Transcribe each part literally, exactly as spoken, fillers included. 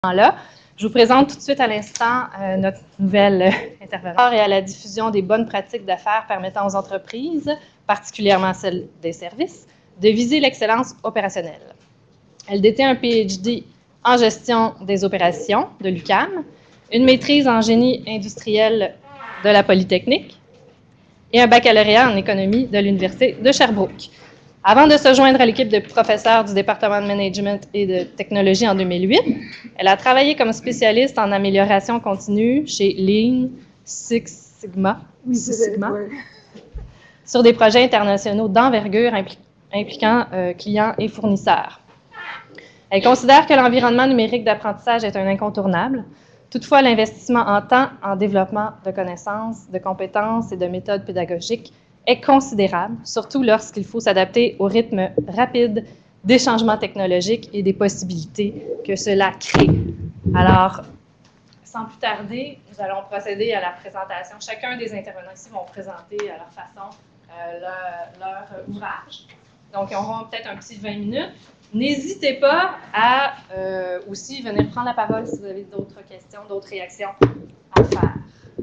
Là. Je vous présente tout de suite à l'instant euh, notre nouvelle euh, intervenante et à la diffusion des bonnes pratiques d'affaires permettant aux entreprises, particulièrement celles des services, de viser l'excellence opérationnelle. Elle détient un P H D en gestion des opérations de l'U Q A M, une maîtrise en génie industriel de la Polytechnique et un baccalauréat en économie de l'Université de Sherbrooke. Avant de se joindre à l'équipe de professeurs du département de management et de technologie en deux mille huit, elle a travaillé comme spécialiste en amélioration continue chez Lean Six Sigma, Six Sigma sur des projets internationaux d'envergure impli impliquant euh, clients et fournisseurs. Elle considère que l'environnement numérique d'apprentissage est un incontournable. Toutefois, l'investissement en temps, en développement de connaissances, de compétences et de méthodes pédagogiques est considérable, surtout lorsqu'il faut s'adapter au rythme rapide des changements technologiques et des possibilités que cela crée. Alors, sans plus tarder, nous allons procéder à la présentation. Chacun des intervenants ici vont présenter à leur façon euh, leur, leur ouvrage. Donc, ils auront peut-être un petit vingt minutes. N'hésitez pas à euh, aussi venir prendre la parole si vous avez d'autres questions, d'autres réactions à faire.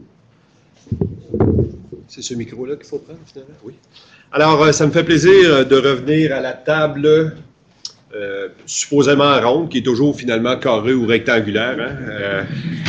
C'est ce micro-là qu'il faut prendre, finalement? Oui. Alors, euh, ça me fait plaisir de revenir à la table euh, supposément ronde, qui est toujours finalement carrée ou rectangulaire. Hein? Euh,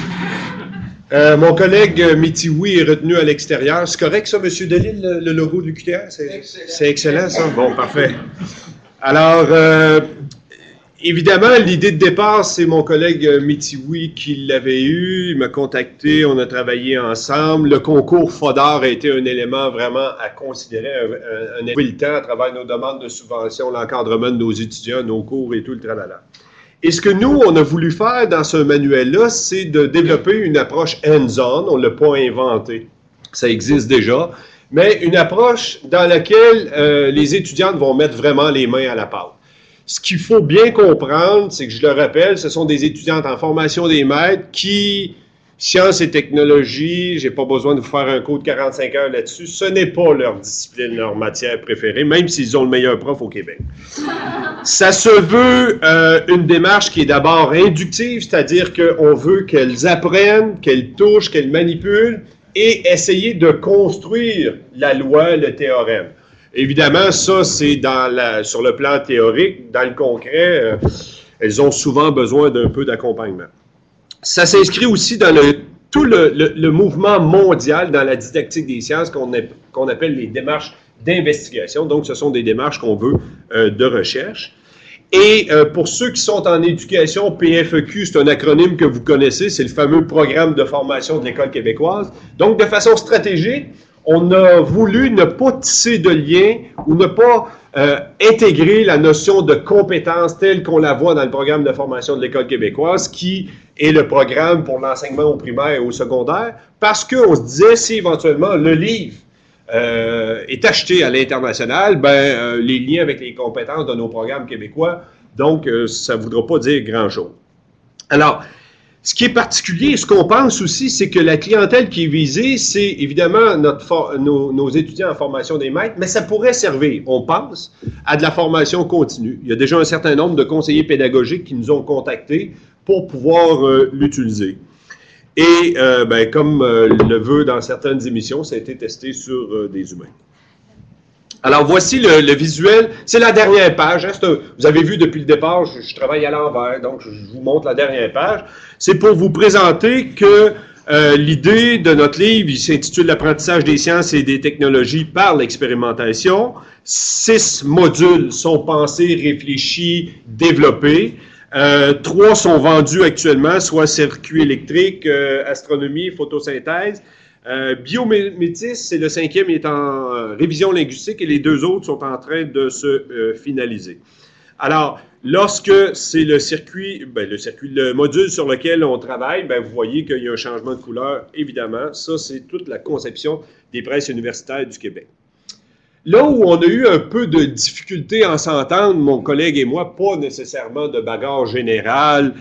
euh, mon collègue Mitiwi est retenu à l'extérieur. C'est correct, ça, M. Delisle, le, le logo de l'U Q T R? C'est excellent. excellent, ça? Bon, parfait. Alors, euh, évidemment, l'idée de départ, c'est mon collègue Mitiwi qui l'avait eu. Il m'a contacté, on a travaillé ensemble. Le concours FODAR a été un élément vraiment à considérer, un, un, un le temps à travers nos demandes de subvention, l'encadrement de nos étudiants, nos cours et tout le tralala. Et ce que nous, on a voulu faire dans ce manuel-là, c'est de développer une approche hands-on. On ne l'a pas inventé. Ça existe déjà. Mais une approche dans laquelle euh, les étudiants vont mettre vraiment les mains à la pâte. Ce qu'il faut bien comprendre, c'est que je le rappelle, ce sont des étudiantes en formation des maîtres qui, sciences et technologies, j'ai pas besoin de vous faire un cours de quarante-cinq heures là-dessus, ce n'est pas leur discipline, leur matière préférée, même s'ils ont le meilleur prof au Québec. Ça se veut euh, une démarche qui est d'abord inductive, c'est-à-dire qu'on veut qu'elles apprennent, qu'elles touchent, qu'elles manipulent, et essayer de construire la loi, le théorème. Évidemment, ça, c'est dans la, sur le plan théorique. Dans le concret, euh, elles ont souvent besoin d'un peu d'accompagnement. Ça s'inscrit aussi dans le, tout le, le, le mouvement mondial dans la didactique des sciences qu'on qu'on appelle les démarches d'investigation. Donc, ce sont des démarches qu'on veut euh, de recherche. Et euh, pour ceux qui sont en éducation, P F E Q, c'est un acronyme que vous connaissez, c'est le fameux programme de formation de l'École québécoise. Donc, de façon stratégique, on a voulu ne pas tisser de lien ou ne pas euh, intégrer la notion de compétence telle qu'on la voit dans le programme de formation de l'École québécoise, qui est le programme pour l'enseignement au primaire et au secondaire, parce qu'on se disait, si éventuellement le livre euh, est acheté à l'international, ben, euh, les liens avec les compétences de nos programmes québécois, donc euh, ça ne voudra pas dire grand-chose. Alors, ce qui est particulier, ce qu'on pense aussi, c'est que la clientèle qui est visée, c'est évidemment notre nos, nos étudiants en formation des maîtres, mais ça pourrait servir, on pense, à de la formation continue. Il y a déjà un certain nombre de conseillers pédagogiques qui nous ont contactés pour pouvoir euh, l'utiliser. Et euh, ben, comme euh, le veut dans certaines émissions, ça a été testé sur euh, des humains. Alors, voici le, le visuel. C'est la dernière page. Hein, un, vous avez vu depuis le départ, je, je travaille à l'envers, donc je, je vous montre la dernière page. C'est pour vous présenter que euh, l'idée de notre livre, il s'intitule « L'apprentissage des sciences et des technologies par l'expérimentation ». Six modules sont pensés, réfléchis, développés. Euh, trois sont vendus actuellement, soit circuit électrique, euh, astronomie, photosynthèse. Euh, Biométis, c'est le cinquième, il est en euh, révision linguistique et les deux autres sont en train de se euh, finaliser. Alors, lorsque c'est le circuit, ben, le circuit, le module sur lequel on travaille, ben, vous voyez qu'il y a un changement de couleur, évidemment. Ça, c'est toute la conception des presses universitaires du Québec. Là où on a eu un peu de difficulté à s'entendre, mon collègue et moi, pas nécessairement de bagarre générale,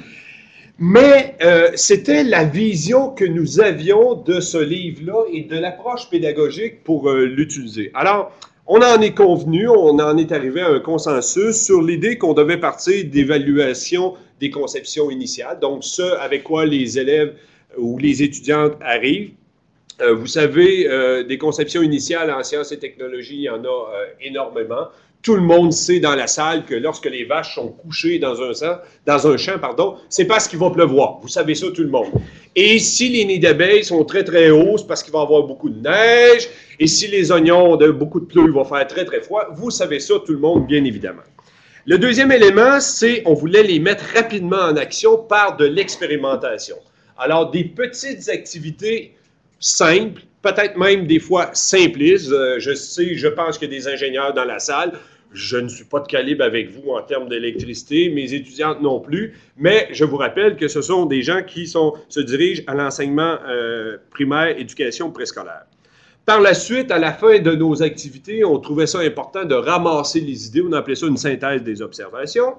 mais euh, c'était la vision que nous avions de ce livre-là et de l'approche pédagogique pour euh, l'utiliser. Alors, on en est convenu, on en est arrivé à un consensus sur l'idée qu'on devait partir d'évaluation des conceptions initiales, donc ce avec quoi les élèves ou les étudiantes arrivent. Euh, vous savez, euh, des conceptions initiales en sciences et technologies, il y en a euh, énormément. Tout le monde sait dans la salle que lorsque les vaches sont couchées dans un, sang, dans un champ, pardon, c'est parce qu'il va pleuvoir. Vous savez ça, tout le monde. Et si les nids d'abeilles sont très, très hauts, c'est parce qu'il va y avoir beaucoup de neige. Et si les oignons ont de, beaucoup de pluie, il va faire très, très froid. Vous savez ça, tout le monde, bien évidemment. Le deuxième élément, c'est on voulait les mettre rapidement en action par de l'expérimentation. Alors, des petites activités simples, peut-être même des fois simplistes. Euh, je sais, je pense qu'il y a des ingénieurs dans la salle. Je ne suis pas de calibre avec vous en termes d'électricité, mes étudiantes non plus, mais je vous rappelle que ce sont des gens qui sont, se dirigent à l'enseignement euh, primaire, éducation préscolaire. Par la suite, à la fin de nos activités, on trouvait ça important de ramasser les idées. On appelait ça une synthèse des observations.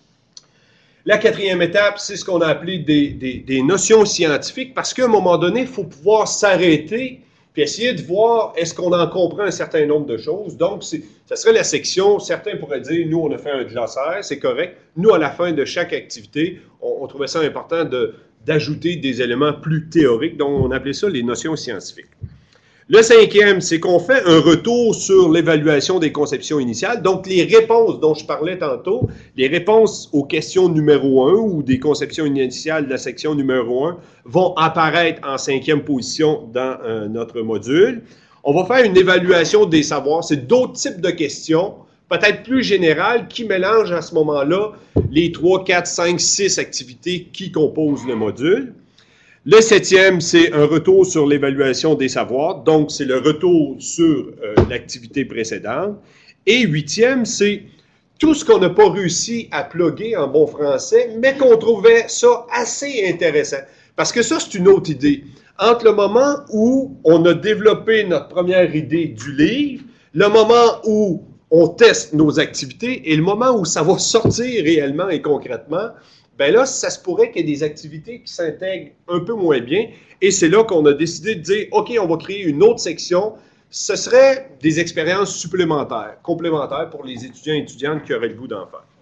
La quatrième étape, c'est ce qu'on a appelé des, des, des notions scientifiques, parce qu'à un moment donné, il faut pouvoir s'arrêter puis essayer de voir est-ce qu'on en comprend un certain nombre de choses. Donc, ça serait la section, certains pourraient dire, nous, on a fait un glossaire, c'est correct. Nous, à la fin de chaque activité, on, on trouvait ça important d'ajouter des éléments plus théoriques, donc on appelait ça les notions scientifiques. Le cinquième, c'est qu'on fait un retour sur l'évaluation des conceptions initiales. Donc, les réponses dont je parlais tantôt, les réponses aux questions numéro un ou des conceptions initiales de la section numéro un vont apparaître en cinquième position dans euh, notre module. On va faire une évaluation des savoirs. C'est d'autres types de questions, peut-être plus générales, qui mélangent à ce moment-là les trois, quatre, cinq, six activités qui composent le module. Le septième, c'est un retour sur l'évaluation des savoirs, donc c'est le retour sur euh, l'activité précédente. Et huitième, c'est tout ce qu'on n'a pas réussi à plugger en bon français, mais qu'on trouvait ça assez intéressant. Parce que ça, c'est une autre idée. Entre le moment où on a développé notre première idée du livre, le moment où on teste nos activités et le moment où ça va sortir réellement et concrètement, bien là, ça se pourrait qu'il y ait des activités qui s'intègrent un peu moins bien. Et c'est là qu'on a décidé de dire, OK, on va créer une autre section. Ce serait des expériences supplémentaires, complémentaires pour les étudiants et étudiantes qui auraient le goût d'en faire.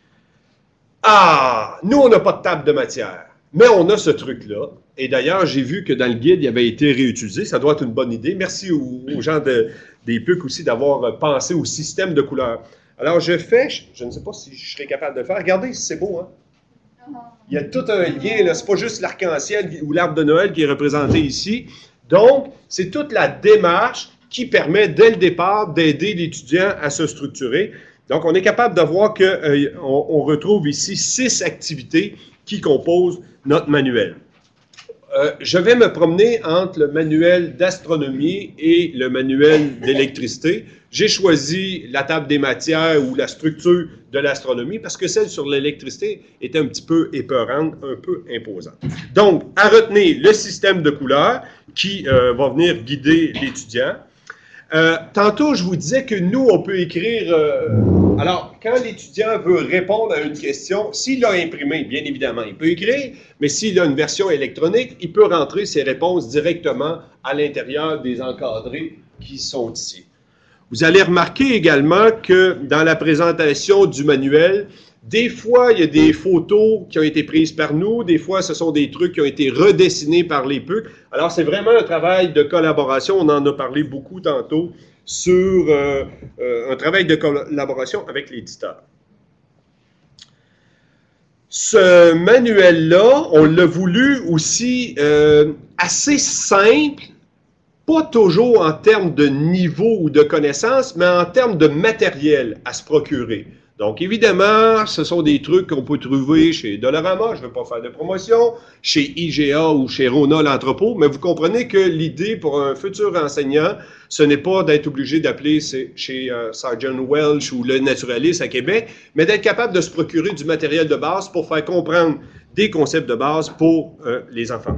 Ah! Nous, on n'a pas de table de matière, mais on a ce truc-là. Et d'ailleurs, j'ai vu que dans le guide, il avait été réutilisé. Ça doit être une bonne idée. Merci aux, aux gens de, des P U C aussi d'avoir pensé au système de couleurs. Alors, je fais, je, je ne sais pas si je serais capable de le faire. Regardez, c'est beau, hein? Il y a tout un lien, là. C'est pas juste l'arc-en-ciel ou l'arbre de Noël qui est représenté ici. Donc, c'est toute la démarche qui permet, dès le départ, d'aider l'étudiant à se structurer. Donc, on est capable de voir qu'on euh, on retrouve ici six activités qui composent notre manuel. Euh, je vais me promener entre le manuel d'astronomie et le manuel d'électricité. J'ai choisi la table des matières ou la structure de l'astronomie parce que celle sur l'électricité est un petit peu épeurante, un peu imposante. Donc, à retenir le système de couleurs qui euh, va venir guider l'étudiant. Euh, tantôt, je vous disais que nous, on peut écrire... Euh, alors, quand l'étudiant veut répondre à une question, s'il l'a imprimé, bien évidemment, il peut écrire, mais s'il a une version électronique, il peut rentrer ses réponses directement à l'intérieur des encadrés qui sont ici. Vous allez remarquer également que dans la présentation du manuel, des fois, il y a des photos qui ont été prises par nous, des fois, ce sont des trucs qui ont été redessinés par les P U C. Alors, c'est vraiment un travail de collaboration, on en a parlé beaucoup tantôt, sur euh, euh, un travail de collaboration avec l'éditeur. Ce manuel-là, on l'a voulu aussi euh, assez simple, pas toujours en termes de niveau ou de connaissances, mais en termes de matériel à se procurer. Donc, évidemment, ce sont des trucs qu'on peut trouver chez Dollarama, je ne veux pas faire de promotion, chez I G A ou chez Rona l'entrepôt, mais vous comprenez que l'idée pour un futur enseignant, ce n'est pas d'être obligé d'appeler chez euh, Sergeant Welch ou le naturaliste à Québec, mais d'être capable de se procurer du matériel de base pour faire comprendre des concepts de base pour euh, les enfants.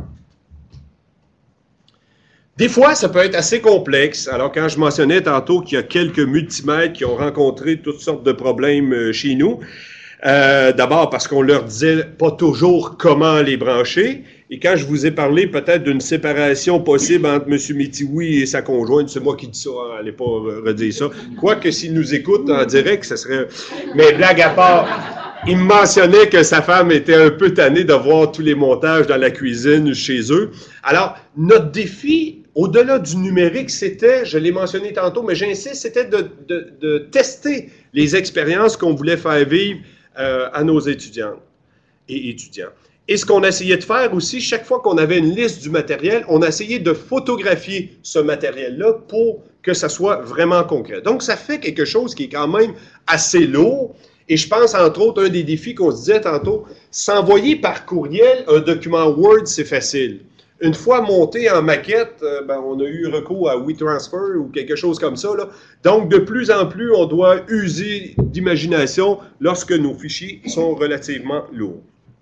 Des fois, ça peut être assez complexe. Alors, quand je mentionnais tantôt qu'il y a quelques multimètres qui ont rencontré toutes sortes de problèmes chez nous, euh, d'abord parce qu'on leur disait pas toujours comment les brancher. Et quand je vous ai parlé peut-être d'une séparation possible entre M. Mitiwi et sa conjointe, c'est moi qui dis ça, hein, allez pas redire ça. Quoique s'ils nous écoutent en direct, ça serait... Mais blague à part... il me mentionnait que sa femme était un peu tannée de voir tous les montages dans la cuisine chez eux. Alors, notre défi, au-delà du numérique, c'était, je l'ai mentionné tantôt, mais j'insiste, c'était de, de, de tester les expériences qu'on voulait faire vivre euh, à nos étudiantes et étudiants. Et ce qu'on essayait de faire aussi, chaque fois qu'on avait une liste du matériel, on essayait de photographier ce matériel-là pour que ça soit vraiment concret. Donc, ça fait quelque chose qui est quand même assez lourd. Et je pense, entre autres, un des défis qu'on se disait tantôt, s'envoyer par courriel un document Word, c'est facile. Une fois monté en maquette, euh, ben, on a eu recours à WeTransfer ou quelque chose comme ça, là. Donc, de plus en plus, on doit user d'imagination lorsque nos fichiers sont relativement lourds.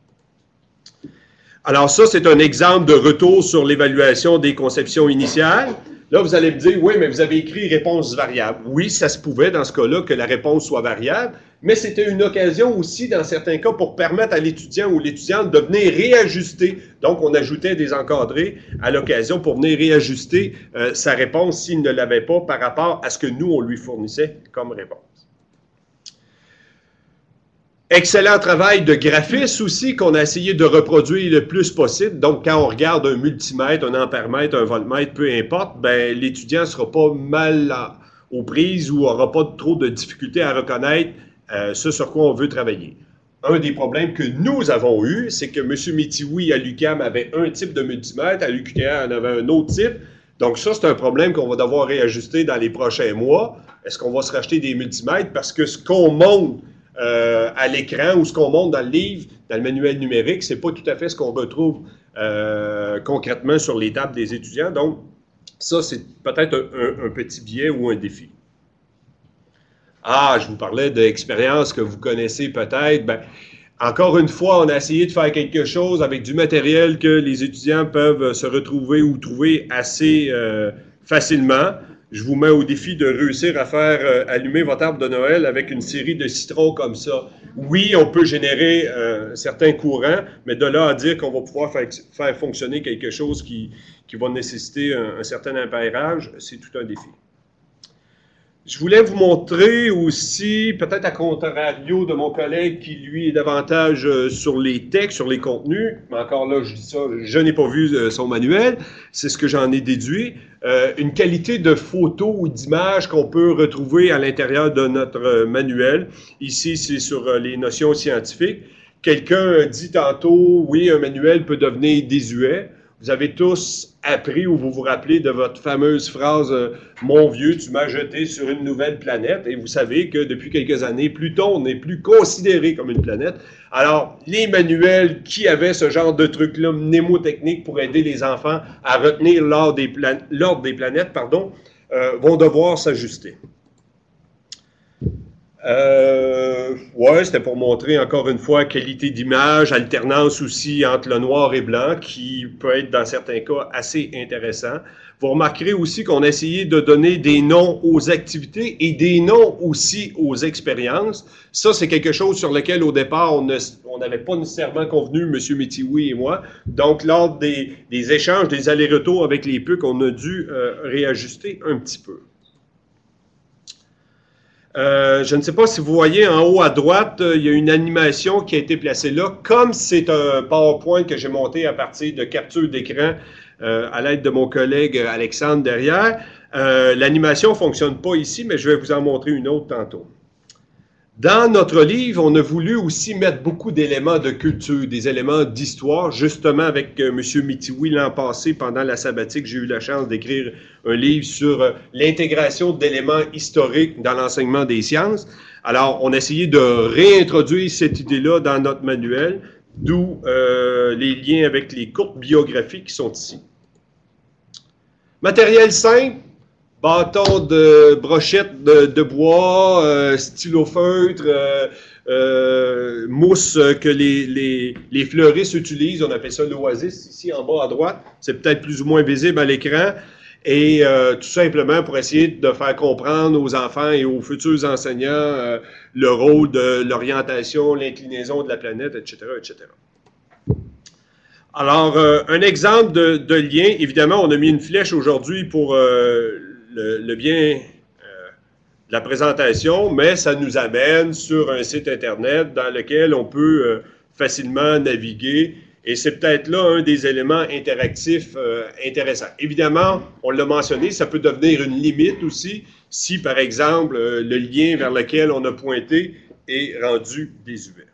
Alors ça, c'est un exemple de retour sur l'évaluation des conceptions initiales. Là, vous allez me dire, oui, mais vous avez écrit réponse variable. Oui, ça se pouvait dans ce cas-là que la réponse soit variable, mais c'était une occasion aussi, dans certains cas, pour permettre à l'étudiant ou l'étudiante de venir réajuster. Donc, on ajoutait des encadrés à l'occasion pour venir réajuster euh, sa réponse s'il ne l'avait pas par rapport à ce que nous, on lui fournissait comme réponse. Excellent travail de graphiste aussi qu'on a essayé de reproduire le plus possible. Donc, quand on regarde un multimètre, un ampèremètre, un voltmètre, peu importe, ben, l'étudiant ne sera pas mal à, aux prises ou n'aura pas trop de difficultés à reconnaître euh, ce sur quoi on veut travailler. Un des problèmes que nous avons eu, c'est que M. Métioui à l'U Q A M avait un type de multimètre, à l'U Q A M en avait un autre type. Donc ça, c'est un problème qu'on va devoir réajuster dans les prochains mois. Est-ce qu'on va se racheter des multimètres? Parce que ce qu'on montre Euh, à l'écran ou ce qu'on montre dans le livre, dans le manuel numérique, ce n'est pas tout à fait ce qu'on retrouve euh, concrètement sur les tables des étudiants. Donc, ça, c'est peut-être un, un, un petit biais ou un défi. Ah, je vous parlais d'expériences que vous connaissez peut-être. Ben, encore une fois, on a essayé de faire quelque chose avec du matériel que les étudiants peuvent se retrouver ou trouver assez euh, facilement. Je vous mets au défi de réussir à faire euh, allumer votre arbre de Noël avec une série de citrons comme ça. Oui, on peut générer euh, certains courants, mais de là à dire qu'on va pouvoir faire, faire fonctionner quelque chose qui, qui va nécessiter un, un certain ampérage, c'est tout un défi. Je voulais vous montrer aussi, peut-être à contrario de mon collègue qui, lui, est davantage euh, sur les textes, sur les contenus, mais encore là, je dis ça, je n'ai pas vu euh, son manuel, c'est ce que j'en ai déduit, euh, une qualité de photo ou d'image qu'on peut retrouver à l'intérieur de notre euh, manuel. Ici, c'est sur euh, les notions scientifiques. Quelqu'un dit tantôt, oui, un manuel peut devenir désuet. Vous avez tous appris ou vous vous rappelez de votre fameuse phrase euh, « Mon vieux, tu m'as jeté sur une nouvelle planète » et vous savez que depuis quelques années, Pluton n'est plus considéré comme une planète. Alors, les manuels qui avaient ce genre de truc-là, mnémotechnique pour aider les enfants à retenir l'ordre des, plan des planètes, pardon, euh, vont devoir s'ajuster. Euh, ouais, c'était pour montrer encore une fois qualité d'image, alternance aussi entre le noir et blanc qui peut être dans certains cas assez intéressant. Vous remarquerez aussi qu'on a essayé de donner des noms aux activités et des noms aussi aux expériences. Ça, c'est quelque chose sur lequel au départ on n'avait pas nécessairement convenu, M. Métioui et moi. Donc, lors des, des échanges, des allers-retours avec les P U C, on a dû euh, réajuster un petit peu. Euh, je ne sais pas si vous voyez en haut à droite, euh, il y a une animation qui a été placée là. Comme c'est un PowerPoint que j'ai monté à partir de capture d'écran euh, à l'aide de mon collègue Alexandre derrière, euh, l'animation ne fonctionne pas ici, mais je vais vous en montrer une autre tantôt. Dans notre livre, on a voulu aussi mettre beaucoup d'éléments de culture, des éléments d'histoire, justement avec euh, M. Métioui l'an passé, pendant la sabbatique, j'ai eu la chance d'écrire un livre sur euh, l'intégration d'éléments historiques dans l'enseignement des sciences. Alors, on a essayé de réintroduire cette idée-là dans notre manuel, d'où euh, les liens avec les courtes biographies qui sont ici. Matériel simple. Bâton de brochette de, de bois, euh, stylo feutre, euh, euh, mousse que les, les, les fleuristes utilisent. On appelle ça l'oasis ici en bas à droite. C'est peut-être plus ou moins visible à l'écran. Et euh, tout simplement pour essayer de faire comprendre aux enfants et aux futurs enseignants euh, le rôle de l'orientation, l'inclinaison de la planète, et cetera, et cetera. Alors, euh, un exemple de, de lien. Évidemment, on a mis une flèche aujourd'hui pour... Euh, Le, le bien euh, de la présentation, mais ça nous amène sur un site Internet dans lequel on peut euh, facilement naviguer. Et c'est peut-être là un des éléments interactifs euh, intéressants. Évidemment, on l'a mentionné, ça peut devenir une limite aussi si, par exemple, euh, le lien vers lequel on a pointé est rendu désuet.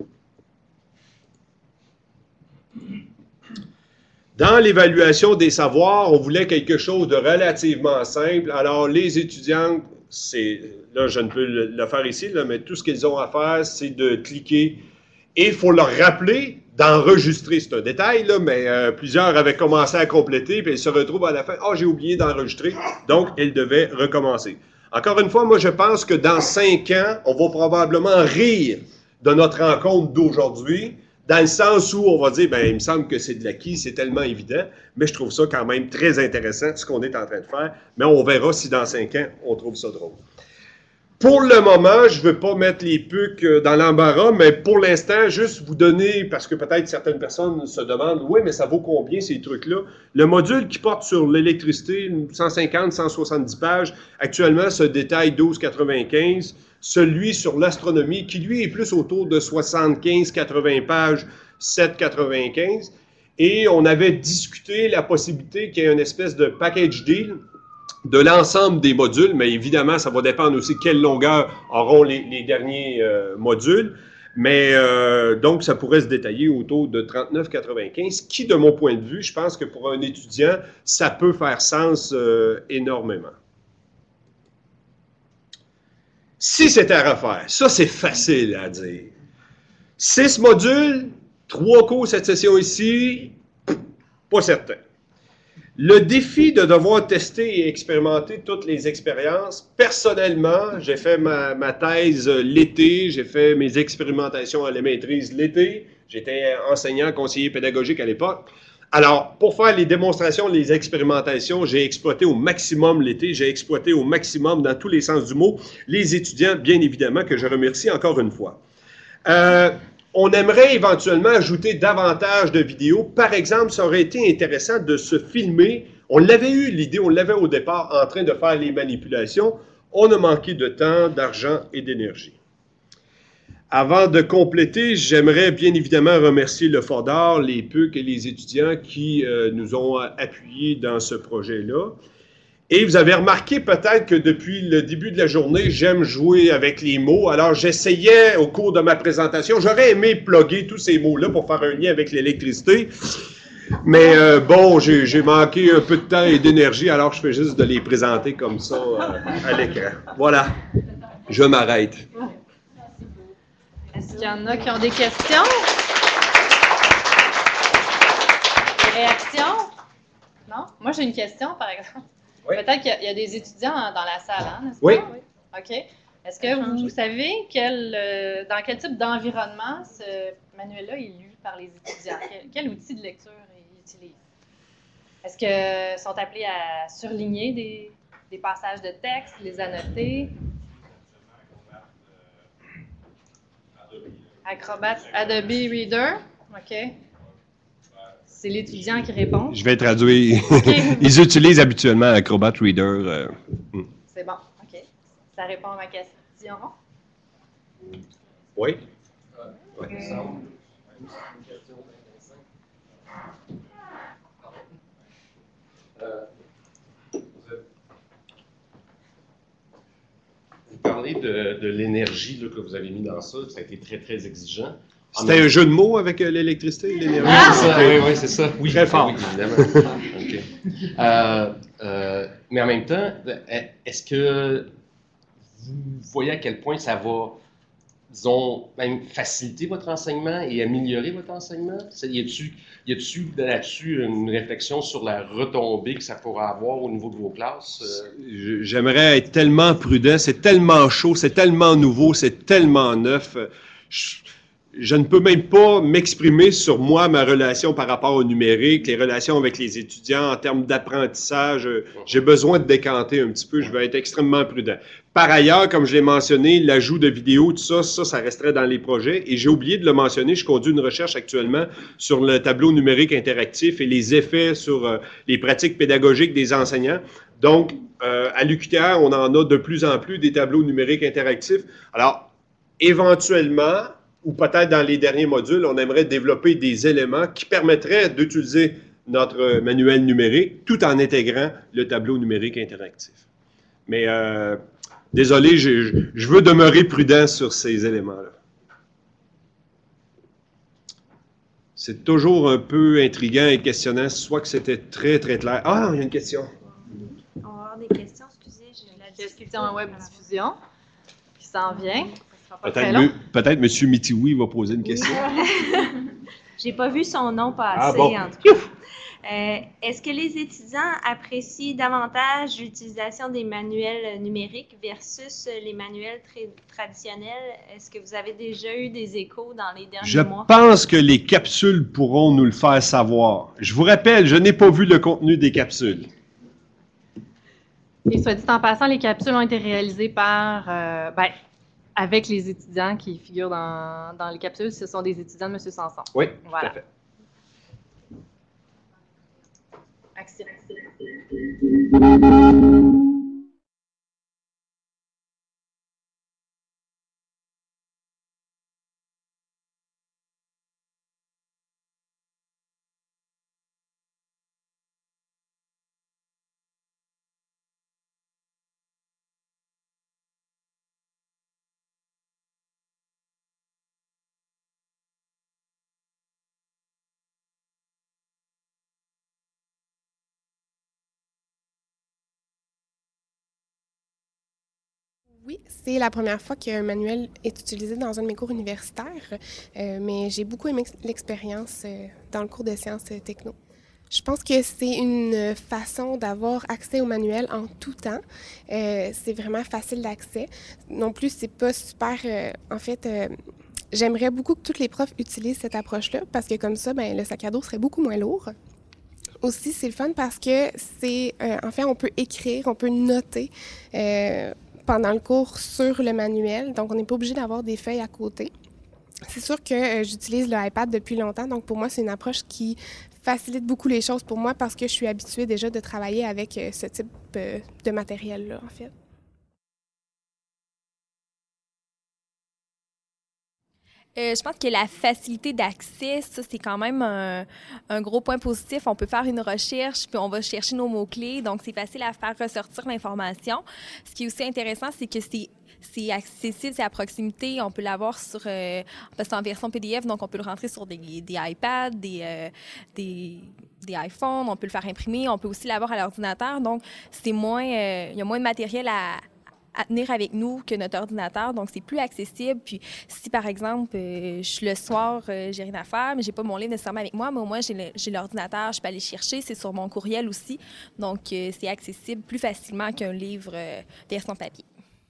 Dans l'évaluation des savoirs, on voulait quelque chose de relativement simple. Alors, les étudiants, c'est, là, je ne peux le faire ici, là, mais tout ce qu'ils ont à faire, c'est de cliquer. Et il faut leur rappeler d'enregistrer. C'est un détail, là, mais euh, plusieurs avaient commencé à compléter, puis ils se retrouvent à la fin. « Ah, oh, j'ai oublié d'enregistrer. » Donc, ils devaient recommencer. Encore une fois, moi, je pense que dans cinq ans, on va probablement rire de notre rencontre d'aujourd'hui, dans le sens où on va dire, bien, il me semble que c'est de l'acquis, c'est tellement évident, mais je trouve ça quand même très intéressant, ce qu'on est en train de faire, mais on verra si dans cinq ans, on trouve ça drôle. Pour le moment, je ne veux pas mettre les pucs dans l'embarras, mais pour l'instant, juste vous donner, parce que peut-être certaines personnes se demandent, oui, mais ça vaut combien ces trucs-là? Le module qui porte sur l'électricité, cent cinquante, cent soixante-dix pages, actuellement se détaille douze quatre-vingt-quinze. Celui sur l'astronomie, qui lui est plus autour de soixante-quinze quatre-vingts pages, sept quatre-vingt-quinze. Et on avait discuté la possibilité qu'il y ait une espèce de package deal de l'ensemble des modules, mais évidemment, ça va dépendre aussi quelle longueur auront les, les derniers euh, modules. Mais euh, donc, ça pourrait se détailler autour de trente-neuf quatre-vingt-quinze, qui, de mon point de vue, je pense que pour un étudiant, ça peut faire sens euh, énormément. Si c'était à refaire, ça c'est facile à dire. Six modules, trois cours cette session ici, pas certain. Le défi de devoir tester et expérimenter toutes les expériences, personnellement, j'ai fait ma, ma thèse l'été, j'ai fait mes expérimentations à la maîtrise l'été, j'étais enseignant, conseiller pédagogique à l'époque. Alors, pour faire les démonstrations, les expérimentations, j'ai exploité au maximum l'été, j'ai exploité au maximum, dans tous les sens du mot, les étudiants, bien évidemment, que je remercie encore une fois. Euh, On aimerait éventuellement ajouter davantage de vidéos. Par exemple, ça aurait été intéressant de se filmer. On l'avait eu, l'idée, on l'avait au départ en train de faire les manipulations. On a manqué de temps, d'argent et d'énergie. Avant de compléter, j'aimerais bien évidemment remercier le FODAR, les pucs et les étudiants qui euh, nous ont appuyés dans ce projet-là. Et vous avez remarqué peut-être que depuis le début de la journée, j'aime jouer avec les mots. Alors, j'essayais au cours de ma présentation, j'aurais aimé plugger tous ces mots-là pour faire un lien avec l'électricité. Mais euh, bon, j'ai manqué un peu de temps et d'énergie, alors je fais juste de les présenter comme ça euh, à l'écran. Voilà, je m'arrête. Est-ce qu'il y en a qui ont des questions? Des réactions? Non? Moi, j'ai une question, par exemple. Oui. Peut-être qu'il y, y a des étudiants dans la salle, hein, n'est-ce pas? Oui. Oui. OK. Est-ce que vous, vous savez quel, euh, dans quel type d'environnement ce manuel-là est lu par les étudiants? Quel, quel outil de lecture ils utilisent? Est-ce qu'ils sont appelés à surligner des, des passages de texte, les annoter? Acrobat, Adobe Reader. OK. C'est l'étudiant qui répond. Je vais traduire. Okay. Ils utilisent habituellement Acrobat Reader. Euh. C'est bon, OK. Ça répond à ma question. Oui. Ouais. Oui. Euh, vous parlez de, de l'énergie que vous avez mis dans ça. Ça a été très, très exigeant. C'était un jeu de mots avec euh, l'électricité et l'énergie? Ah, c'est ça, oui, oui, c'est ça. Oui, très fort. Oui, évidemment. Okay. Euh, euh, mais en même temps, est-ce que vous voyez à quel point ça va, disons, même faciliter votre enseignement et améliorer votre enseignement? Y a-t-il y a-t-il là-dessus une réflexion sur la retombée que ça pourra avoir au niveau de vos classes? J'aimerais être tellement prudent. C'est tellement chaud, c'est tellement nouveau, c'est tellement neuf. Je, je ne peux même pas m'exprimer sur moi, ma relation par rapport au numérique, les relations avec les étudiants en termes d'apprentissage. J'ai besoin de décanter un petit peu, je vais être extrêmement prudent. Par ailleurs, comme je l'ai mentionné, l'ajout de vidéos, tout ça, ça, ça resterait dans les projets. Et j'ai oublié de le mentionner, je conduis une recherche actuellement sur le tableau numérique interactif et les effets sur euh, les pratiques pédagogiques des enseignants. Donc, euh, à l'U Q T R, on en a de plus en plus des tableaux numériques interactifs. Alors, éventuellement, ou peut-être dans les derniers modules, on aimerait développer des éléments qui permettraient d'utiliser notre manuel numérique tout en intégrant le tableau numérique interactif. Mais euh, désolé, je, je veux demeurer prudent sur ces éléments-là. C'est toujours un peu intriguant et questionnant, soit que c'était très, très clair. Ah, il y a une question. On va avoir des questions, excusez. J'ai La question en web diffusion qui s'en vient. Peut-être peut M. Mitiwi va poser une question. J'ai pas vu son nom passer, Ah bon. en tout cas. Euh, Est-ce que les étudiants apprécient davantage l'utilisation des manuels numériques versus les manuels traditionnels? Est-ce que vous avez déjà eu des échos dans les derniers Je mois? pense que les capsules pourront nous le faire savoir. Je vous rappelle, je n'ai pas vu le contenu des capsules. Et soit dit en passant, les capsules ont été réalisées par, euh, ben, avec les étudiants qui figurent dans, dans les capsules. Ce sont des étudiants de M. Sanson. Oui, voilà. tout à fait. Action. Oui, c'est la première fois qu'un manuel est utilisé dans un de mes cours universitaires, euh, mais j'ai beaucoup aimé l'expérience euh, dans le cours de sciences euh, techno. Je pense que c'est une façon d'avoir accès au manuel en tout temps. Euh, c'est vraiment facile d'accès. Non plus, c'est pas super... Euh, en fait, euh, j'aimerais beaucoup que tous les profs utilisent cette approche-là parce que comme ça, ben, le sac à dos serait beaucoup moins lourd. Aussi, c'est le fun parce que c'est... Euh, en fait, on peut écrire, on peut noter euh, pendant le cours sur le manuel, donc on n'est pas obligé d'avoir des feuilles à côté. C'est sûr que euh, j'utilise le iPad depuis longtemps, donc pour moi, c'est une approche qui facilite beaucoup les choses pour moi parce que je suis habituée déjà de travailler avec euh, ce type euh, de matériel-là, en fait. Euh, je pense que la facilité d'accès, ça, c'est quand même un, un gros point positif. On peut faire une recherche, puis on va chercher nos mots-clés, donc c'est facile à faire ressortir l'information. Ce qui est aussi intéressant, c'est que c'est c'est accessible, c'est à proximité. On peut l'avoir sur, euh, parce que c'est en version P D F, donc on peut le rentrer sur des, des iPads, des, euh, des, des iPhones, on peut le faire imprimer, on peut aussi l'avoir à l'ordinateur. Donc, c'est moins, euh, il y a moins de matériel à à tenir avec nous que notre ordinateur, donc c'est plus accessible. Puis si, par exemple, euh, je, le soir, euh, j'ai rien à faire, mais j'ai pas mon livre nécessairement avec moi, mais au moins j'ai l'ordinateur, je peux aller chercher, c'est sur mon courriel aussi, donc euh, c'est accessible plus facilement qu'un livre euh, version papier.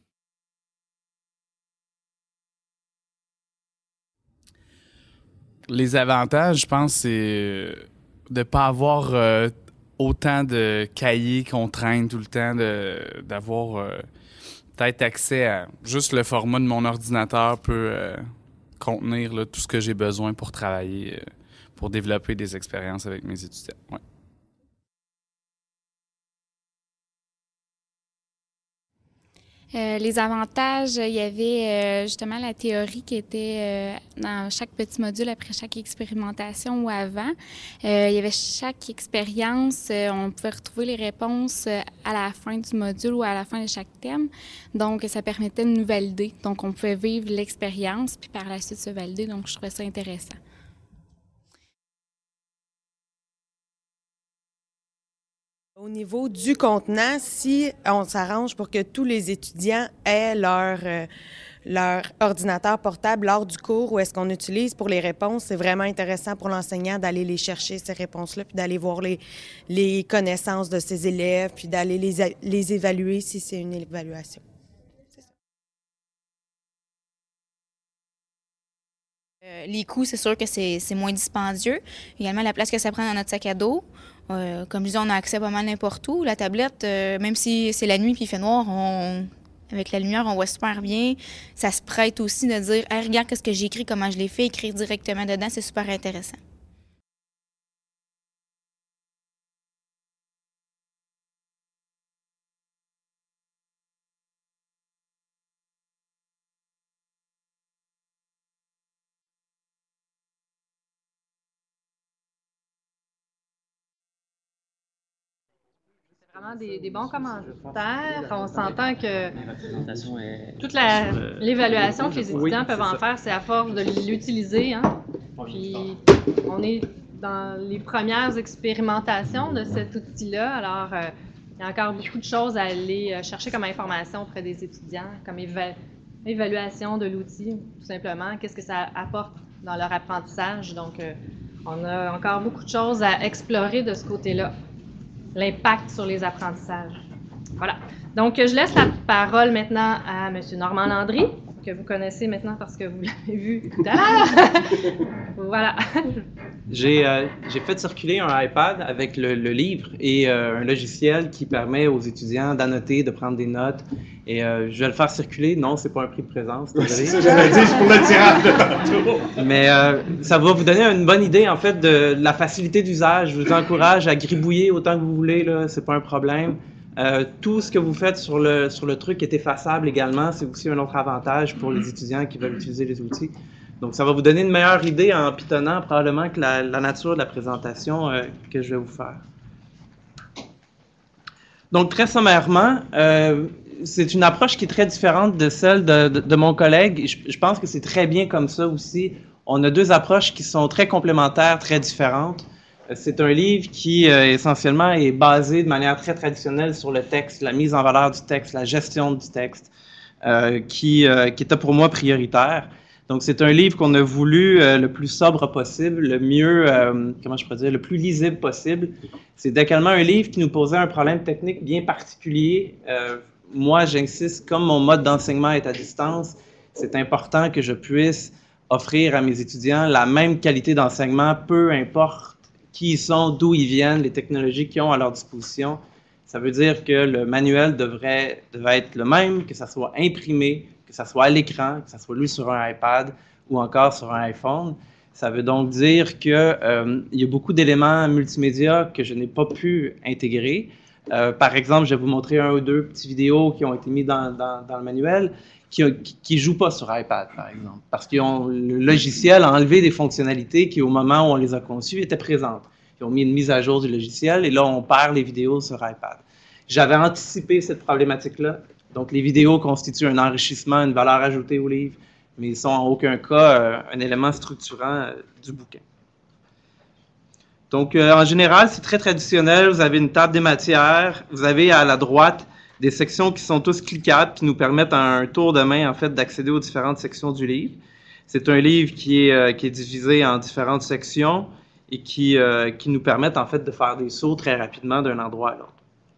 Les avantages, je pense, c'est de ne pas avoir euh, autant de cahiers qu'on traîne tout le temps, d'avoir euh, peut-être accès à juste le format de mon ordinateur peut euh, contenir là, tout ce que j'ai besoin pour travailler, euh, pour développer des expériences avec mes étudiants. Ouais. Euh, les avantages, il y avait euh, justement la théorie qui était euh, dans chaque petit module après chaque expérimentation ou avant. Euh, il y avait chaque expérience, euh, on pouvait retrouver les réponses euh, à la fin du module ou à la fin de chaque thème. Donc, ça permettait de nous valider. Donc, on pouvait vivre l'expérience puis par la suite se valider. Donc, je trouvais ça intéressant. Au niveau du contenant, si on s'arrange pour que tous les étudiants aient leur, euh, leur ordinateur portable lors du cours, où est-ce qu'on utilise pour les réponses, c'est vraiment intéressant pour l'enseignant d'aller les chercher, ces réponses-là, puis d'aller voir les, les connaissances de ses élèves, puis d'aller les, les évaluer si c'est une évaluation. Euh, les coûts, c'est sûr que c'est moins dispendieux. Également, la place que ça prend dans notre sac à dos. Euh, comme je disais, on a accès pas mal n'importe où. La tablette, euh, même si c'est la nuit et il fait noir, on, avec la lumière, on voit super bien. Ça se prête aussi de dire hey, « regarde ce que j'ai écrit, comment je l'ai fait, écrire directement dedans, c'est super intéressant. » Vraiment des, des bons commentaires. On s'entend que est... toute l'évaluation que les étudiants oui, peuvent en ça. faire, c'est à force de l'utiliser. Hein? Puis on est dans les premières expérimentations de cet outil-là. Alors, euh, il y a encore beaucoup de choses à aller chercher comme information auprès des étudiants, comme éva évaluation de l'outil, tout simplement. Qu'est-ce que ça apporte dans leur apprentissage. Donc, euh, on a encore beaucoup de choses à explorer de ce côté-là. L'impact sur les apprentissages. Voilà. Donc, je laisse la parole maintenant à M. Normand Landry, que vous connaissez maintenant parce que vous l'avez vu tout à l'heure. Voilà. J'ai euh, fait circuler un iPad avec le, le livre et euh, un logiciel qui permet aux étudiants d'annoter, de prendre des notes. Et euh, je vais le faire circuler. Non, c'est pas un prix de présence. C'est ça, j'allais dire, c'est pour le tirage de tantôt. Mais euh, ça va vous donner une bonne idée, en fait, de la facilité d'usage. Je vous encourage à gribouiller autant que vous voulez, là, c'est pas un problème. Euh, tout ce que vous faites sur le, sur le truc est effaçable également. C'est aussi un autre avantage pour les étudiants qui veulent utiliser les outils. Donc, ça va vous donner une meilleure idée en pitonnant probablement que la, la nature de la présentation euh, que je vais vous faire. Donc, très sommairement, euh, c'est une approche qui est très différente de celle de, de, de mon collègue. Je, je pense que c'est très bien comme ça aussi. On a deux approches qui sont très complémentaires, très différentes. C'est un livre qui, euh, essentiellement, est basé de manière très traditionnelle sur le texte, la mise en valeur du texte, la gestion du texte, euh, qui, euh, qui était pour moi prioritaire. Donc, c'est un livre qu'on a voulu euh, le plus sobre possible, le mieux, euh, comment je pourrais dire, le plus lisible possible. C'est également un livre qui nous posait un problème technique bien particulier. Euh, moi, j'insiste, comme mon mode d'enseignement est à distance, c'est important que je puisse offrir à mes étudiants la même qualité d'enseignement, peu importe qui ils sont, d'où ils viennent, les technologies qu'ils ont à leur disposition. Ça veut dire que le manuel devrait, devrait être le même, que ça soit imprimé, que ça soit à l'écran, que ça soit lu sur un iPad ou encore sur un iPhone. Ça veut donc dire qu'il euh, y a beaucoup d'éléments multimédia que je n'ai pas pu intégrer. Euh, par exemple, je vais vous montrer un ou deux petites vidéos qui ont été mises dans, dans, dans le manuel qui ne jouent pas sur iPad, par exemple, parce que le logiciel a enlevé des fonctionnalités qui, au moment où on les a conçues, étaient présentes. Ils ont mis une mise à jour du logiciel et là, on perd les vidéos sur iPad. J'avais anticipé cette problématique-là. Donc, les vidéos constituent un enrichissement, une valeur ajoutée au livre, mais ils ne sont en aucun cas euh, un élément structurant euh, du bouquin. Donc, euh, en général, c'est très traditionnel. Vous avez une table des matières. Vous avez à la droite des sections qui sont tous cliquables, qui nous permettent à un tour de main, en fait, d'accéder aux différentes sections du livre. C'est un livre qui est, euh, qui est divisé en différentes sections et qui, euh, qui nous permettent, en fait, de faire des sauts très rapidement d'un endroit à l'autre.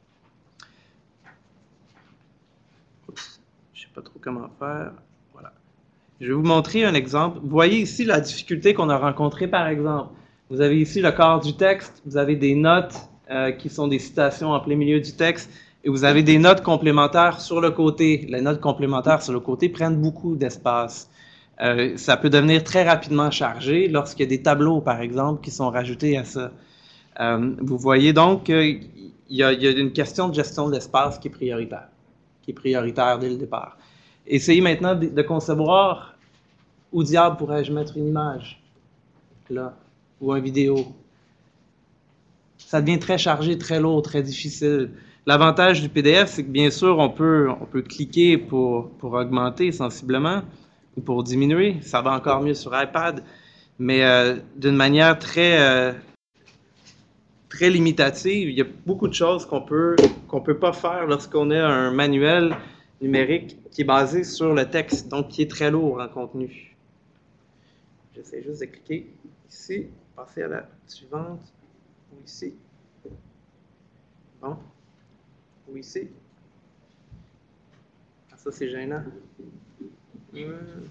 Pas trop comment faire. Voilà. Je vais vous montrer un exemple. Vous voyez ici la difficulté qu'on a rencontrée, par exemple. Vous avez ici le corps du texte, vous avez des notes euh, qui sont des citations en plein milieu du texte, et vous avez des notes complémentaires sur le côté. Les notes complémentaires sur le côté prennent beaucoup d'espace. Euh, ça peut devenir très rapidement chargé lorsqu'il y a des tableaux, par exemple, qui sont rajoutés à ça. Euh, vous voyez donc qu'il y, y a une question de gestion de l'espace qui est prioritaire, qui est prioritaire dès le départ. Essayez maintenant de, de concevoir où diable pourrais-je mettre une image, là, ou une vidéo. Ça devient très chargé, très lourd, très difficile. L'avantage du P D F, c'est que bien sûr, on peut, on peut cliquer pour, pour augmenter sensiblement ou pour diminuer. Ça va encore mieux sur iPad, mais euh, d'une manière très, euh, très limitative. Il y a beaucoup de choses qu'on peut, qu'on peut pas faire lorsqu'on a un manuel numérique qui est basé sur le texte, donc qui est très lourd en contenu. J'essaie juste de cliquer ici, passer à la suivante, ou ici. Bon. Ou ici. Ah, ça, c'est gênant. Hum.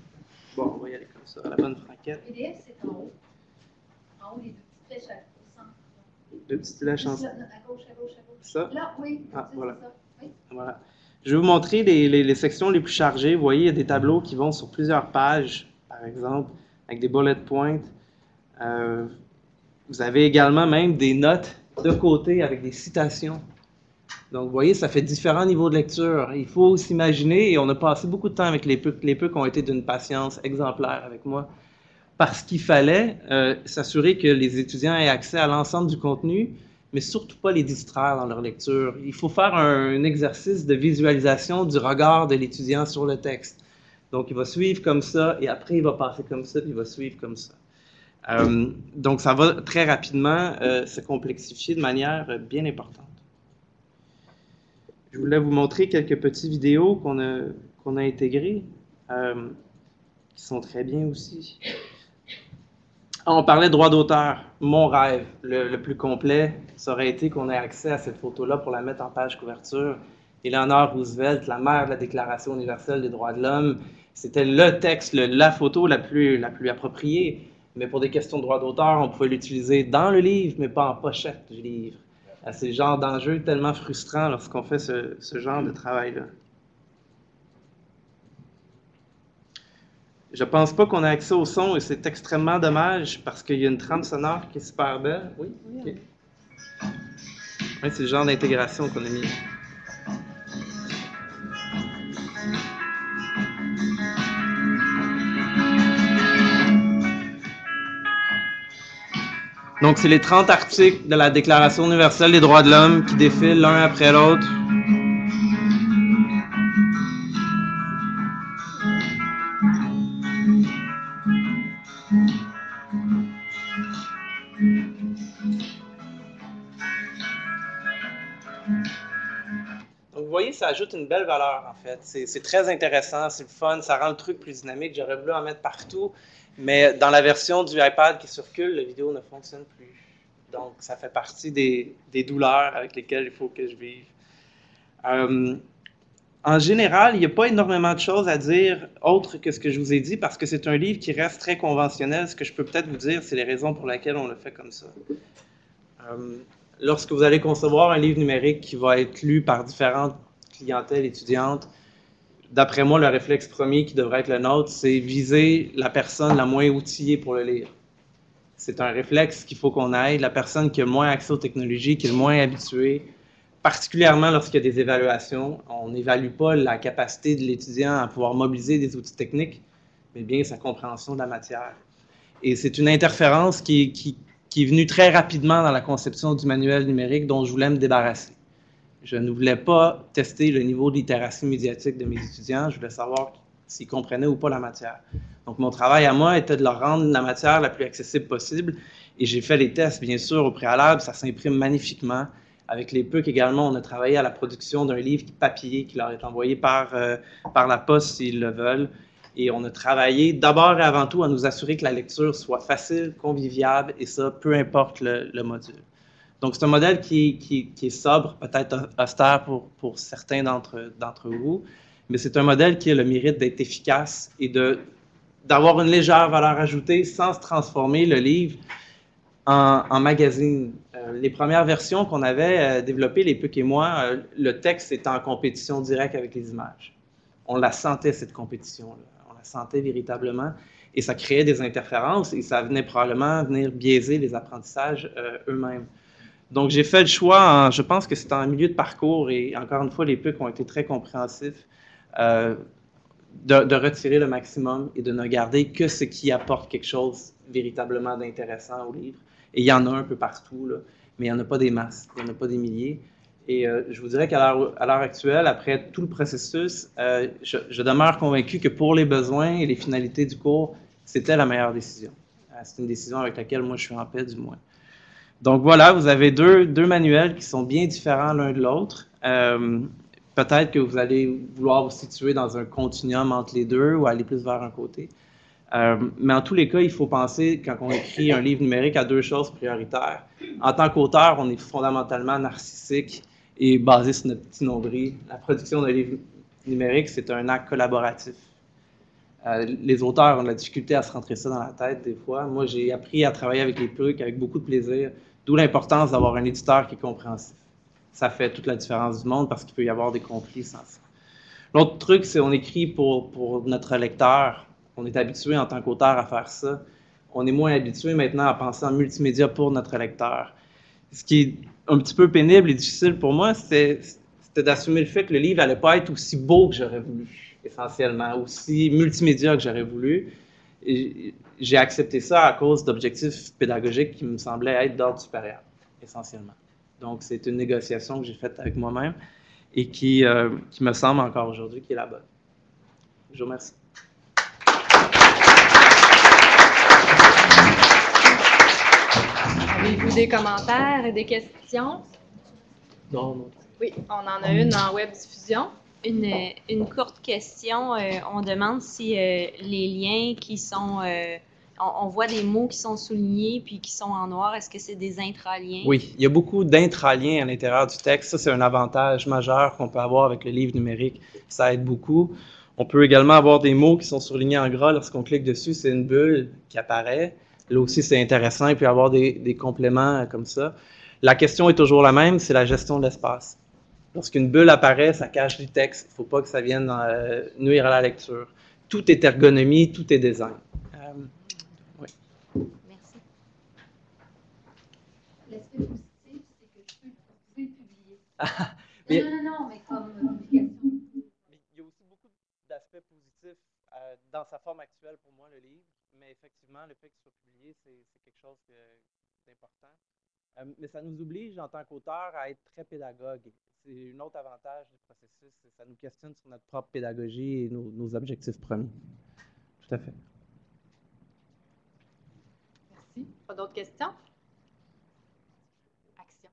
Bon, on va y aller comme ça, à la bonne franquette. P D F, c'est en haut. En haut, les deux petites flèches au centre. Deux petites flèches en À gauche, à gauche, à gauche. Ça? Là, oui. Ah, c'est voilà. ça. Oui. Voilà. Je vais vous montrer les, les, les sections les plus chargées. Vous voyez, il y a des tableaux qui vont sur plusieurs pages, par exemple, avec des bullet points. Euh, vous avez également même des notes de côté avec des citations. Donc, vous voyez, ça fait différents niveaux de lecture. Il faut s'imaginer, et on a passé beaucoup de temps avec les peu, les peu qui ont été d'une patience exemplaire avec moi, parce qu'il fallait euh, s'assurer que les étudiants aient accès à l'ensemble du contenu, mais surtout pas les distraire dans leur lecture. Il faut faire un, un exercice de visualisation du regard de l'étudiant sur le texte. Donc, il va suivre comme ça, et après, il va passer comme ça, puis il va suivre comme ça. Euh, donc, ça va très rapidement euh, se complexifier de manière euh, bien importante. Je voulais vous montrer quelques petites vidéos qu'on a, qu'on a intégrées, euh, qui sont très bien aussi. On parlait de droit d'auteur. Mon rêve, le, le plus complet, ça aurait été qu'on ait accès à cette photo-là pour la mettre en page couverture. Eleanor Roosevelt, la mère de la Déclaration universelle des droits de l'homme, c'était le texte, le, la photo la plus, la plus appropriée. Mais pour des questions de droit d'auteur, on pouvait l'utiliser dans le livre, mais pas en pochette du livre. C'est le genre d'enjeu tellement frustrant lorsqu'on fait ce, ce genre de travail-là. Je pense pas qu'on ait accès au son et c'est extrêmement dommage parce qu'il y a une trame sonore qui est super belle. Oui? Okay. Oui, c'est le genre d'intégration qu'on a mis. Donc, c'est les trente articles de la Déclaration universelle des droits de l'homme qui défilent l'un après l'autre. Donc, vous voyez, ça ajoute une belle valeur, en fait. C'est très intéressant, c'est le fun, ça rend le truc plus dynamique. J'aurais voulu en mettre partout. Mais dans la version du iPad qui circule, la vidéo ne fonctionne plus. Donc, ça fait partie des, des douleurs avec lesquelles il faut que je vive. Euh, en général, il n'y a pas énormément de choses à dire autre que ce que je vous ai dit parce que c'est un livre qui reste très conventionnel. Ce que je peux peut-être vous dire, c'est les raisons pour lesquelles on le fait comme ça. Euh, lorsque vous allez concevoir un livre numérique qui va être lu par différentes clientèles étudiantes, d'après moi, le réflexe premier qui devrait être le nôtre, c'est viser la personne la moins outillée pour le lire. C'est un réflexe qu'il faut qu'on aille, la personne qui a le moins accès aux technologies, qui est le moins habituée, particulièrement lorsqu'il y a des évaluations. On n'évalue pas la capacité de l'étudiant à pouvoir mobiliser des outils techniques, mais bien sa compréhension de la matière. Et c'est une interférence qui, qui, qui est venue très rapidement dans la conception du manuel numérique dont je voulais me débarrasser. Je ne voulais pas tester le niveau de littératie médiatique de mes étudiants. Je voulais savoir s'ils comprenaient ou pas la matière. Donc, mon travail à moi était de leur rendre la matière la plus accessible possible. Et j'ai fait les tests, bien sûr, au préalable. Ça s'imprime magnifiquement. Avec les P E C également, on a travaillé à la production d'un livre papier qui leur est envoyé par, euh, par la poste s'ils le veulent. Et on a travaillé d'abord et avant tout à nous assurer que la lecture soit facile, conviviale, et ça, peu importe le, le module. Donc, c'est un modèle qui, qui, qui est sobre, peut-être austère pour, pour certains d'entre d'entre vous, mais c'est un modèle qui a le mérite d'être efficace et d'avoir une légère valeur ajoutée sans se transformer le livre en, en magazine. Euh, les premières versions qu'on avait euh, développées, les P E C et moi, euh, le texte était en compétition directe avec les images. On la sentait, cette compétition-là. On la sentait véritablement. Et ça créait des interférences et ça venait probablement venir biaiser les apprentissages euh, eux-mêmes. Donc, j'ai fait le choix, en, je pense que c'était en milieu de parcours, et encore une fois, les P E C ont été très compréhensifs, euh, de, de retirer le maximum et de ne garder que ce qui apporte quelque chose véritablement d'intéressant au livre. Et il y en a un peu partout, là, mais il n'y en a pas des masses, il n'y en a pas des milliers. Et euh, je vous dirais qu'à l'heure actuelle, après tout le processus, euh, je, je demeure convaincu que pour les besoins et les finalités du cours, c'était la meilleure décision. Euh, c'est une décision avec laquelle moi je suis en paix, du moins. Donc voilà, vous avez deux, deux manuels qui sont bien différents l'un de l'autre. Euh, Peut-être que vous allez vouloir vous situer dans un continuum entre les deux ou aller plus vers un côté. Euh, mais en tous les cas, il faut penser, quand on écrit un livre numérique, à deux choses prioritaires. En tant qu'auteur, on est fondamentalement narcissique et basé sur notre petit nombril. La production d'un livre numérique, c'est un acte collaboratif. Euh, les auteurs ont de la difficulté à se rentrer ça dans la tête des fois. Moi, j'ai appris à travailler avec les trucs avec beaucoup de plaisir, d'où l'importance d'avoir un éditeur qui est compréhensif. Ça fait toute la différence du monde parce qu'il peut y avoir des conflits sans ça. L'autre truc, c'est qu'on écrit pour, pour notre lecteur. On est habitué en tant qu'auteur à faire ça. On est moins habitué maintenant à penser en multimédia pour notre lecteur. Ce qui est un petit peu pénible et difficile pour moi, c'était d'assumer le fait que le livre n'allait pas être aussi beau que j'aurais voulu, essentiellement, aussi multimédia que j'aurais voulu. J'ai accepté ça à cause d'objectifs pédagogiques qui me semblaient être d'ordre supérieur, essentiellement. Donc, c'est une négociation que j'ai faite avec moi-même et qui, euh, qui me semble encore aujourd'hui qui est la bonne. Je vous remercie. Avez-vous des commentaires et des questions? Non, non. Oui, on en a une en web diffusion. Une, une courte question. Euh, on demande si euh, les liens qui sont... Euh, on, on voit des mots qui sont soulignés puis qui sont en noir. Est-ce que c'est des intraliens? Oui, il y a beaucoup d'intraliens à l'intérieur du texte. Ça, c'est un avantage majeur qu'on peut avoir avec le livre numérique. Ça aide beaucoup. On peut également avoir des mots qui sont surlignés en gras. Lorsqu'on clique dessus, c'est une bulle qui apparaît. Là aussi, c'est intéressant. Il peut y avoir des, des compléments comme ça. La question est toujours la même, c'est la gestion de l'espace. Lorsqu'une bulle apparaît, ça cache du texte. Il ne faut pas que ça vienne euh, nuire à la lecture. Tout est ergonomie, tout est design. Euh, oui. Merci. L'aspect positif, c'est que tu peux, vous pouvez le publier. Ah, mais, non, non, non, mais comme publication. Il y a aussi beaucoup d'aspects positifs euh, dans sa forme actuelle pour moi, le livre. Mais effectivement, le fait qu'il soit publié, c'est quelque chose d'important. Euh, mais ça nous oblige, en tant qu'auteur, à être très pédagogue. C'est un autre avantage du processus. Ça nous questionne sur notre propre pédagogie et nos, nos objectifs premiers. Tout à fait. Merci. Pas d'autres questions? Action.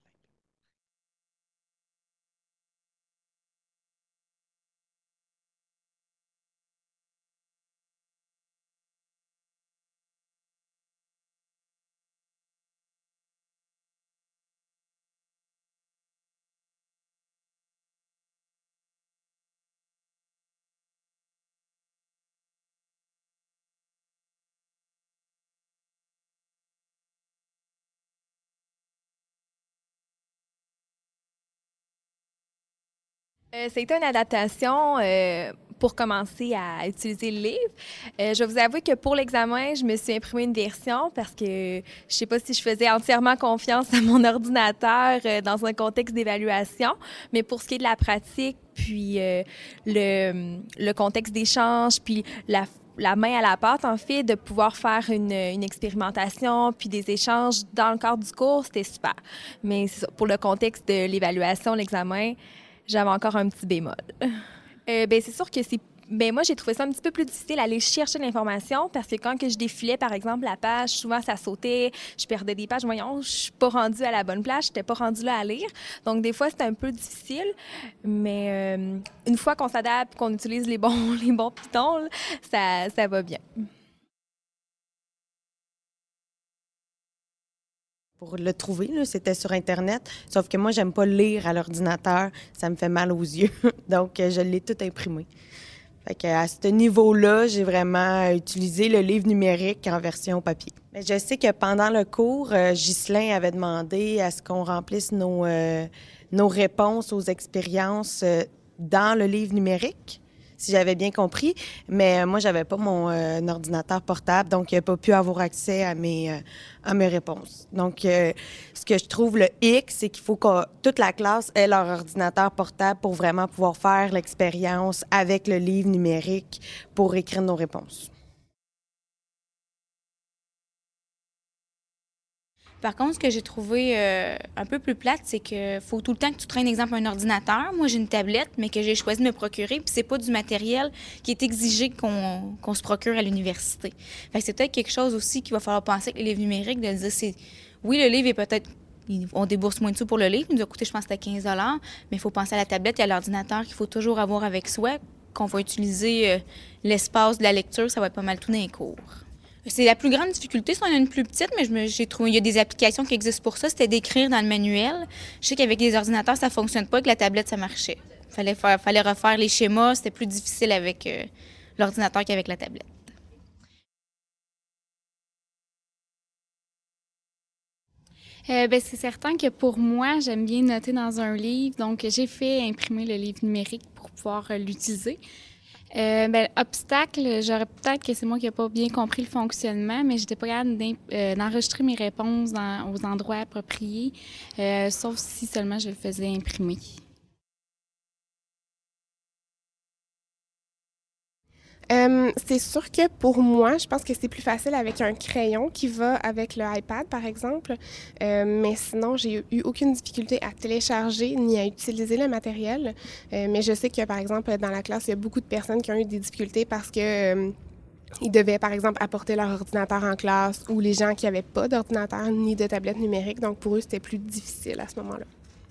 Euh, C'était une adaptation euh, pour commencer à utiliser le livre. Euh, je vais vous avouer que pour l'examen, je me suis imprimé une version parce que je ne sais pas si je faisais entièrement confiance à mon ordinateur euh, dans un contexte d'évaluation, mais pour ce qui est de la pratique, puis euh, le, le contexte d'échange, puis la la main à la pâte, en fait, de pouvoir faire une, une expérimentation puis des échanges dans le cadre du cours, c'était super. Mais pour le contexte de l'évaluation, l'examen, j'avais encore un petit bémol. Euh, ben, c'est sûr que c'est... Ben, moi, j'ai trouvé ça un petit peu plus difficile d'aller chercher l'information parce que quand que je défilais, par exemple, la page, souvent, ça sautait, je perdais des pages. Voyons, je suis pas rendue à la bonne place, je n'étais pas rendue là à lire. Donc, des fois, c'était un peu difficile. Mais euh, une fois qu'on s'adapte, qu'on utilise les bons, les bons pitons, là, ça, ça va bien. Pour le trouver, c'était sur Internet. Sauf que moi, j'aime pas lire à l'ordinateur. Ça me fait mal aux yeux. Donc, je l'ai tout imprimé. Fait que à ce niveau-là, j'ai vraiment utilisé le livre numérique en version papier. Mais je sais que pendant le cours, euh, Ghislain avait demandé à ce qu'on remplisse nos, euh, nos réponses aux expériences euh, dans le livre numérique, si j'avais bien compris. Mais euh, moi, j'avais pas mon euh, ordinateur portable, donc il n'a pas pu avoir accès à mes, euh, à mes réponses. Donc, euh, ce que je trouve le hic, c'est qu'il faut que toute la classe ait leur ordinateur portable pour vraiment pouvoir faire l'expérience avec le livre numérique pour écrire nos réponses. Par contre, ce que j'ai trouvé euh, un peu plus plate, c'est qu'il faut tout le temps que tu traînes, exemple, un ordinateur. Moi, j'ai une tablette, mais que j'ai choisi de me procurer, puis c'est pas du matériel qui est exigé qu'on qu'on se procure à l'université. Fait que c'est peut-être quelque chose aussi qu'il va falloir penser avec les livres numériques, de dire, c'est... Oui, le livre est peut-être... On débourse moins de sous pour le livre, il nous a coûté, je pense, c'était quinze dollars, mais il faut penser à la tablette et à l'ordinateur qu'il faut toujours avoir avec soi, qu'on va utiliser euh, l'espace de la lecture, ça va être pas mal tout dans les cours. C'est la plus grande difficulté, si on a une plus petite, mais j'ai trouvé, il y a des applications qui existent pour ça, c'était d'écrire dans le manuel. Je sais qu'avec les ordinateurs, ça ne fonctionne pas, avec la tablette, ça marchait. Il fallait, fallait refaire les schémas, c'était plus difficile avec euh, l'ordinateur qu'avec la tablette. Euh, ben, c'est certain que pour moi, j'aime bien noter dans un livre. Donc, j'ai fait imprimer le livre numérique pour pouvoir euh, l'utiliser. Euh, ben, obstacle, j'aurais peut-être que c'est moi qui n'ai pas bien compris le fonctionnement, mais j'étais pas capable euh, d'enregistrer mes réponses dans, aux endroits appropriés, euh, sauf si seulement je le faisais imprimer. Euh, c'est sûr que pour moi, je pense que c'est plus facile avec un crayon qui va avec le iPad, par exemple. Euh, mais sinon, j'ai eu aucune difficulté à télécharger ni à utiliser le matériel. Euh, mais je sais que, par exemple, dans la classe, il y a beaucoup de personnes qui ont eu des difficultés parce que euh, ils devaient, par exemple, apporter leur ordinateur en classe, ou les gens qui n'avaient pas d'ordinateur ni de tablette numérique. Donc, pour eux, c'était plus difficile à ce moment-là.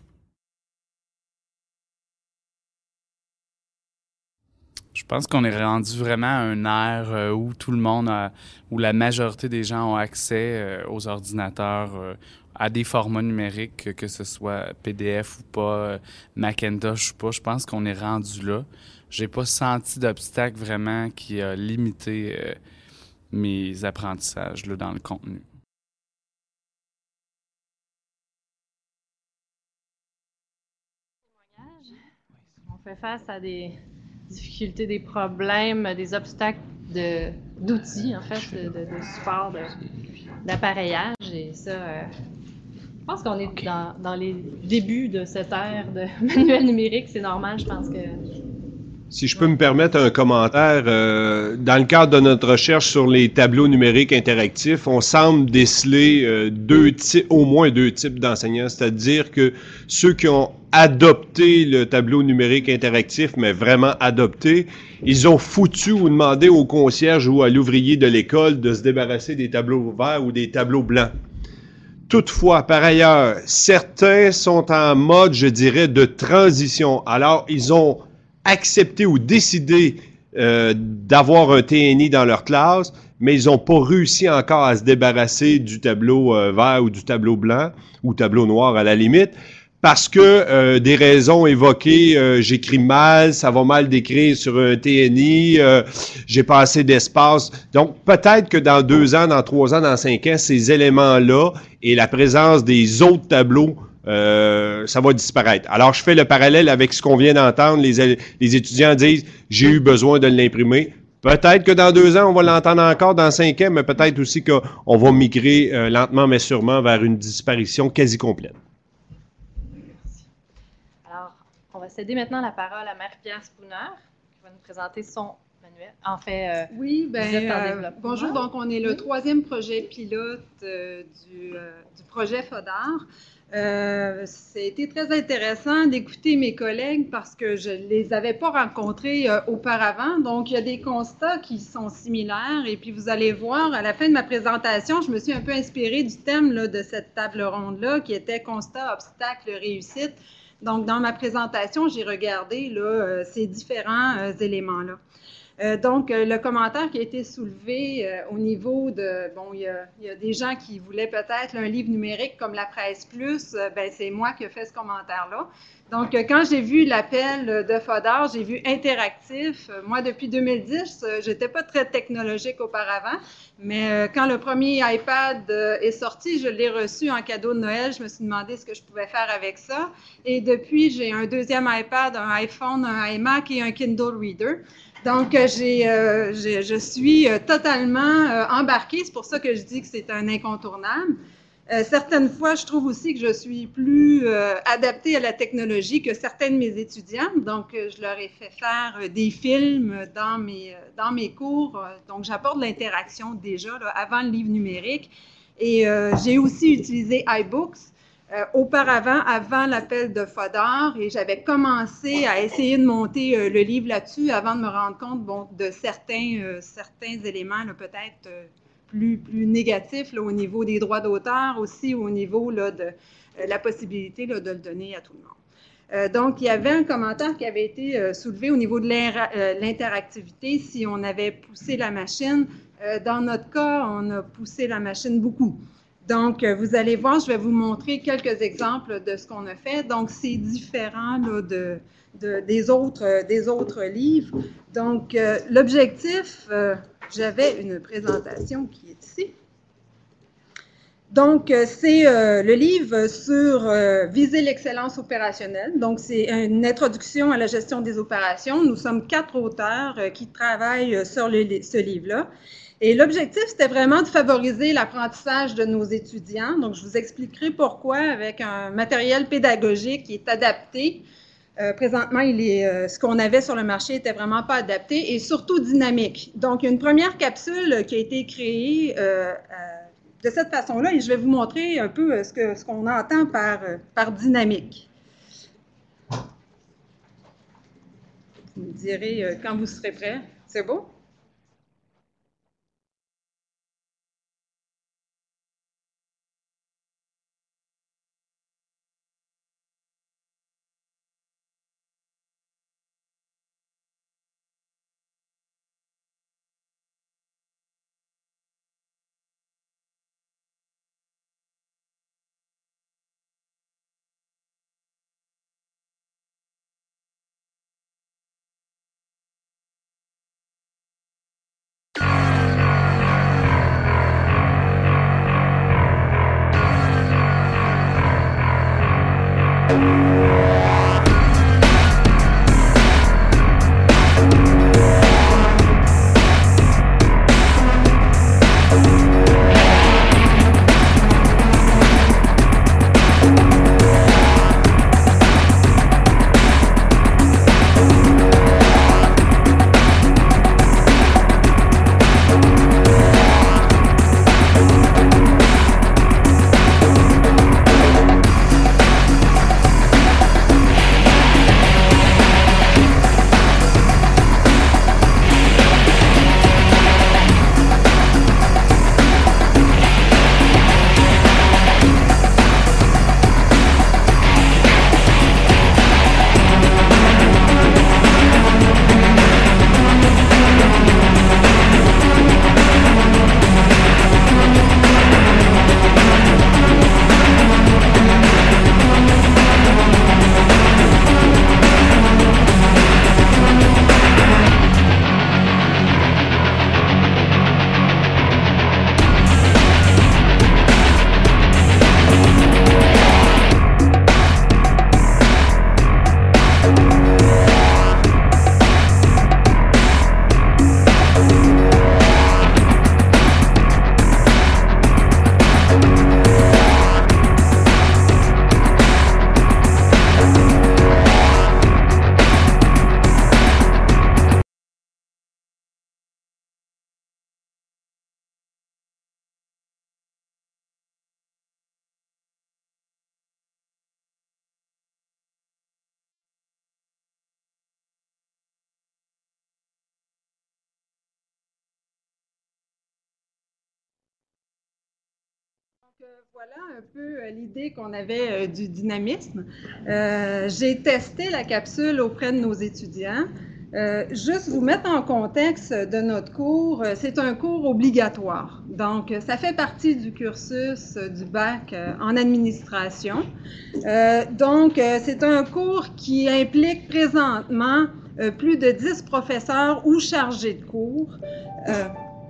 Je pense qu'on est rendu vraiment à un ère euh, où tout le monde, a, où la majorité des gens ont accès euh, aux ordinateurs, euh, à des formats numériques, que, que ce soit P D F ou pas, euh, Macintosh ou pas. Je pense qu'on est rendu là. J'ai pas senti d'obstacle vraiment qui a limité euh, mes apprentissages là, dans le contenu. On fait face à des difficultés, des problèmes, des obstacles de, d'outils, en fait, de, de, de support, de, d'appareillage. Et ça, euh, je pense qu'on est dans, dans les débuts de cette ère de manuel numérique. C'est normal, je pense que... Si je peux me permettre un commentaire, euh, dans le cadre de notre recherche sur les tableaux numériques interactifs, on semble déceler euh, deux types, au moins deux types d'enseignants, c'est-à-dire que ceux qui ont adopté le tableau numérique interactif, mais vraiment adopté, ils ont foutu ou demandé au concierge ou à l'ouvrier de l'école de se débarrasser des tableaux verts ou des tableaux blancs. Toutefois, par ailleurs, certains sont en mode, je dirais, de transition. Alors, ils ont accepté ou décidé euh, d'avoir un T N I dans leur classe, mais ils n'ont pas réussi encore à se débarrasser du tableau euh, vert ou du tableau blanc, ou tableau noir à la limite, parce que euh, des raisons évoquées, euh, j'écris mal, ça va mal d'écrire sur un T N I, euh, j'ai pas assez d'espace. Donc, peut-être que dans deux ans, dans trois ans, dans cinq ans, ces éléments-là et la présence des autres tableaux, euh, ça va disparaître. Alors, je fais le parallèle avec ce qu'on vient d'entendre. Les, les étudiants disent « j'ai eu besoin de l'imprimer ». Peut-être que dans deux ans, on va l'entendre encore, dans cinq ans, mais peut-être aussi qu'on va migrer euh, lentement mais sûrement vers une disparition quasi complète. Alors, on va céder maintenant la parole à Marie-Pierre Spooner, qui va nous présenter son manuel. En fait, euh, oui, vous êtes en ben, euh, développement. bonjour. Donc, on est le troisième projet pilote euh, du, euh, du projet FODAR. Euh, ça a été très intéressant d'écouter mes collègues parce que je ne les avais pas rencontrés euh, auparavant. Donc, il y a des constats qui sont similaires. Et puis, vous allez voir, à la fin de ma présentation, je me suis un peu inspirée du thème là, de cette table ronde-là qui était constat, obstacle, réussite. Donc, dans ma présentation, j'ai regardé là, euh, ces différents euh, éléments-là. Euh, donc, euh, le commentaire qui a été soulevé euh, au niveau de, bon, il y, a, il y a des gens qui voulaient peut-être un livre numérique comme la Presse Plus, euh, ben, c'est moi qui ai fait ce commentaire-là. Donc, euh, quand j'ai vu l'appel de FODAR, j'ai vu interactif. Euh, moi, depuis deux mille dix, euh, j'étais pas très technologique auparavant, mais euh, quand le premier iPad euh, est sorti, je l'ai reçu en cadeau de Noël. Je me suis demandé ce que je pouvais faire avec ça. Et depuis, j'ai un deuxième iPad, un iPhone, un iMac et un Kindle Reader. Donc, j'ai, euh, j'ai, je suis euh, totalement euh, embarquée. C'est pour ça que je dis que c'est un incontournable. Euh, certaines fois, je trouve aussi que je suis plus euh, adaptée à la technologie que certains de mes étudiants. Donc, euh, je leur ai fait faire euh, des films dans mes, euh, dans mes cours. Euh, donc, j'apporte l'interaction déjà là, avant le livre numérique. Et euh, j'ai aussi utilisé iBooks. Euh, auparavant, avant l'appel de FODAR, et j'avais commencé à essayer de monter euh, le livre là-dessus avant de me rendre compte bon, de certains, euh, certains éléments peut-être euh, plus, plus négatifs là, au niveau des droits d'auteur, aussi au niveau là, de euh, la possibilité là, de le donner à tout le monde. Euh, donc, il y avait un commentaire qui avait été euh, soulevé au niveau de l'interactivité, si on avait poussé la machine. Euh, dans notre cas, on a poussé la machine beaucoup. Donc, vous allez voir, je vais vous montrer quelques exemples de ce qu'on a fait. Donc, c'est différent là, de, de, des, autres, des autres livres. Donc, euh, l'objectif, euh, j'avais une présentation qui est ici. Donc, c'est euh, le livre sur euh, viser l'excellence opérationnelle. Donc, c'est une introduction à la gestion des opérations. Nous sommes quatre auteurs euh, qui travaillent sur le, ce livre-là. Et l'objectif, c'était vraiment de favoriser l'apprentissage de nos étudiants. Donc, je vous expliquerai pourquoi avec un matériel pédagogique qui est adapté. Euh, présentement, il est, euh, ce qu'on avait sur le marché n'était vraiment pas adapté et surtout dynamique. Donc, il y a une première capsule qui a été créée euh, de cette façon-là, et je vais vous montrer un peu ce que, ce qu'on entend par, par dynamique. Vous me direz quand vous serez prêts. C'est beau? Voilà un peu l'idée qu'on avait euh, du dynamisme. Euh, j'ai testé la capsule auprès de nos étudiants. Euh, juste vous mettre en contexte de notre cours, c'est un cours obligatoire. Donc, ça fait partie du cursus du bac en administration. Euh, donc, c'est un cours qui implique présentement euh, plus de dix professeurs ou chargés de cours. Euh,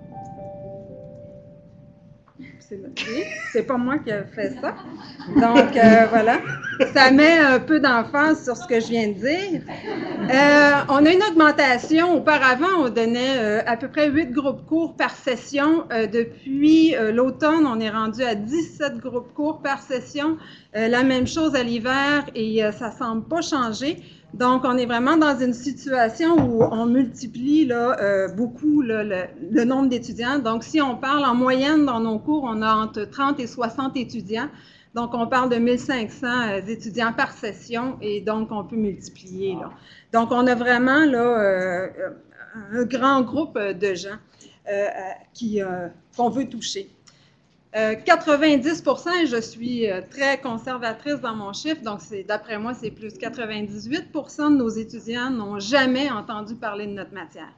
C'est pas moi qui ai fait ça. Donc, euh, voilà. Ça met un peu d'emphase sur ce que je viens de dire. Euh, on a une augmentation. Auparavant, on donnait euh, à peu près huit groupes courts par session. Euh, depuis euh, l'automne, on est rendu à dix-sept groupes courts par session. Euh, la même chose à l'hiver et euh, ça ne semble pas changer. Donc, on est vraiment dans une situation où on multiplie là, euh, beaucoup là, le, le nombre d'étudiants. Donc, si on parle en moyenne dans nos cours, on a entre trente et soixante étudiants. Donc, on parle de mille cinq cents euh, étudiants par session et donc, on peut multiplier. Là. Donc, on a vraiment là, euh, un grand groupe de gens euh, qui, euh, qu'on veut toucher. Euh, quatre-vingt-dix pour cent, et je suis euh, très conservatrice dans mon chiffre, donc d'après moi, c'est plus quatre-vingt-dix-huit pour cent de nos étudiants n'ont jamais entendu parler de notre matière.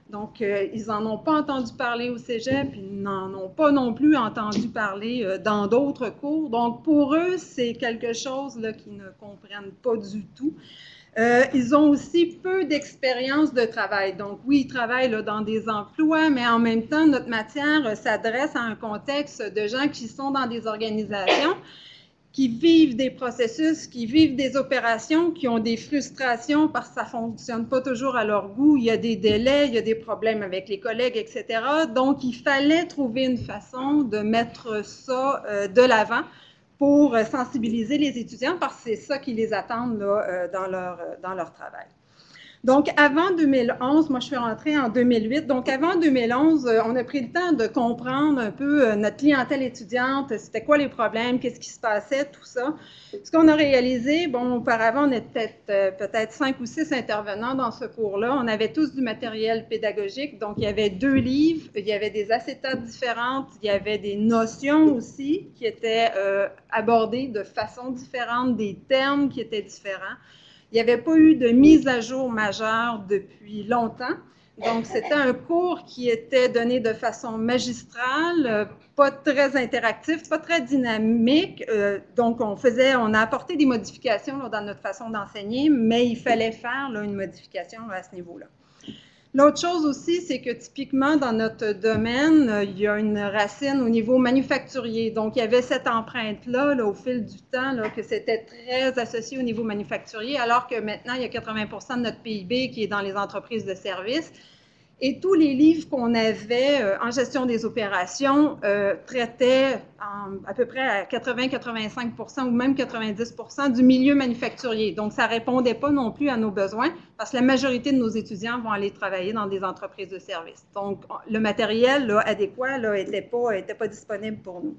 Donc, euh, ils n'en ont pas entendu parler au cégep, ils n'en ont pas non plus entendu parler euh, dans d'autres cours. Donc, pour eux, c'est quelque chose là, qu'ils ne comprennent pas du tout. Euh, ils ont aussi peu d'expérience de travail. Donc, oui, ils travaillent là, dans des emplois, mais en même temps, notre matière euh, s'adresse à un contexte de gens qui sont dans des organisations, qui vivent des processus, qui vivent des opérations, qui ont des frustrations parce que ça ne fonctionne pas toujours à leur goût. Il y a des délais, il y a des problèmes avec les collègues, et cetera. Donc, il fallait trouver une façon de mettre ça euh, de l'avant pour sensibiliser les étudiants parce que c'est ça qui les attend là, euh, dans, leur, dans leur travail. Donc, avant deux mille onze, moi, je suis rentrée en deux mille huit. Donc, avant deux mille onze, euh, on a pris le temps de comprendre un peu euh, notre clientèle étudiante, c'était quoi les problèmes, qu'est-ce qui se passait, tout ça. Ce qu'on a réalisé, bon, auparavant, on était euh, peut-être cinq ou six intervenants dans ce cours-là. On avait tous du matériel pédagogique. Donc, il y avait deux livres, il y avait des acétates différentes, il y avait des notions aussi qui étaient euh, abordées de façon différente, des termes qui étaient différents. Il n'y avait pas eu de mise à jour majeure depuis longtemps. Donc, c'était un cours qui était donné de façon magistrale, pas très interactif, pas très dynamique. Euh, donc, on faisait, on a apporté des modifications là, dans notre façon d'enseigner, mais il fallait faire là, une modification là, à ce niveau-là. L'autre chose aussi, c'est que typiquement, dans notre domaine, il y a une racine au niveau manufacturier. Donc, il y avait cette empreinte-là, là, au fil du temps, là, que c'était très associé au niveau manufacturier, alors que maintenant, il y a quatre-vingts pour cent de notre P I B qui est dans les entreprises de services. Et tous les livres qu'on avait euh, en gestion des opérations euh, traitaient en, à peu près à quatre-vingts à quatre-vingt-cinq pour cent ou même quatre-vingt-dix pour cent du milieu manufacturier. Donc, ça ne répondait pas non plus à nos besoins parce que la majorité de nos étudiants vont aller travailler dans des entreprises de services. Donc, le matériel là, adéquat n'était pas, était pas disponible pour nous.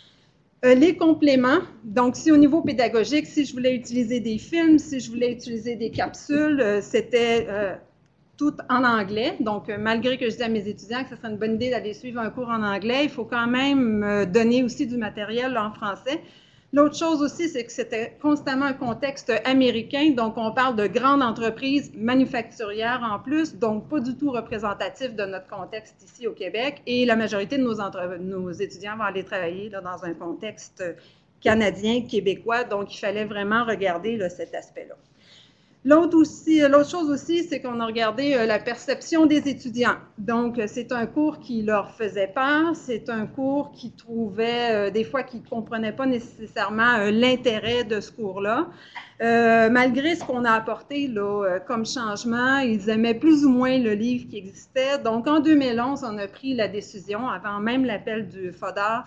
Euh, les compléments, donc si au niveau pédagogique, si je voulais utiliser des films, si je voulais utiliser des capsules, euh, c'était... Euh, tout en anglais. Donc, euh, malgré que je dis à mes étudiants que ce serait une bonne idée d'aller suivre un cours en anglais, il faut quand même euh, donner aussi du matériel là, en français. L'autre chose aussi, c'est que c'était constamment un contexte américain. Donc, on parle de grandes entreprises manufacturières en plus, donc pas du tout représentatif de notre contexte ici au Québec. Et la majorité de nos, entre... nos étudiants vont aller travailler là, dans un contexte canadien, québécois. Donc, il fallait vraiment regarder là, cet aspect-là. L'autre aussi, l'autre chose aussi, c'est qu'on a regardé euh, la perception des étudiants. Donc, c'est un cours qui leur faisait peur, c'est un cours qui trouvait, euh, des fois, qu'ils ne comprenaient pas nécessairement euh, l'intérêt de ce cours-là. Euh, malgré ce qu'on a apporté là, euh, comme changement, ils aimaient plus ou moins le livre qui existait. Donc, en deux mille onze, on a pris la décision, avant même l'appel du FODAR,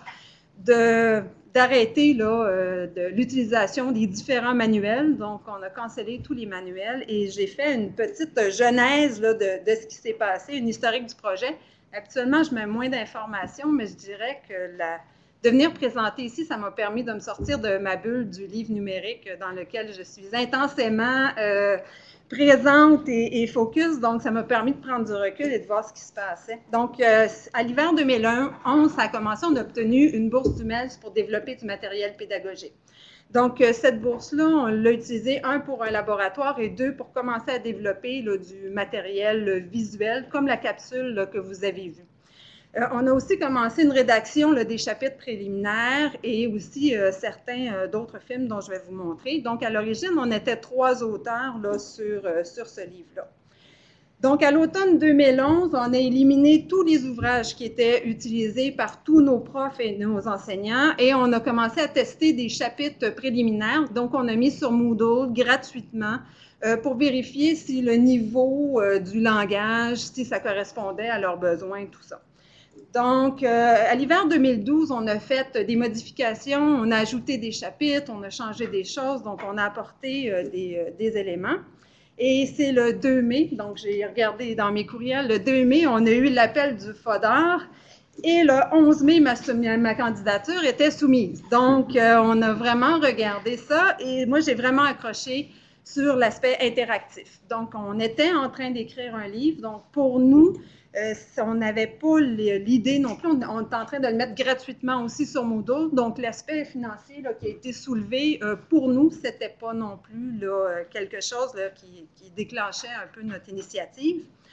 de... d'arrêter euh, de l'utilisation des différents manuels. Donc, on a cancellé tous les manuels et j'ai fait une petite genèse là, de, de ce qui s'est passé, une historique du projet. Actuellement, je mets moins d'informations, mais je dirais que la, de venir présenter ici, ça m'a permis de me sortir de ma bulle du livre numérique dans lequel je suis intensément euh, présente et, et focus. Donc, ça m'a permis de prendre du recul et de voir ce qui se passait. Donc, euh, à l'hiver deux mille onze, ça a commencé, on a obtenu une bourse du M E L S pour développer du matériel pédagogique. Donc, euh, cette bourse-là, on l'a utilisée, un, pour un laboratoire et deux, pour commencer à développer là, du matériel là, visuel, comme la capsule là, que vous avez vue. Euh, on a aussi commencé une rédaction là, des chapitres préliminaires et aussi euh, certains euh, d'autres films dont je vais vous montrer. Donc, à l'origine, on était trois auteurs là, sur, euh, sur ce livre-là. Donc, à l'automne deux mille onze, on a éliminé tous les ouvrages qui étaient utilisés par tous nos profs et nos enseignants et on a commencé à tester des chapitres préliminaires. Donc, on a mis sur Moodle gratuitement euh, pour vérifier si le niveau euh, du langage, si ça correspondait à leurs besoins, tout ça. Donc, euh, à l'hiver deux mille douze, on a fait des modifications, on a ajouté des chapitres, on a changé des choses, donc on a apporté euh, des, euh, des éléments. Et c'est le deux mai, donc j'ai regardé dans mes courriels, le deux mai, on a eu l'appel du FODAR et le onze mai, ma, ma candidature était soumise. Donc, euh, on a vraiment regardé ça et moi, j'ai vraiment accroché sur l'aspect interactif. Donc, on était en train d'écrire un livre, donc pour nous, Euh, on n'avait pas l'idée non plus, on, on est en train de le mettre gratuitement aussi sur Moodle, donc l'aspect financier là, qui a été soulevé, euh, pour nous, ce n'était pas non plus là, quelque chose là, qui, qui déclenchait un peu notre initiative.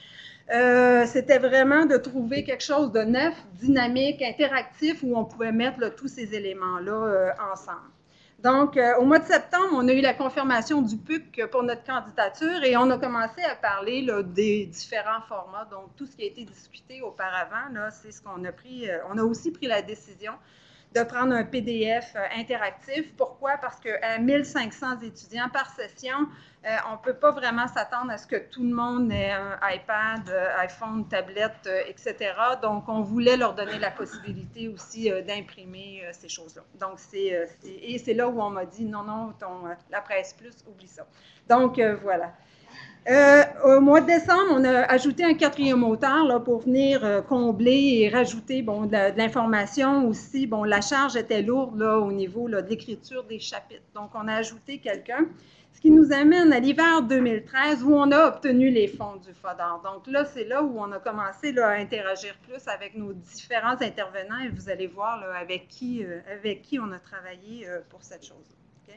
Euh, C'était vraiment de trouver quelque chose de neuf, dynamique, interactif, où on pouvait mettre là, tous ces éléments-là euh, ensemble. Donc, euh, au mois de septembre, on a eu la confirmation du P U C pour notre candidature et on a commencé à parler là, des différents formats. Donc, tout ce qui a été discuté auparavant, c'est ce qu'on a pris. Euh, on a aussi pris la décision de prendre un P D F euh, interactif. Pourquoi? Parce qu'à mille cinq cents étudiants par session, euh, on ne peut pas vraiment s'attendre à ce que tout le monde ait un iPad, euh, iPhone, tablette, euh, et cetera. Donc, on voulait leur donner la possibilité aussi euh, d'imprimer euh, ces choses-là. Donc, c'est, euh, et c'est là où on m'a dit, non, non, ton, euh, la Presse Plus, oublie ça. Donc, euh, voilà. Euh, au mois de décembre, on a ajouté un quatrième auteur là, pour venir euh, combler et rajouter bon, de, de l'information aussi. Bon, la charge était lourde là, au niveau là, de l'écriture des chapitres. Donc, on a ajouté quelqu'un, ce qui nous amène à l'hiver deux mille treize où on a obtenu les fonds du FODAR. Donc là, c'est là où on a commencé là, à interagir plus avec nos différents intervenants et vous allez voir là, avec, qui, euh, avec qui on a travaillé euh, pour cette chose-là.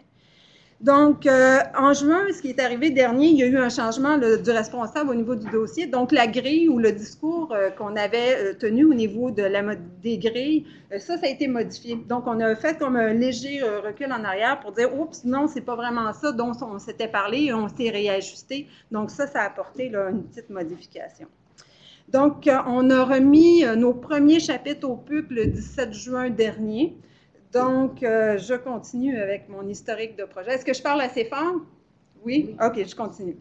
Donc, euh, en juin, ce qui est arrivé dernier, il y a eu un changement là, du responsable au niveau du dossier. Donc, la grille ou le discours euh, qu'on avait euh, tenu au niveau de la, des grilles, euh, ça, ça a été modifié. Donc, on a fait comme un léger euh, recul en arrière pour dire « Oups, non, c'est pas vraiment ça dont on s'était parlé et on s'est réajusté. » Donc, ça, ça a apporté là, une petite modification. Donc, euh, on a remis euh, nos premiers chapitres au P U C le dix-sept juin dernier. Donc, euh, je continue avec mon historique de projet. Est-ce que je parle assez fort? Oui? OK, je continue.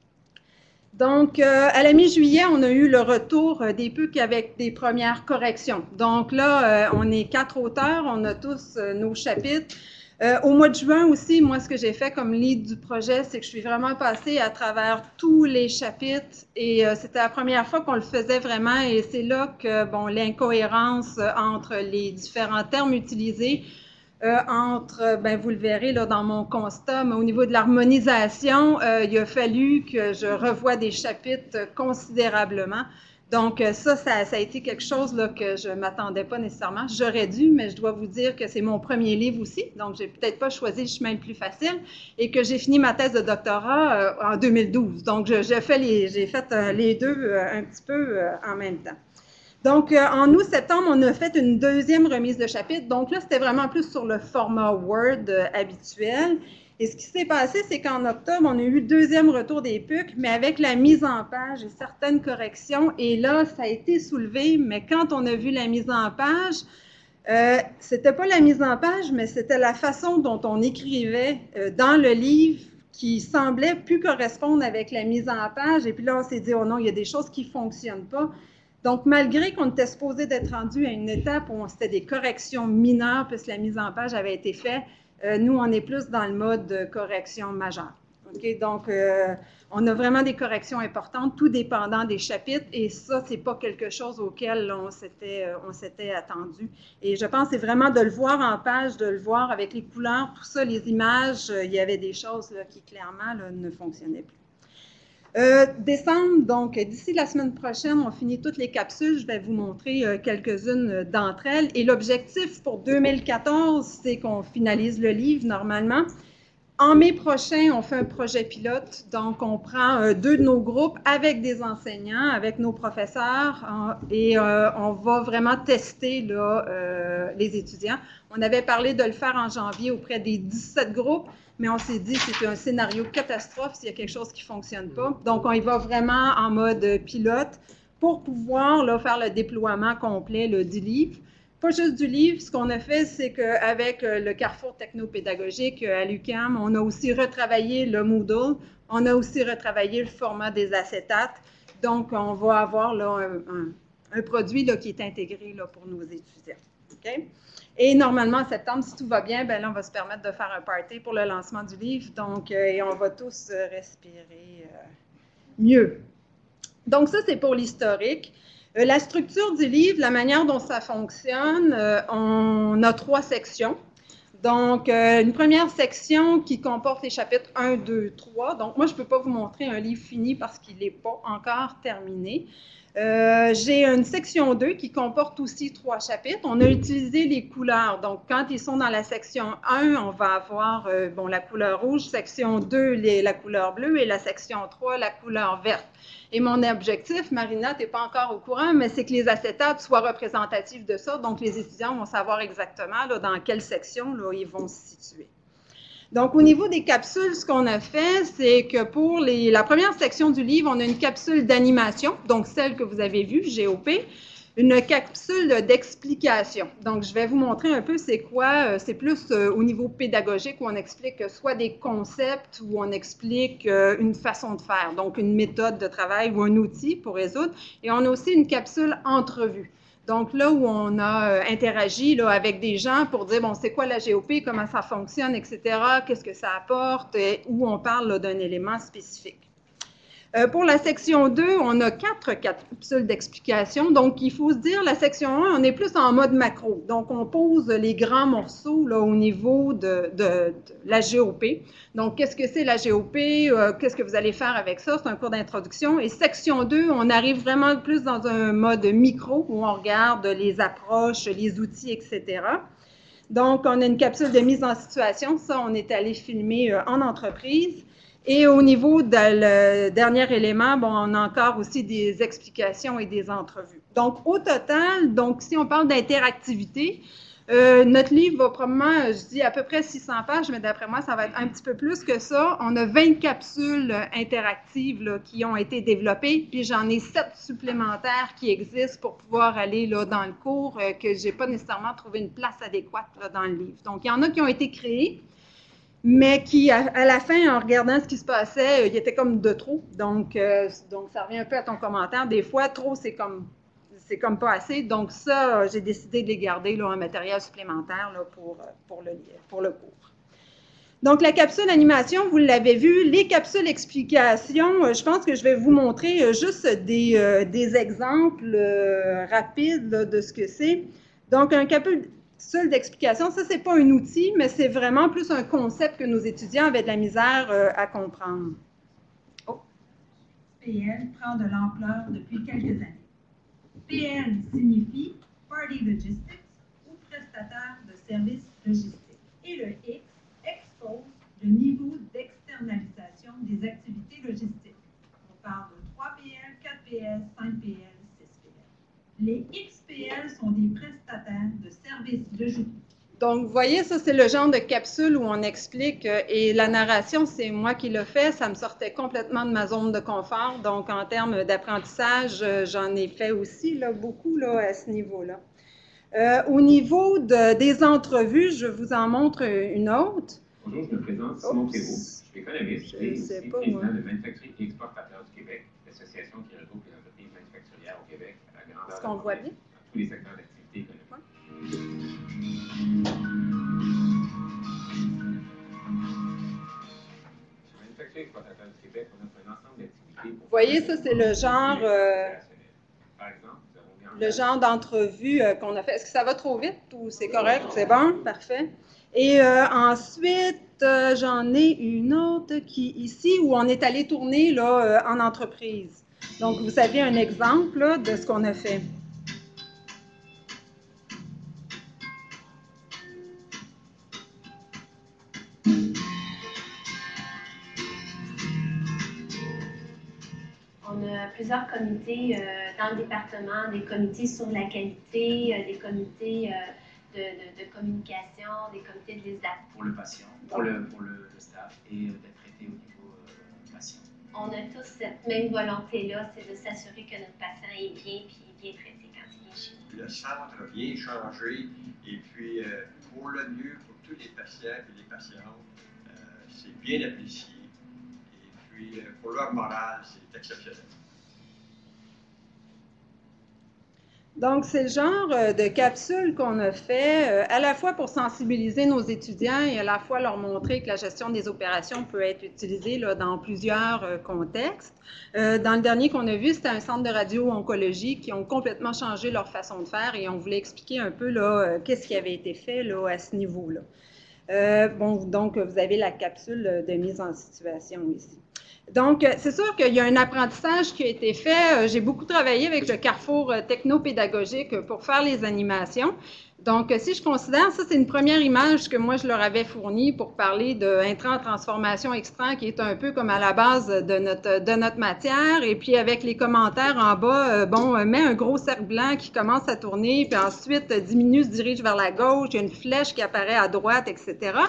Donc, euh, à la mi-juillet, on a eu le retour des P U C avec des premières corrections. Donc là, euh, on est quatre auteurs, on a tous euh, nos chapitres. Euh, au mois de juin aussi, moi, ce que j'ai fait comme lead du projet, c'est que je suis vraiment passée à travers tous les chapitres et euh, c'était la première fois qu'on le faisait vraiment et c'est là que, bon, l'incohérence entre les différents termes utilisés, euh, entre, ben, vous le verrez là dans mon constat, mais au niveau de l'harmonisation, euh, il a fallu que je revoie des chapitres considérablement. Donc, ça, ça, ça a été quelque chose là, que je ne m'attendais pas nécessairement. J'aurais dû, mais je dois vous dire que c'est mon premier livre aussi, donc je n'ai peut-être pas choisi le chemin le plus facile et que j'ai fini ma thèse de doctorat euh, en deux mille douze. Donc, je, je fais les, j'ai fait euh, les deux euh, un petit peu euh, en même temps. Donc, euh, en août-septembre, on a fait une deuxième remise de chapitre. Donc là, c'était vraiment plus sur le format Word euh, habituel. Et ce qui s'est passé, c'est qu'en octobre, on a eu le deuxième retour des P U C, mais avec la mise en page et certaines corrections. Et là, ça a été soulevé, mais quand on a vu la mise en page, euh, c'était pas la mise en page, mais c'était la façon dont on écrivait euh, dans le livre qui semblait plus correspondre avec la mise en page. Et puis là, on s'est dit, oh non, il y a des choses qui ne fonctionnent pas. Donc, malgré qu'on était supposé d'être rendu à une étape où c'était des corrections mineures, puisque la mise en page avait été faite, Euh, nous, on est plus dans le mode de correction majeure. Okay? Donc, euh, on a vraiment des corrections importantes, tout dépendant des chapitres, et ça, ce n'est pas quelque chose auquel on s'était, euh, on s'était attendu. Et je pense que c'est vraiment de le voir en page, de le voir avec les couleurs, tout ça, les images, euh, il y avait des choses là, qui, clairement, là, ne fonctionnaient plus. Euh, décembre, donc d'ici la semaine prochaine, on finit toutes les capsules. Je vais vous montrer euh, quelques-unes d'entre elles. Et l'objectif pour deux mille quatorze, c'est qu'on finalise le livre normalement. En mai prochain, on fait un projet pilote. Donc, on prend euh, deux de nos groupes avec des enseignants, avec nos professeurs, hein, et euh, on va vraiment tester là, euh, les étudiants. On avait parlé de le faire en janvier auprès des dix-sept groupes, mais on s'est dit que c'est un scénario catastrophe s'il y a quelque chose qui ne fonctionne pas. Donc, on y va vraiment en mode pilote pour pouvoir là, faire le déploiement complet là, du livre. Pas juste du livre, ce qu'on a fait, c'est qu'avec le Carrefour technopédagogique à l'U Q A M, on a aussi retravaillé le Moodle, on a aussi retravaillé le format des acétates. Donc, on va avoir là, un, un, un produit là, qui est intégré là, pour nos étudiants. Okay? Et normalement, en septembre, si tout va bien, bien là, on va se permettre de faire un party pour le lancement du livre. Donc, euh, et on va tous euh, respirer euh, mieux. Donc, ça, c'est pour l'historique. Euh, la structure du livre, la manière dont ça fonctionne, euh, on a trois sections. Donc, euh, une première section qui comporte les chapitres un, deux, trois. Donc, moi, je ne peux pas vous montrer un livre fini parce qu'il n'est pas encore terminé. Euh, j'ai une section deux qui comporte aussi trois chapitres. On a utilisé les couleurs. Donc, quand ils sont dans la section un, on va avoir euh, bon, la couleur rouge, section deux, les, la couleur bleue et la section trois, la couleur verte. Et mon objectif, Marina, tu n'es pas encore au courant, mais c'est que les acétates soient représentatifs de ça. Donc, les étudiants vont savoir exactement là, dans quelle section là, ils vont se situer. Donc, au niveau des capsules, ce qu'on a fait, c'est que pour les, la première section du livre, on a une capsule d'animation, donc celle que vous avez vue, G O P, une capsule d'explication. Donc, je vais vous montrer un peu c'est quoi, c'est plus au niveau pédagogique où on explique soit des concepts, où on explique une façon de faire, donc une méthode de travail ou un outil pour résoudre. Et on a aussi une capsule entrevue. Donc, là où on a euh, interagi là, avec des gens pour dire, bon, c'est quoi la G O P, comment ça fonctionne, et cetera, qu'est-ce que ça apporte, et où on parle d'un élément spécifique. Euh, pour la section deux, on a quatre capsules d'explication. Donc, il faut se dire, la section un, on est plus en mode macro. Donc, on pose les grands morceaux là, au niveau de, de, de la G O P. Donc, qu'est-ce que c'est la G O P? Euh, qu'est-ce que vous allez faire avec ça? C'est un cours d'introduction. Et section deux, on arrive vraiment plus dans un mode micro où on regarde les approches, les outils, et cetera. Donc, on a une capsule de mise en situation. Ça, on est allé filmer euh, en entreprise. Et au niveau de le dernier élément, bon, on a encore aussi des explications et des entrevues. Donc, au total, donc, si on parle d'interactivité, euh, notre livre va probablement, je dis à peu près six cents pages, mais d'après moi, ça va être un petit peu plus que ça. On a vingt capsules interactives là, qui ont été développées, puis j'en ai sept supplémentaires qui existent pour pouvoir aller là, dans le cours, euh, que je n'ai pas nécessairement trouvé une place adéquate là, dans le livre. Donc, il y en a qui ont été créés, mais qui, à, à la fin, en regardant ce qui se passait, euh, il était comme de trop. Donc, euh, donc, ça revient un peu à ton commentaire. Des fois, trop, c'est comme, c'est comme pas assez. Donc, ça, euh, j'ai décidé de les garder là, en matériel supplémentaire là, pour, pour, le, pour le cours. Donc, la capsule animation, vous l'avez vu. Les capsules explication, euh, je pense que je vais vous montrer euh, juste des, euh, des exemples euh, rapides là, de ce que c'est. Donc, un capsule Seul d'explication, ça, c'est pas un outil, mais c'est vraiment plus un concept que nos étudiants avaient de la misère euh, à comprendre. Oh. P L prend de l'ampleur depuis quelques années. P L signifie Party Logistics ou prestataire de services logistiques. Et le X expose le niveau d'externalisation des activités logistiques. On parle de trois P L, quatre P L, cinq P L, les X P L sont des prestataires de services logistiques. Donc, vous voyez, ça, c'est le genre de capsule où on explique, euh, et la narration, c'est moi qui l'ai fait, ça me sortait complètement de ma zone de confort. Donc, en termes d'apprentissage, euh, j'en ai fait aussi là, beaucoup là, à ce niveau-là. Euh, au niveau de, des entrevues, je vous en montre une autre. Bonjour, je me présente Simon Prévost. Je suis économiste et aussi président ouais. de Manufacturiers et Exportateurs du Québec, l'association qui regroupe les entreprises manufacturières au Québec à la grandeur. Est-ce qu'on voit bien? Tous les secteurs d'activité économique. Chez Manufacturiers et Exportateurs du Québec, on offre un ensemble d'activités. Vous voyez, ça, c'est le genre, euh, Par exemple, nous avons le genre d'entrevue euh, qu'on a fait. Est-ce que ça va trop vite ou c'est correct? C'est bon? Parfait. Et euh, ensuite, euh, j'en ai une autre qui ici, où on est allé tourner là, euh, en entreprise. Donc, vous avez un exemple là, de ce qu'on a fait. On a plusieurs comités euh, dans le département, des comités sur la qualité, euh, des comités euh, de, de, de communication, des comités de liste d'attente. Pour le patient, pour le, pour le, le staff et euh, d'être traité au niveau euh, patient. On a tous cette même volonté-là, c'est de s'assurer que notre patient est bien et bien traité quand il vient chez nous. Le centre vient changer et puis euh, pour le mieux pour tous les patients et les patientes, euh, c'est bien apprécié. Et puis euh, pour leur morale, c'est exceptionnel. Donc, c'est le genre de capsule qu'on a fait euh, à la fois pour sensibiliser nos étudiants et à la fois leur montrer que la gestion des opérations peut être utilisée là, dans plusieurs euh, contextes. Euh, dans le dernier qu'on a vu, c'était un centre de radio-oncologie qui ont complètement changé leur façon de faire et on voulait expliquer un peu là, euh, qu'est-ce qui avait été fait là, à ce niveau-là. Euh, bon, donc, vous avez la capsule de mise en situation ici. Donc, c'est sûr qu'il y a un apprentissage qui a été fait. J'ai beaucoup travaillé avec le Carrefour technopédagogique pour faire les animations. Donc, si je considère, ça, c'est une première image que moi, je leur avais fournie pour parler d'intrants, transformation, extrants, qui est un peu comme à la base de notre, de notre matière. Et puis, avec les commentaires en bas, euh, bon, euh, met un gros cercle blanc qui commence à tourner, puis ensuite, euh, diminue, se dirige vers la gauche, il y a une flèche qui apparaît à droite, et cetera.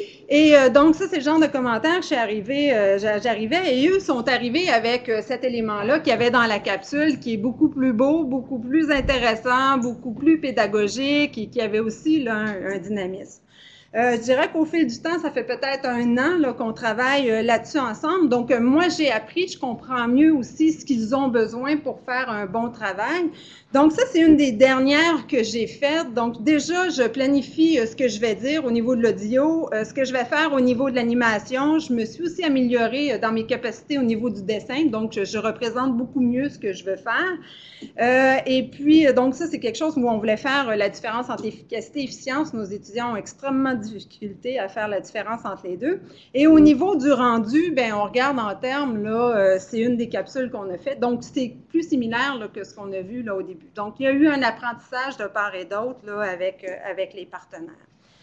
Et euh, donc, ça, c'est le genre de commentaires que j'arrivais, euh, j'arrivais, et eux sont arrivés avec euh, cet élément-là qu'il y avait dans la capsule, qui est beaucoup plus beau, beaucoup plus intéressant, beaucoup plus pédagogique, et qui avait aussi là, un, un dynamisme. Euh, je dirais qu'au fil du temps, ça fait peut-être un an qu'on travaille euh, là-dessus ensemble. Donc, euh, moi, j'ai appris, je comprends mieux aussi ce qu'ils ont besoin pour faire un bon travail. Donc, ça, c'est une des dernières que j'ai faites. Donc, déjà, je planifie euh, ce que je vais dire au niveau de l'audio, euh, ce que je vais faire au niveau de l'animation. Je me suis aussi améliorée euh, dans mes capacités au niveau du dessin. Donc, je, je représente beaucoup mieux ce que je veux faire. Euh, et puis, euh, donc, ça, c'est quelque chose où on voulait faire euh, la différence entre efficacité et efficience. Nos étudiants ont extrêmement de difficulté à faire la différence entre les deux. Et au niveau du rendu, bien, on regarde en termes, là, euh, c'est une des capsules qu'on a faites. Donc, c'est plus similaire là, que ce qu'on a vu là au début. Donc, il y a eu un apprentissage de part et d'autre là, avec, euh, avec les partenaires.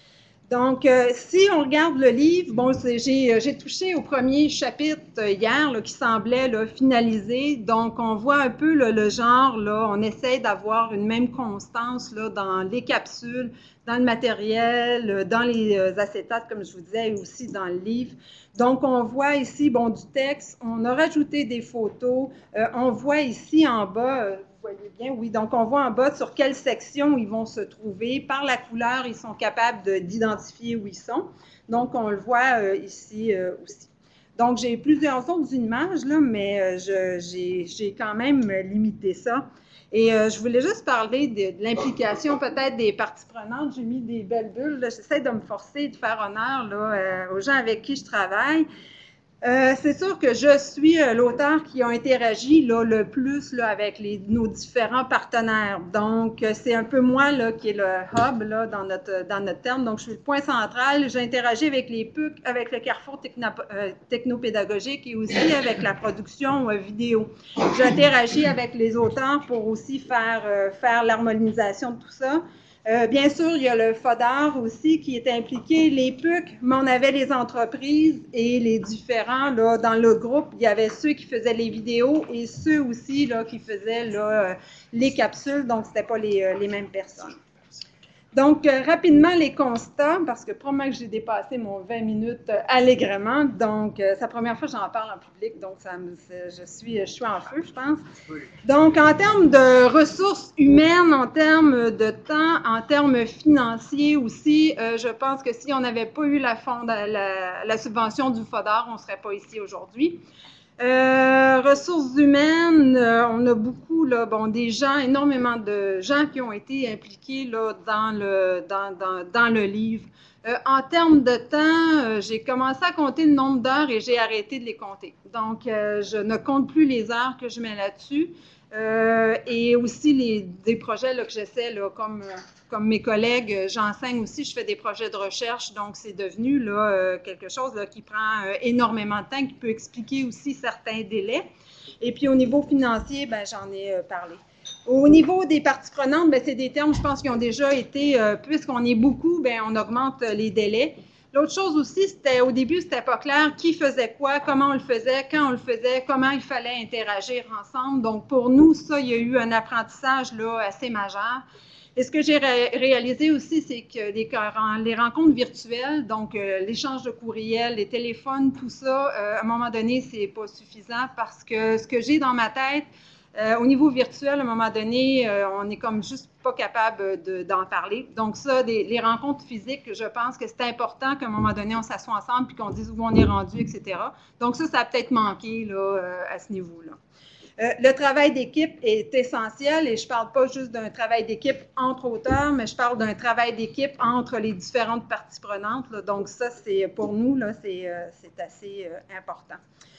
Donc, euh, si on regarde le livre, bon, j'ai touché au premier chapitre euh, hier là, qui semblait là, finalisé. Donc, on voit un peu là, le genre, là, on essaie d'avoir une même constance là, dans les capsules, dans le matériel, dans les euh, acétates, comme je vous disais, et aussi dans le livre. Donc, on voit ici, bon, du texte, on a rajouté des photos. Euh, on voit ici en bas, euh, vous voyez bien, oui, donc on voit en bas sur quelle section ils vont se trouver. Par la couleur, ils sont capables d'identifier où ils sont. Donc, on le voit euh, ici euh, aussi. Donc, j'ai plusieurs autres images, là, mais euh, j'ai quand même limité ça. Et euh, je voulais juste parler de, de l'implication peut-être des parties prenantes. J'ai mis des belles bulles. J'essaie de me forcer de faire honneur là, euh, aux gens avec qui je travaille. Euh, c'est sûr que je suis euh, l'auteur qui a interagi là, le plus là, avec les, nos différents partenaires. Donc, euh, c'est un peu moi là, qui est le hub là, dans, notre, dans notre terme. Donc, je suis le point central. J'interagis avec les P U C, avec le Carrefour techno, euh, technopédagogique et aussi avec la production euh, vidéo. J'interagis avec les auteurs pour aussi faire, euh, faire l'harmonisation de tout ça. Euh, bien sûr, il y a le FODAR aussi qui est impliqué, les P U C, mais on avait les entreprises et les différents. Là, dans le groupe, il y avait ceux qui faisaient les vidéos et ceux aussi là, qui faisaient là, les capsules, donc ce n'étaient pas les, les mêmes personnes. Donc, euh, rapidement, les constats, parce que probablement que j'ai dépassé mon vingt minutes euh, allègrement. Donc, euh, c'est la première fois que j'en parle en public, donc ça me, je, suis, je suis en feu, je pense. Donc, en termes de ressources humaines, en termes de temps, en termes financiers aussi, euh, je pense que si on n'avait pas eu la, fond, la, la subvention du FODAR, on ne serait pas ici aujourd'hui. Euh, ressources humaines, euh, on a beaucoup, là, bon, des gens, énormément de gens qui ont été impliqués là, dans, le, dans, dans, dans le livre. Euh, en termes de temps, euh, j'ai commencé à compter le nombre d'heures et j'ai arrêté de les compter. Donc, euh, je ne compte plus les heures que je mets là-dessus. Euh, et aussi les, des projets là, que j'essaie, comme, comme mes collègues, j'enseigne aussi, je fais des projets de recherche, donc c'est devenu là, euh, quelque chose là, qui prend euh, énormément de temps, qui peut expliquer aussi certains délais. Et puis au niveau financier, ben, j'en ai euh, parlé. Au niveau des parties prenantes, ben, c'est des termes, je pense, qui ont déjà été, euh, puisqu'on est beaucoup, ben, on augmente les délais. L'autre chose aussi, c'était au début, c'était pas clair qui faisait quoi, comment on le faisait, quand on le faisait, comment il fallait interagir ensemble. Donc, pour nous, ça, il y a eu un apprentissage là, assez majeur. Et ce que j'ai ré réalisé aussi, c'est que les, les rencontres virtuelles, donc euh, l'échange de courriels, les téléphones, tout ça, euh, à un moment donné, c'est pas suffisant parce que ce que j'ai dans ma tête, Euh, au niveau virtuel, à un moment donné, euh, on n'est comme juste pas capable d'en de, parler. Donc ça, des, les rencontres physiques, je pense que c'est important qu'à un moment donné, on s'assoie ensemble puis qu'on dise où on est rendu, et cetera. Donc ça, ça a peut-être manqué là, euh, à ce niveau-là. Euh, le travail d'équipe est essentiel et je ne parle pas juste d'un travail d'équipe entre auteurs, mais je parle d'un travail d'équipe entre les différentes parties prenantes. Là. Donc ça, c'est pour nous, c'est euh, assez euh, important.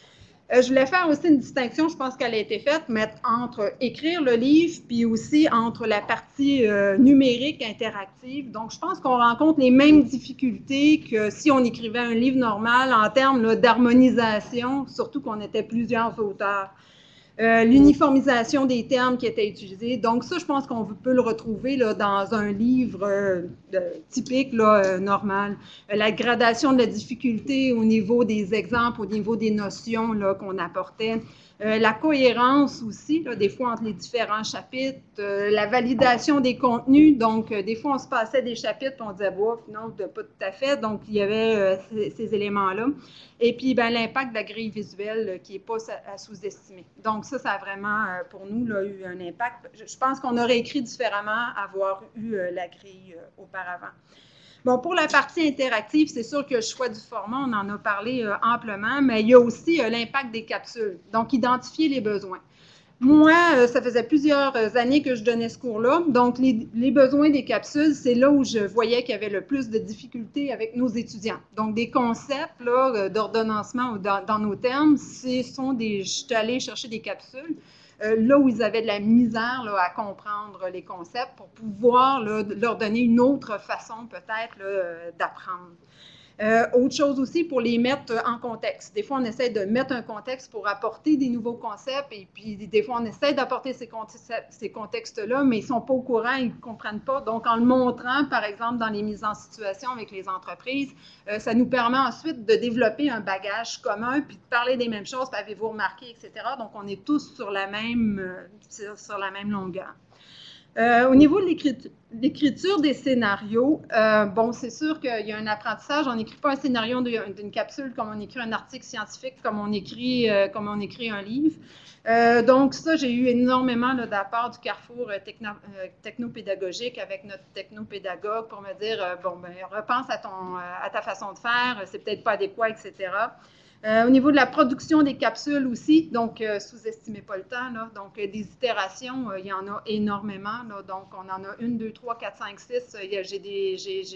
Euh, je voulais faire aussi une distinction, je pense qu'elle a été faite, mettre entre écrire le livre, puis aussi entre la partie euh, numérique interactive. Donc, je pense qu'on rencontre les mêmes difficultés que si on écrivait un livre normal en termes d'harmonisation, surtout qu'on était plusieurs auteurs. Euh, l'uniformisation des termes qui étaient utilisés. Donc ça, je pense qu'on peut le retrouver là, dans un livre euh, de, typique, là, euh, normal. Euh, la gradation de la difficulté au niveau des exemples, au niveau des notions là, qu'on apportait. Euh, la cohérence aussi, là, des fois entre les différents chapitres. Euh, la validation des contenus. Donc, euh, des fois, on se passait des chapitres et on disait, bof, non, pas tout à fait. Donc, il y avait euh, ces, ces éléments-là. Et puis, ben, l'impact de la grille visuelle euh, qui n'est pas à sous-estimer. Donc, ça, ça a vraiment, euh, pour nous, là, eu un impact. Je, je pense qu'on aurait écrit différemment avoir eu euh, la grille euh, auparavant. Bon, pour la partie interactive, c'est sûr que le choix du format, on en a parlé euh, amplement, mais il y a aussi euh, l'impact des capsules. Donc, identifier les besoins. Moi, euh, ça faisait plusieurs années que je donnais ce cours-là. Donc, les, les besoins des capsules, c'est là où je voyais qu'il y avait le plus de difficultés avec nos étudiants. Donc, des concepts d'ordonnancement dans, dans nos termes, ce sont des... Je suis allée chercher des capsules. Euh, là où ils avaient de la misère là, à comprendre les concepts pour pouvoir là, leur donner une autre façon peut-être d'apprendre. Euh, autre chose aussi, pour les mettre en contexte. Des fois, on essaie de mettre un contexte pour apporter des nouveaux concepts et puis des fois, on essaie d'apporter ces, ces contextes-là, mais ils ne sont pas au courant, ils ne comprennent pas. Donc, en le montrant, par exemple, dans les mises en situation avec les entreprises, euh, ça nous permet ensuite de développer un bagage commun puis de parler des mêmes choses, avez-vous remarqué, et cetera. Donc, on est tous sur la même, euh, sur, sur la même longueur. Euh, au niveau de l'écriture des scénarios, euh, bon, c'est sûr qu'il y a un apprentissage. On n'écrit pas un scénario d'une capsule comme on écrit un article scientifique, comme on écrit, euh, comme on écrit un livre. Euh, donc ça, j'ai eu énormément d'apports du carrefour euh, techno, euh, technopédagogique avec notre technopédagogue pour me dire, euh, bon, ben, repense à, ton, euh, à ta façon de faire, c'est peut-être pas adéquat, et cetera. Euh, au niveau de la production des capsules aussi, donc euh, sous-estimez pas le temps, là, donc euh, des itérations, euh, il y en a énormément, là, donc on en a une, deux, trois, quatre, cinq, six, euh, j'ai des,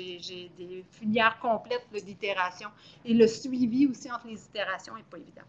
des filières complètes d'itérations et le suivi aussi entre les itérations n'est pas évident.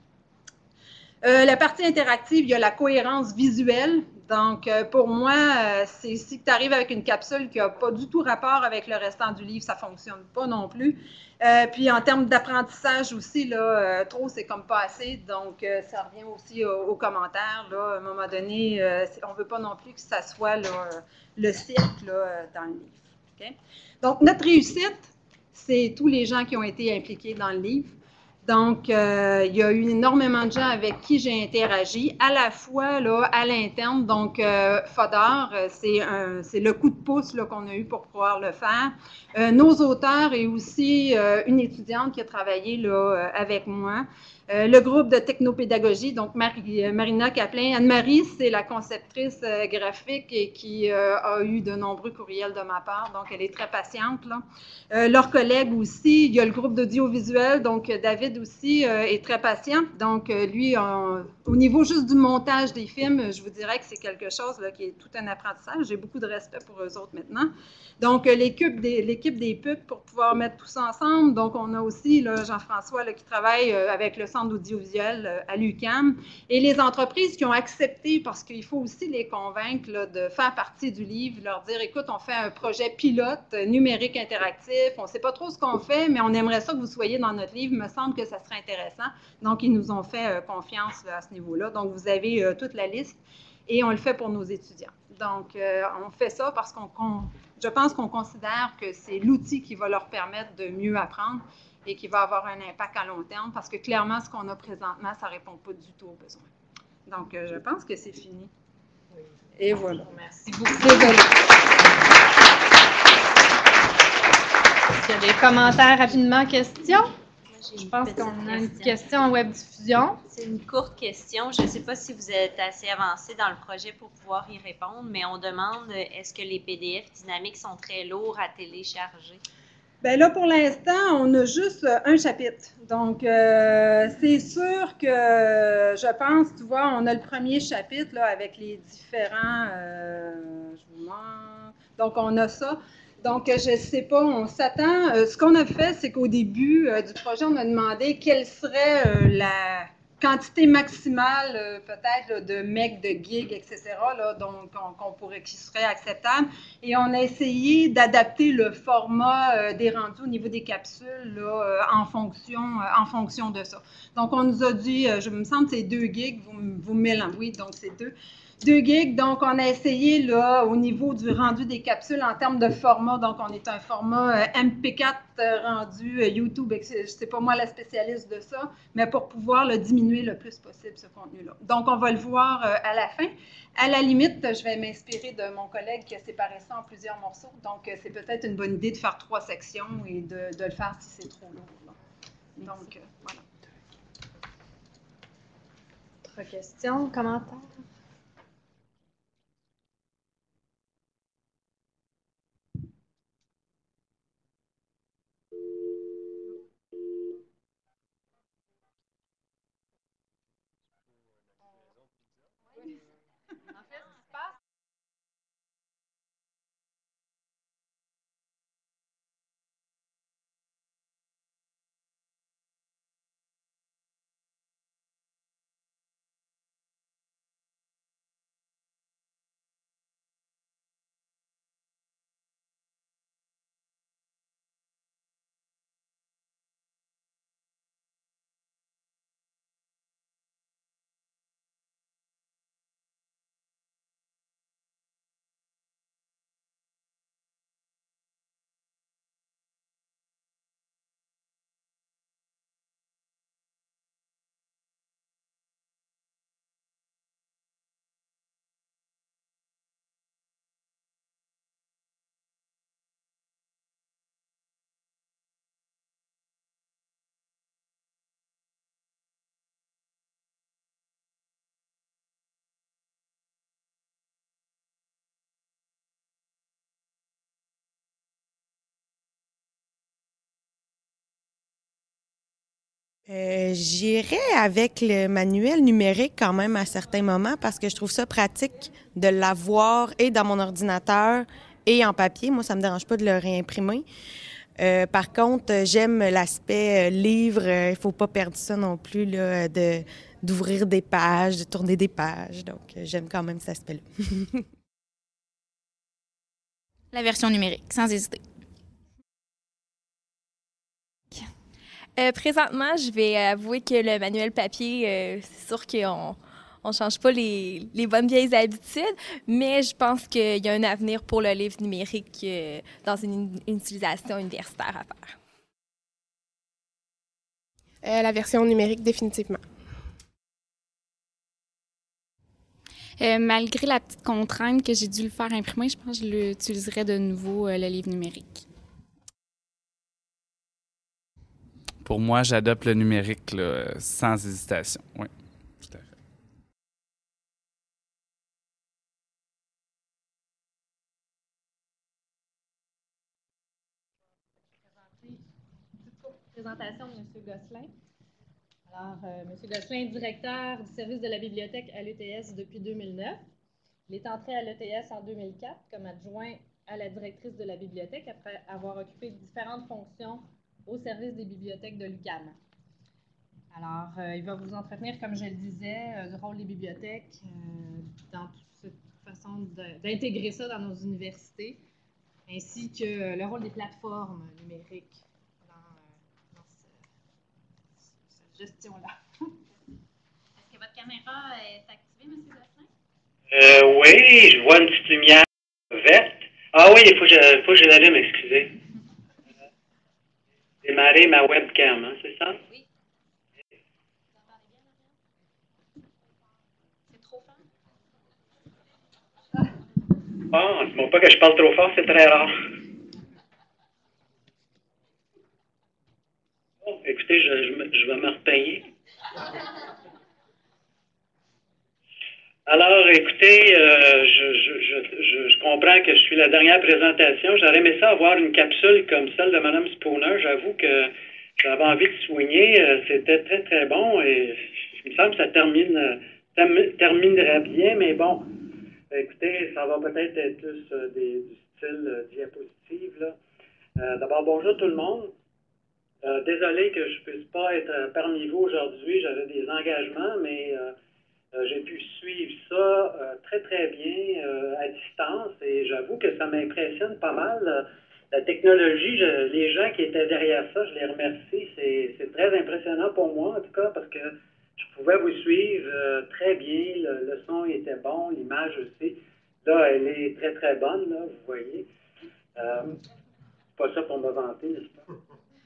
Euh, la partie interactive, il y a la cohérence visuelle. Donc, euh, pour moi, euh, c'est si tu arrives avec une capsule qui n'a pas du tout rapport avec le restant du livre, ça ne fonctionne pas non plus. Euh, puis, en termes d'apprentissage aussi, là, euh, trop, c'est comme pas assez. Donc, euh, ça revient aussi aux, aux commentaires. Là, à un moment donné, euh, on ne veut pas non plus que ça soit là, le cirque là, dans le livre. Okay? Donc, notre réussite, c'est tous les gens qui ont été impliqués dans le livre. Donc, euh, il y a eu énormément de gens avec qui j'ai interagi, à la fois là, à l'interne. Donc, euh, Fodor, c'est le coup de pouce qu'on a eu pour pouvoir le faire. Euh, nos auteurs et aussi euh, une étudiante qui a travaillé là, avec moi. Euh, le groupe de technopédagogie, donc Marie, Marina Caplin. Anne-Marie, c'est la conceptrice euh, graphique et qui euh, a eu de nombreux courriels de ma part, donc elle est très patiente. Là. Euh, leurs collègues aussi, il y a le groupe d'audiovisuel, donc David aussi euh, est très patient. Donc euh, lui, on, au niveau juste du montage des films, je vous dirais que c'est quelque chose là, qui est tout un apprentissage. J'ai beaucoup de respect pour eux autres maintenant. Donc euh, l'équipe des, l'équipe des P U C pour pouvoir mettre tout ça ensemble. Donc on a aussi Jean-François qui travaille euh, avec le centre d'audiovisuel à l'U Q A M et les entreprises qui ont accepté, parce qu'il faut aussi les convaincre là, de faire partie du livre, leur dire, écoute, on fait un projet pilote numérique interactif, on ne sait pas trop ce qu'on fait, mais on aimerait ça que vous soyez dans notre livre, il me semble que ça serait intéressant. Donc, ils nous ont fait euh, confiance là, à ce niveau-là. Donc, vous avez euh, toute la liste et on le fait pour nos étudiants. Donc, euh, on fait ça parce qu'on, qu'on je pense qu'on considère que c'est l'outil qui va leur permettre de mieux apprendre et qui va avoir un impact à long terme, parce que clairement, ce qu'on a présentement, ça ne répond pas du tout aux besoins. Donc, euh, je pense que c'est fini. Et voilà. Merci beaucoup. Désolée. Est-ce qu'il y a des commentaires rapidement, questions? Je pense qu'on a une question en web diffusion. C'est une courte question. Je ne sais pas si vous êtes assez avancé dans le projet pour pouvoir y répondre, mais on demande, est-ce que les P D F dynamiques sont très lourds à télécharger? Bien là, pour l'instant, on a juste un chapitre. Donc, euh, c'est sûr que, je pense, tu vois, on a le premier chapitre là, avec les différents... Euh, je vous montre. Donc, on a ça. Donc, je ne sais pas, on s'attend... Euh, ce qu'on a fait, c'est qu'au début euh, du projet, on a demandé quelle serait euh, la quantité maximale, euh, peut-être, là, de mecs, de gigs, et cetera, là, donc, qu'on, qu'on pourrait, qui serait acceptable. Et on a essayé d'adapter le format euh, des rendus au niveau des capsules là, euh, en, fonction, euh, en fonction de ça. Donc, on nous a dit, euh, je me semble que c'est deux gigs, vous, vous mélangez, oui, donc c'est deux. deux gigs, donc on a essayé là, au niveau du rendu des capsules en termes de format, donc on est un format euh, M P quatre euh, rendu euh, YouTube, je ne sais pas moi la spécialiste de ça, mais pour pouvoir le diminuer le plus possible ce contenu-là. Donc on va le voir euh, à la fin. À la limite, je vais m'inspirer de mon collègue qui a séparé ça en plusieurs morceaux, donc euh, c'est peut-être une bonne idée de faire trois sections et de, de le faire si c'est trop lourd. Là. Donc euh, voilà. Autre question, commentaire? Euh, j'irais avec le manuel numérique quand même à certains moments parce que je trouve ça pratique de l'avoir et dans mon ordinateur et en papier. Moi, ça me dérange pas de le réimprimer. Euh, par contre, j'aime l'aspect euh, livre. Il ne faut pas perdre ça non plus, là, de, d'ouvrir des pages, de tourner des pages. Donc, euh, j'aime quand même cet aspect-là. La version numérique, sans hésiter. Euh, présentement, je vais avouer que le manuel papier, euh, c'est sûr qu'on on change pas les, les bonnes vieilles habitudes, mais je pense qu'il y a un avenir pour le livre numérique euh, dans une, une utilisation universitaire à faire. Euh, la version numérique, définitivement. Euh, malgré la petite contrainte que j'ai dû le faire imprimer, je pense que je l'utiliserais de nouveau, euh, le livre numérique. Pour moi, j'adopte le numérique là, sans hésitation. Oui, tout à fait. Présentation de M. Gosselin. Alors, euh, M. Gosselin est directeur du service de la bibliothèque à l'E T S depuis deux mille neuf. Il est entré à l'E T S en deux mille quatre comme adjoint à la directrice de la bibliothèque après avoir occupé différentes fonctions au service des bibliothèques de l'U Q A M. Alors, euh, il va vous entretenir, comme je le disais, euh, du rôle des bibliothèques euh, dans toute cette façon de, d'intégrer ça dans nos universités, ainsi que euh, le rôle des plateformes numériques dans, euh, dans ce, cette gestion-là. Est-ce que votre caméra est activée, M. Gosselin? Euh, oui, je vois une petite lumière verte. Ah oui, il faut que je, faut que je l'allume, excusez. Démarrer ma webcam, hein, c'est ça? Oui. Vous entendez bien, Marianne? C'est trop fort? Bon, dis-moi pas que je parle trop fort, c'est très rare. Bon, écoutez, je, je, je vais me repayer. Alors, écoutez, euh, je, je, je, je comprends que je suis la dernière présentation. J'aurais aimé ça avoir une capsule comme celle de Mme Spooner. J'avoue que j'avais envie de soigner. C'était très, très bon et il me semble que ça termine, terminerait bien, mais bon, écoutez, ça va peut-être être plus des, du style diapositive. Là. Euh, d'abord, bonjour tout le monde. Euh, désolé que je ne puisse pas être euh, parmi vous aujourd'hui. J'avais des engagements, mais euh, euh, j'ai pu suivre ça euh, très, très bien euh, à distance et j'avoue que ça m'impressionne pas mal. Euh, la technologie, je- les gens qui étaient derrière ça, je les remercie. C'est c'est très impressionnant pour moi, en tout cas, parce que je pouvais vous suivre euh, très bien. Le, le son était bon, l'image aussi. Là, elle est très, très bonne, là, vous voyez. Euh, pas ça pour me vanter, n'est-ce pas?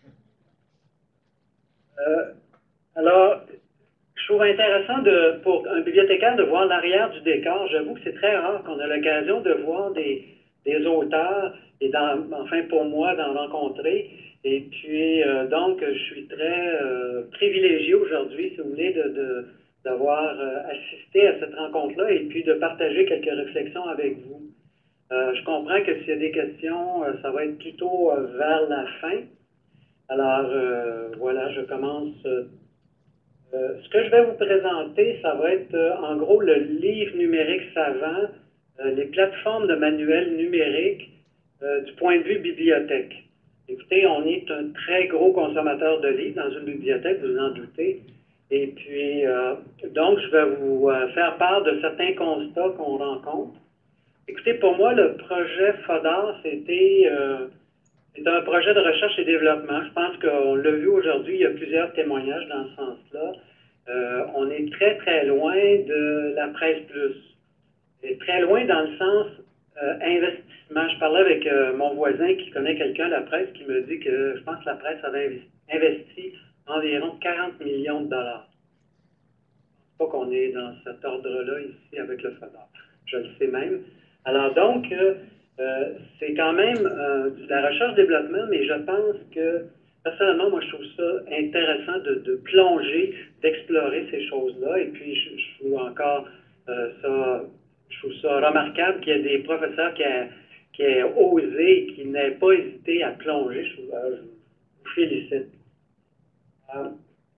Euh, alors, je trouve intéressant de, pour un bibliothécaire de voir l'arrière du décor. J'avoue que c'est très rare qu'on a l'occasion de voir des, des auteurs et dans, enfin pour moi d'en rencontrer. Et puis euh, donc je suis très euh, privilégié aujourd'hui, si vous voulez, de, de, d'avoir euh, assisté à cette rencontre-là et puis de partager quelques réflexions avec vous. Euh, je comprends que s'il y a des questions, euh, ça va être plutôt euh, vers la fin. Alors euh, voilà, je commence. Euh, Euh, ce que je vais vous présenter, ça va être euh, en gros le livre numérique savant, euh, les plateformes de manuels numériques euh, du point de vue bibliothèque. Écoutez, on est un très gros consommateur de livres dans une bibliothèque, vous vous en doutez. Et puis, euh, donc, je vais vous euh, faire part de certains constats qu'on rencontre. Écoutez, pour moi, le projet FODAR, c'était euh, c'est un projet de recherche et développement. Je pense qu'on l'a vu aujourd'hui, il y a plusieurs témoignages dans ce sens-là. Euh, on est très, très loin de la presse plus. Et très loin dans le sens euh, investissement. Je parlais avec euh, mon voisin qui connaît quelqu'un de la presse qui me dit que je pense que la presse avait investi environ quarante millions de dollars. Je ne pense pas qu'on est dans cet ordre-là ici avec le FODAR. Je le sais même. Alors donc, euh, Euh, c'est quand même euh, de la recherche-développement, mais je pense que, personnellement, moi, je trouve ça intéressant de, de plonger, d'explorer ces choses-là. Et puis, je, je trouve encore euh, ça, je trouve ça remarquable qu'il y ait des professeurs qui aient, qui aient osé et qui n'aient pas hésité à plonger. Je, trouve, euh, je vous félicite. Euh,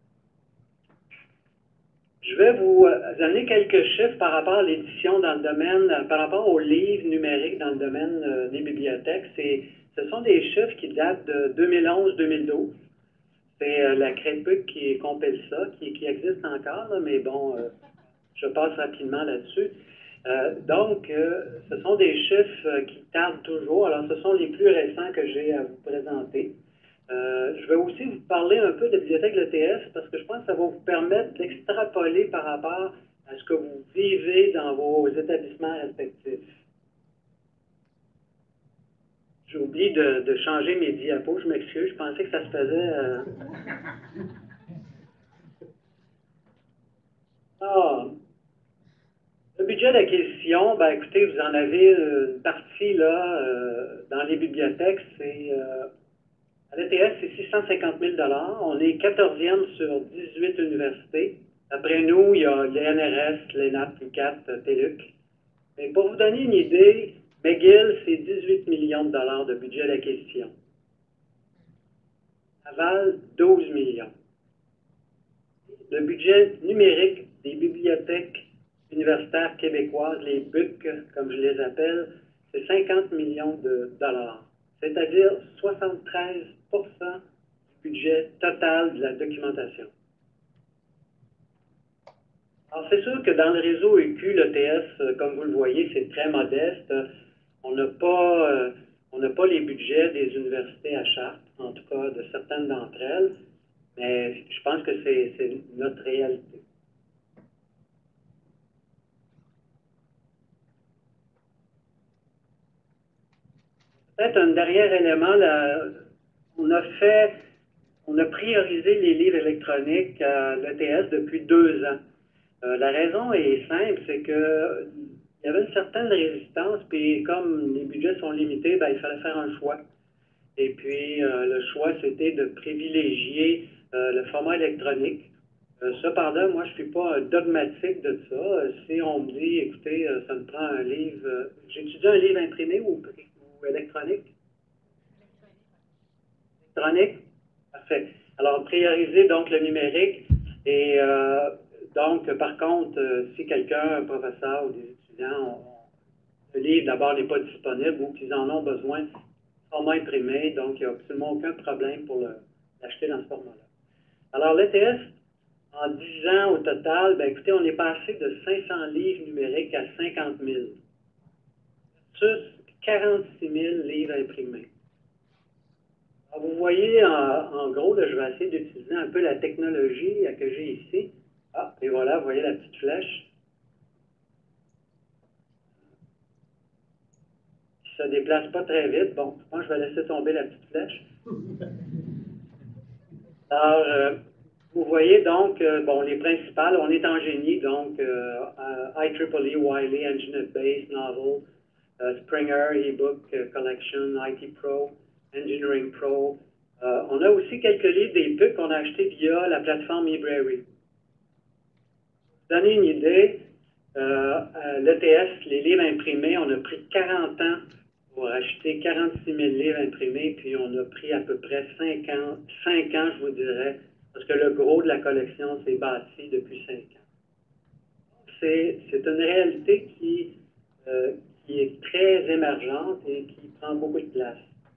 Je vais vous donner quelques chiffres par rapport à l'édition dans le domaine, par rapport aux livres numériques dans le domaine euh, des bibliothèques. C'est, ce sont des chiffres qui datent de deux mille onze deux mille douze. C'est euh, la CREPUC qui compile ça, qui, qui existe encore, là, mais bon, euh, je passe rapidement là-dessus. Euh, donc, euh, ce sont des chiffres euh, qui tardent toujours. Alors, ce sont les plus récents que j'ai à vous présenter. Euh, je vais aussi vous parler un peu de la bibliothèque de l'E T S parce que je pense que ça va vous permettre d'extrapoler par rapport à ce que vous vivez dans vos établissements respectifs. J'ai oublié de, de changer mes diapos, je m'excuse, je pensais que ça se faisait... Euh... Ah, le budget d'acquisition, ben écoutez, vous en avez une partie là, euh, dans les bibliothèques, c'est... Euh, à l'E T S, c'est six cent cinquante mille dollars. On est quatorzième sur dix-huit universités. Après nous, il y a l'E N R S, l'E N A P, l'U C A T, T L U C. Mais pour vous donner une idée, McGill, c'est dix-huit millions de dollars de budget d'acquisition. Laval, douze millions. Le budget numérique des bibliothèques universitaires québécoises, les B U C, comme je les appelle, c'est cinquante millions de dollars. C'est-à-dire soixante-treize pour cent du budget total de la documentation. Alors, c'est sûr que dans le réseau E Q, l'E T S, comme vous le voyez, c'est très modeste. On n'a pas, euh, on n'a pas les budgets des universités à Chartres, en tout cas de certaines d'entre elles, mais je pense que c'est, c'est notre réalité. Peut-être un dernier élément, là, on a fait, on a priorisé les livres électroniques à l'E T S depuis deux ans. Euh, la raison est simple, c'est que il y avait une certaine résistance, puis comme les budgets sont limités, ben, il fallait faire un choix. Et puis, euh, le choix, c'était de privilégier euh, le format électronique. Euh, cependant, moi, je ne suis pas un dogmatique de ça. Euh, si on me dit, écoutez, euh, ça me prend un livre... Euh, j'étudie un livre imprimé ou, ou électronique? Électronique? Parfait. Alors, prioriser donc le numérique. Et euh, donc, par contre, euh, si quelqu'un, un professeur ou des étudiants, ont, le livre d'abord n'est pas disponible ou qu'ils en ont besoin, format imprimé, donc il n'y a absolument aucun problème pour le, l'acheter dans ce format-là. Alors, l'E T S, en dix ans au total, ben, écoutez, on est passé de cinq cents livres numériques à cinquante mille. Versus quarante-six mille livres imprimés. Alors, vous voyez, en, en gros, là, je vais essayer d'utiliser un peu la technologie euh, que j'ai ici. Ah, et voilà, vous voyez la petite flèche. Ça ne déplace pas très vite. Bon, je pense que je vais laisser tomber la petite flèche. Alors, euh, vous voyez donc, euh, bon, les principales, on est en génie, donc euh, euh, I triple E, Wiley, Engineer-Based, Novel, euh, Springer, eBook euh, Collection, I T Pro, Engineering Pro. Euh, on a aussi quelques livres des P U C qu'on a achetés via la plateforme eBrary. Pour vous donner une idée, euh, l'E T S, les livres imprimés, on a pris quarante ans pour acheter quarante-six mille livres imprimés, puis on a pris à peu près cinq ans, cinq ans, je vous dirais, parce que le gros de la collection s'est bâti depuis cinq ans. C'est une réalité qui, euh, qui est très émergente et qui prend beaucoup de place.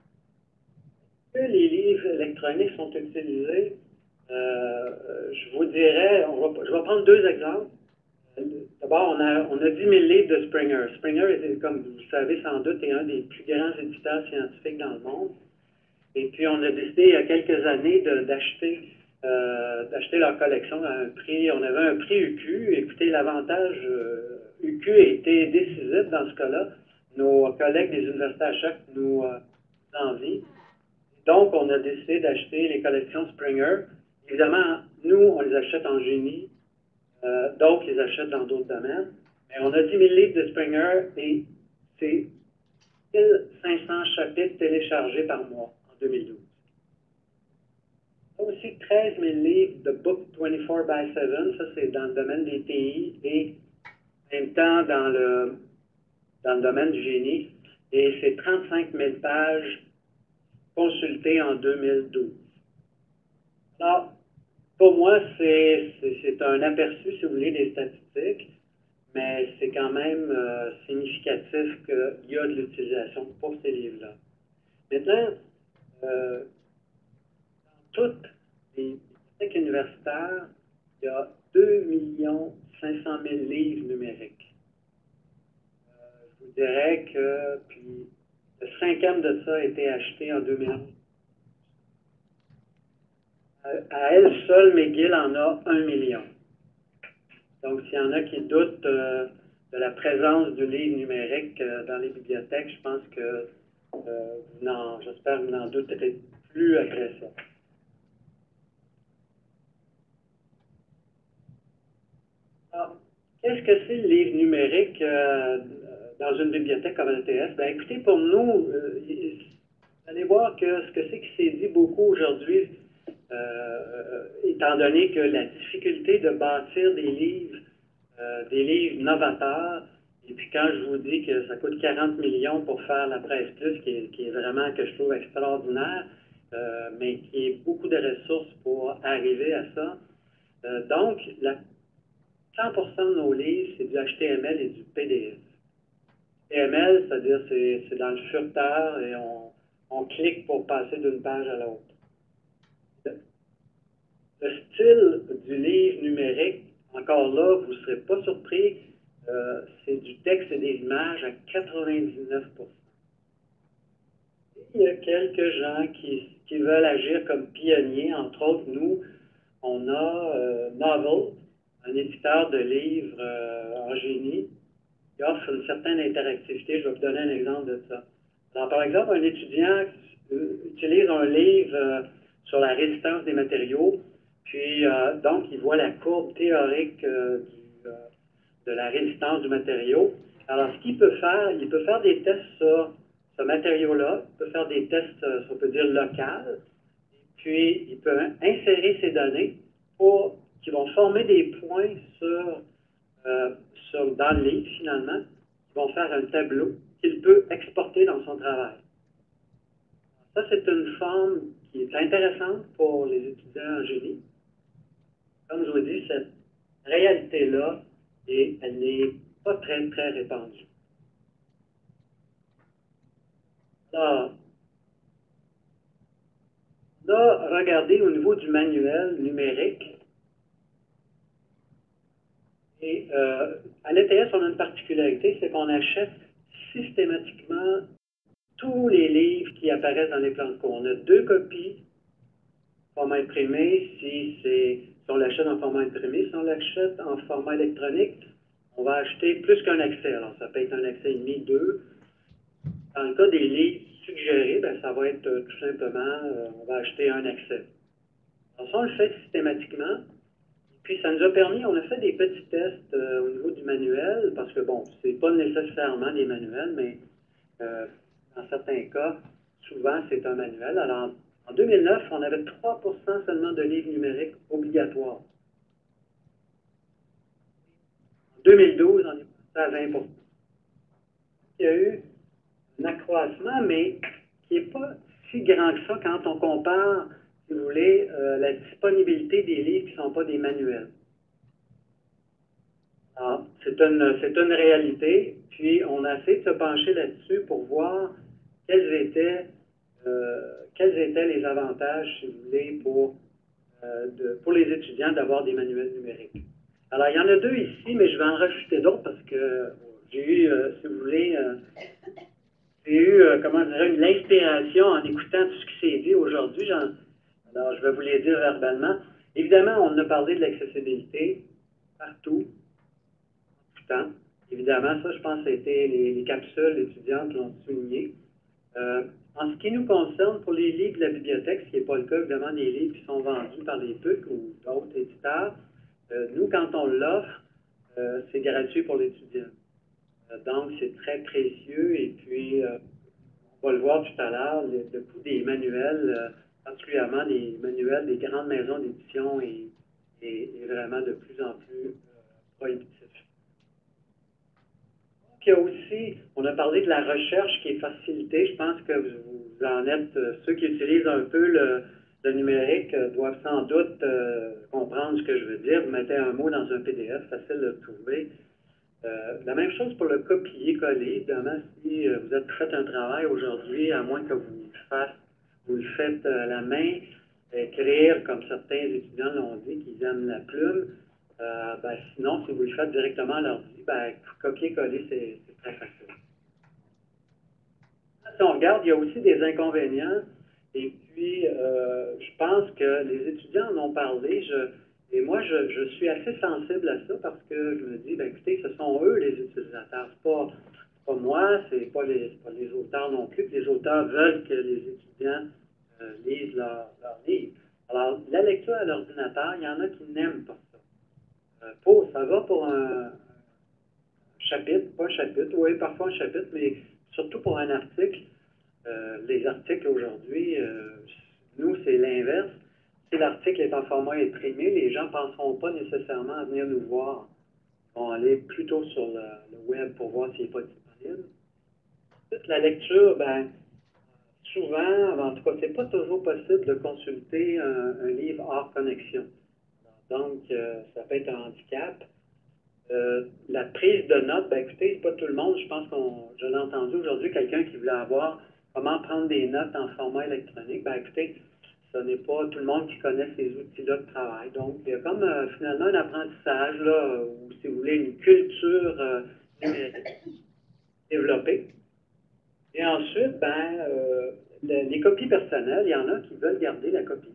Que les livres électroniques sont utilisés, euh, je vous dirais, on va, je vais prendre deux exemples. D'abord, on a, on a dix mille livres de Springer. Springer, est, comme vous le savez sans doute, est un des plus grands éditeurs scientifiques dans le monde. Et puis, on a décidé il y a quelques années d'acheter euh, d'acheter leur collection à un prix. On avait un prix U Q. Écoutez, l'avantage euh, U Q a été décisif dans ce cas-là. Nos collègues des universités à Choc nous euh, envient. Donc, on a décidé d'acheter les collections Springer. Évidemment, nous, on les achète en génie. Euh, d'autres les achètent dans d'autres domaines. Mais on a dix mille livres de Springer et c'est mille cinq cents chapitres téléchargés par mois en deux mille douze. On a aussi treize mille livres de Book vingt-quatre by sept, ça c'est dans le domaine des T I et en même temps dans le, dans le domaine du génie. Et c'est trente-cinq mille pages consultées en deux mille douze. Alors, pour moi, c'est un aperçu, si vous voulez, des statistiques, mais c'est quand même euh, significatif qu'il y a de l'utilisation pour ces livres-là. Maintenant, euh, dans toutes les bibliothèques universitaires, il y a deux millions cinq cent mille livres numériques. Euh, je vous dirais que puis, le cinquième de ça a été acheté en deux mille onze. À elle seule, McGill en a un million. Donc, s'il y en a qui doutent euh, de la présence du livre numérique euh, dans les bibliothèques, je pense que, euh, j'espère que vous n'en douterez plus après ça. Alors, qu'est-ce que c'est le livre numérique euh, dans une bibliothèque comme l'E T S? Bien, écoutez, pour nous, euh, vous allez voir que ce que c'est qui s'est dit beaucoup aujourd'hui, Euh, étant donné que la difficulté de bâtir des livres, euh, des livres novateurs, et puis quand je vous dis que ça coûte quarante millions pour faire la Presse Plus, qui est, qui est vraiment, que je trouve extraordinaire, euh, mais qui est beaucoup de ressources pour arriver à ça. Euh, donc, la, cent pour cent de nos livres, c'est du H T M L et du P D F. H T M L, c'est-à-dire c'est dans le furteur et on, on clique pour passer d'une page à l'autre. Le style du livre numérique, encore là, vous ne serez pas surpris, euh, c'est du texte et des images à quatre-vingt-dix-neuf pour cent. Il y a quelques gens qui, qui veulent agir comme pionniers, entre autres, nous, on a euh, Novel, un éditeur de livres euh, en génie, qui offre une certaine interactivité. Je vais vous donner un exemple de ça. Alors, par exemple, un étudiant utilise un livre euh, sur la résistance des matériaux. Puis, euh, donc, il voit la courbe théorique euh, du, euh, de la résistance du matériau. Alors, ce qu'il peut faire, il peut faire des tests sur ce matériau-là, il peut faire des tests, euh, on peut dire, locaux, puis il peut insérer ces données pour, qui vont former des points sur, euh, sur, dans le livre, finalement, qui vont faire un tableau qu'il peut exporter dans son travail. Ça, c'est une forme qui est intéressante pour les étudiants en génie. Comme je vous dis, cette réalité-là, et elle n'est pas très, très répandue. Alors, On a regardé au niveau du manuel numérique. Et euh, à l'E T S, on a une particularité, c'est qu'on achète systématiquement tous les livres qui apparaissent dans les plans de cours. On a deux copies, format imprimé, si, si on l'achète en format imprimé. Si on l'achète en format électronique, on va acheter plus qu'un accès. Alors, ça peut être un accès et demi, deux. Dans le cas des livres suggérés, ben, ça va être euh, tout simplement, euh, on va acheter un accès. Alors, ça, on le fait systématiquement. Puis, ça nous a permis, on a fait des petits tests euh, au niveau du manuel, parce que, bon, c'est pas nécessairement des manuels, mais euh, dans certains cas, souvent, c'est un manuel. Alors, en deux mille neuf, on avait trois pour cent seulement de livres numériques obligatoires. En deux mille douze, on est passé à vingt pour cent. Il y a eu un accroissement, mais qui n'est pas si grand que ça quand on compare, si vous voulez, euh, la disponibilité des livres qui ne sont pas des manuels. Alors, c'est une, c'est une réalité, puis on a essayé de se pencher là-dessus pour voir quels étaient, euh, quels étaient les avantages, si vous voulez, pour, euh, de, pour les étudiants d'avoir des manuels numériques. Alors, il y en a deux ici, mais je vais en rajouter d'autres parce que j'ai eu, euh, si vous voulez, euh, j'ai eu, euh, comment dirais une inspiration en écoutant tout ce qui s'est dit aujourd'hui. Alors, je vais vous les dire verbalement. Évidemment, on a parlé de l'accessibilité partout, tout le temps. Évidemment, ça, je pense que c'était les, les capsules étudiantes l'ont souligné. Euh, en ce qui nous concerne, pour les livres de la bibliothèque, ce qui n'est pas le cas, évidemment, des livres qui sont vendus par les P U C ou d'autres éditeurs, euh, nous, quand on l'offre, euh, c'est gratuit pour l'étudiant. Euh, donc, c'est très précieux et puis, euh, on va le voir tout à l'heure, le, le coût des manuels, euh, particulièrement des manuels des grandes maisons d'édition est, est, est vraiment de plus en plus euh, prohibitif. Donc, il y a aussi, on a parlé de la recherche qui est facilitée. Je pense que vous, vous en êtes, euh, ceux qui utilisent un peu le, le numérique euh, doivent sans doute euh, comprendre ce que je veux dire. Vous mettez un mot dans un P D F, facile de le trouver. Euh, la même chose pour le copier-coller. Évidemment, si euh, vous êtes fait un travail aujourd'hui, à moins que vous le fassiez, vous le faites à la main, écrire, comme certains étudiants l'ont dit, qu'ils aiment la plume. Euh, ben, sinon, si vous le faites directement à l'ordi, ben, copier-coller, c'est très facile. Si on regarde, il y a aussi des inconvénients. Et puis, euh, je pense que les étudiants en ont parlé. Je, et moi, je, je suis assez sensible à ça parce que je me dis, ben, écoutez, ce sont eux les utilisateurs. Ce n'est pas, pas moi, ce n'est pas, pas les auteurs non plus. Les auteurs veulent que les étudiants euh, lisent leurs leur livres. Alors, la lecture à l'ordinateur, il y en a qui n'aiment pas ça. Euh, pour, ça va pour un, un chapitre, pas un chapitre, oui, parfois un chapitre, mais surtout pour un article. Euh, les articles aujourd'hui, euh, nous, c'est l'inverse. Si l'article est en format imprimé, les gens ne penseront pas nécessairement à venir nous voir. Ils vont aller plutôt sur le, le web pour voir s'il n'est pas disponible. Ensuite, la lecture, ben, souvent, en tout cas, ce n'est pas toujours possible de consulter un, un livre hors connexion. Donc, euh, ça peut être un handicap. Euh, la prise de notes, ben, écoutez, c'est pas tout le monde. Je pense qu'on, je l'ai entendu aujourd'hui, quelqu'un qui voulait avoir comment prendre des notes en format électronique. Ben, écoutez, ce n'est pas tout le monde qui connaît ces outils-là de travail. Donc, il y a comme euh, finalement un apprentissage, là, ou si vous voulez, une culture euh, numérique développée. Et ensuite, ben, euh, le, les copies personnelles, il y en a qui veulent garder la copie.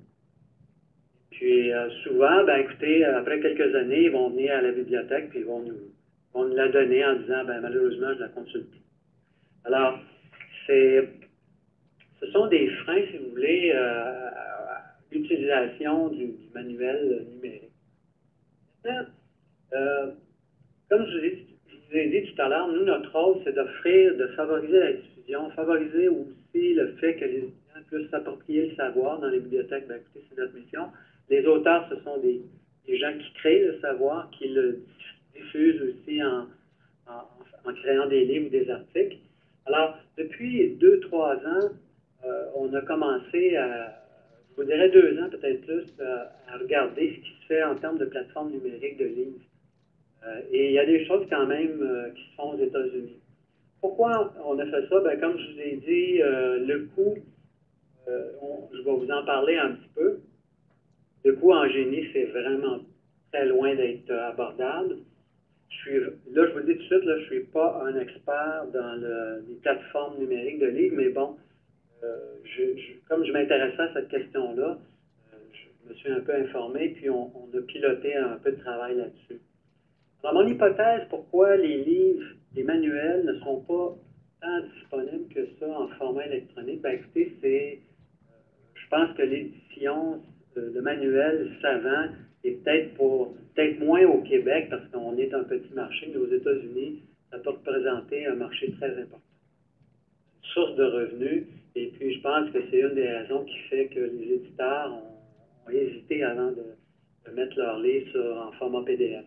Puis euh, souvent, ben, écoutez, après quelques années, ils vont venir à la bibliothèque puis ils vont nous, vont nous la donner en disant, ben, malheureusement, je ne la consulte plus. Alors, c'est, ce sont des freins, si vous voulez, euh, à l'utilisation du, du manuel numérique. Maintenant, euh, comme je vous, ai, je vous ai dit tout à l'heure, nous, notre rôle, c'est d'offrir, de favoriser la diffusion, favoriser aussi le fait que les étudiants puissent s'approprier le savoir dans les bibliothèques. Ben, écoutez, c'est notre mission. Les auteurs, ce sont des, des gens qui créent le savoir, qui le diffusent aussi en, en, en créant des livres ou des articles. Alors, depuis deux, trois ans, euh, on a commencé à, je vous dirais deux ans, peut-être plus, à, à regarder ce qui se fait en termes de plateformes numériques de livres. Euh, et il y a des choses quand même euh, qui se font aux États-Unis. Pourquoi on a fait ça? Bien, comme je vous ai dit, euh, le coût euh, on- je vais vous en parler un petit peu. Le coût en génie, c'est vraiment très loin d'être euh, abordable. Je suis, là, je vous le dis tout de suite, là, je ne suis pas un expert dans le- les plateformes numériques de livres, mais bon, euh, je, je- comme je m'intéressais à cette question-là, euh, je me suis un peu informé, puis on, on a piloté un peu de travail là-dessus. Dans mon hypothèse, pourquoi les livres, les manuels ne sont pas tant disponibles que ça en format électronique, ben écoutez, c'est, je pense que l'édition euh, de manuels savants est peut-être pour peut-être moins au Québec parce qu'on est un petit marché, mais aux États-Unis, ça peut représenter un marché très important. Une source de revenus, et puis je pense que c'est une des raisons qui fait que les éditeurs ont, ont hésité avant de, de mettre leur livre sur, en format P D F.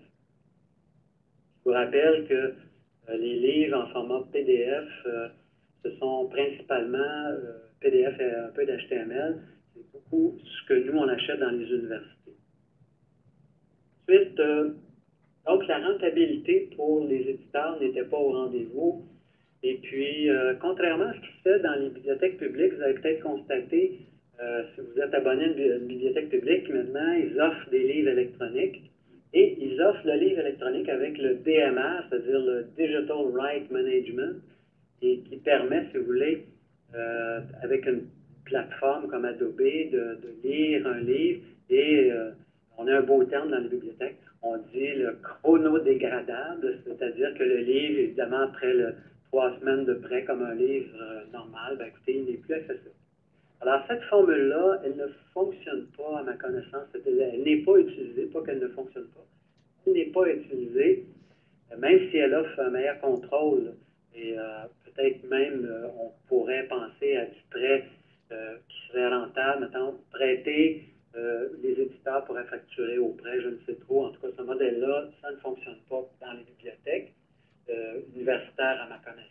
Je vous rappelle que euh, les livres en format P D F, euh, ce sont principalement euh, P D F et un peu d'H T M L. C'est beaucoup ce que nous, on achète dans les universités. Ensuite, euh, donc la rentabilité pour les éditeurs n'était pas au rendez-vous. Et puis, euh, contrairement à ce qui se fait dans les bibliothèques publiques, vous avez peut-être constaté, euh, si vous êtes abonné à une, bi- une bibliothèque publique, maintenant, ils offrent des livres électroniques. Et ils offrent le livre électronique avec le D M R, c'est-à-dire le Digital Right Management, et qui permet, si vous voulez, euh, avec une plateforme comme Adobe, de, de lire un livre. Et euh, on a un beau terme dans les bibliothèques, on dit le chronodégradable, c'est-à-dire que le livre, évidemment, après le, trois semaines de prêt comme un livre euh, normal, ben, écoutez, il n'est plus accessible. Alors, cette formule-là, elle ne fonctionne pas, à ma connaissance. Elle, elle n'est pas utilisée, pas qu'elle ne fonctionne pas. Elle n'est pas utilisée, euh, même si elle offre un meilleur contrôle. Et euh, peut-être même, euh, on pourrait penser à du prêt euh, qui serait rentable. Mettons, prêter, euh, les éditeurs pourraient facturer au prêt, je ne sais trop. En tout cas, ce modèle-là, ça ne fonctionne pas dans les bibliothèques euh, universitaires, à ma connaissance.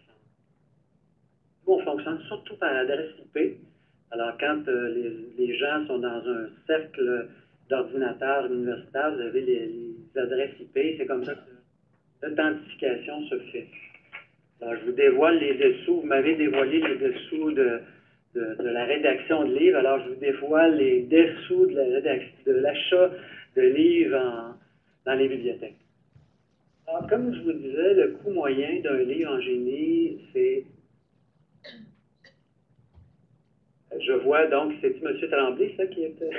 Nous, on fonctionne surtout par adresse I P. Alors, quand euh, les, les gens sont dans un cercle d'ordinateurs universitaires, vous avez les, les adresses I P, c'est comme ça que l'authentification se fait. Alors, je vous dévoile les dessous. Vous m'avez dévoilé les dessous de, de, de la rédaction de livres. Alors, je vous dévoile les dessous de la rédaction, de l'achat de livres en, dans les bibliothèques. Alors, comme je vous disais, le coût moyen d'un livre en génie, c'est... Je vois donc, c'est-tu M. Tremblay, ça, qui était...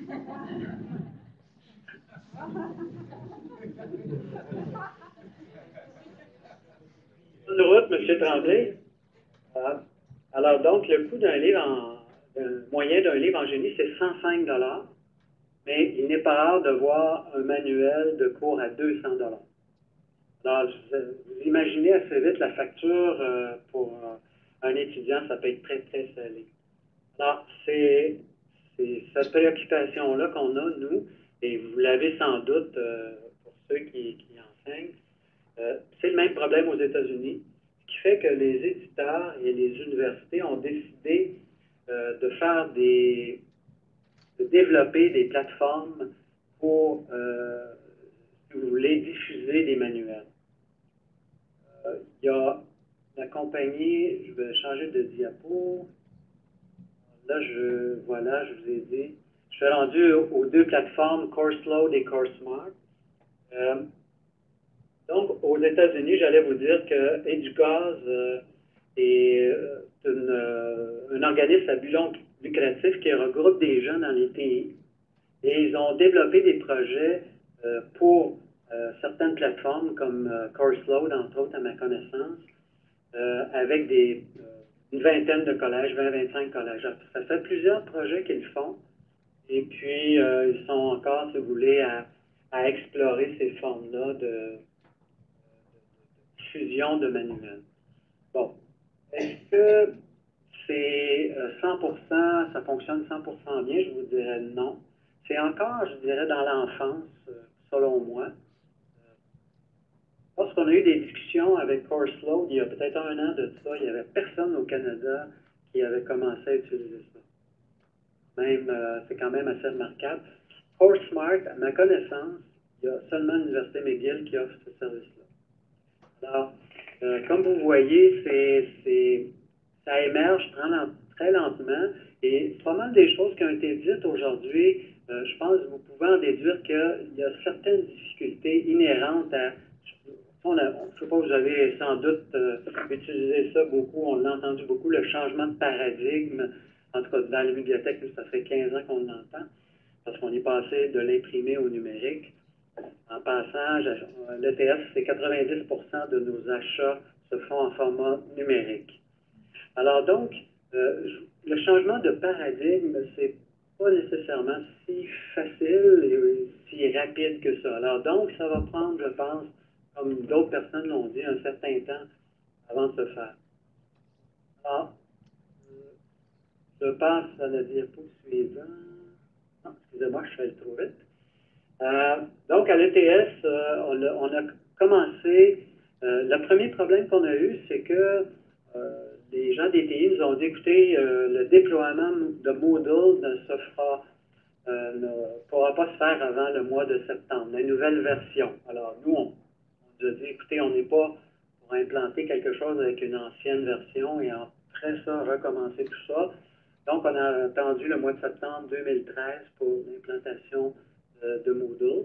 Bonne route, M. Tremblay. Ah. Alors, donc, le coût d'un livre en... d'un moyen d'un livre en génie, c'est cent cinq dollars, mais il n'est pas rare de voir un manuel de cours à deux cents dollars. Alors, vous imaginez assez vite la facture euh, pour euh, un étudiant, ça peut être très, très salé. Alors, c'est cette préoccupation-là qu'on a, nous, et vous l'avez sans doute euh, pour ceux qui, qui enseignent. Euh, c'est le même problème aux États-Unis, ce qui fait que les éditeurs et les universités ont décidé euh, de faire des... de développer des plateformes pour, euh, si vous voulez, diffuser des manuels. Euh, il y a la compagnie, je vais changer de diapo. Là, je, voilà, je vous ai dit. Je suis rendu aux, aux deux plateformes, CourseLoad et CourseSmart. Euh, donc, aux États-Unis, j'allais vous dire que EDUCAUSE euh, est euh, une, euh, un organisme à but non lucratif qui regroupe des gens dans les pays. Et ils ont développé des projets euh, pour euh, certaines plateformes comme euh, CourseLoad, entre autres, à ma connaissance, euh, avec des... Euh, une vingtaine de collèges, vingt à vingt-cinq collèges. Ça fait plusieurs projets qu'ils font. Et puis, euh, ils sont encore, si vous voulez, à, à explorer ces formes-là de, de, de diffusion de manuels. Bon. Est-ce que c'est cent pour cent, ça fonctionne cent pour cent bien? Je vous dirais non. C'est encore, je dirais, dans l'enfance, selon moi. Lorsqu'on a eu des discussions avec CourseLoad, il y a peut-être un an de ça, il n'y avait personne au Canada qui avait commencé à utiliser ça. Même, euh, c'est quand même assez remarquable. CourseSmart, à ma connaissance, il y a seulement l'Université McGill qui offre ce service-là. Alors, euh, comme vous voyez, c'est, c'est, ça émerge très lentement Et pas mal des choses qui ont été dites aujourd'hui, euh, je pense que vous pouvez en déduire qu'il y a certaines difficultés inhérentes à... On a, je ne sais pas, vous avez sans doute euh, utilisé ça beaucoup, on l'a entendu beaucoup, le changement de paradigme. En tout cas, dans les bibliothèques, ça fait quinze ans qu'on l'entend, parce qu'on est passé de l'imprimé au numérique. En passant, l'E T S, c'est quatre-vingt-dix pour cent de nos achats se font en format numérique. Alors donc, euh, le changement de paradigme, c'est pas nécessairement si facile et si rapide que ça. Alors donc, ça va prendre, je pense, comme d'autres personnes l'ont dit, un certain temps avant de se faire. Alors, je passe à la diapo suivante. Non, excusez-moi, je fais le trop vite. Euh, donc, à l'E T S, euh, on, a, on a commencé. Euh, le premier problème qu'on a eu, c'est que euh, les gens des T I nous ont dit, écoutez, euh, le déploiement de Moodle ne se fera, euh, ne pourra pas se faire avant le mois de septembre, la nouvelle version. Alors, nous, on, on nous a dit, écoutez, on n'est pas pour implanter quelque chose avec une ancienne version et après ça, recommencer tout ça. Donc, on a attendu le mois de septembre deux mille treize pour l'implantation euh, de Moodle.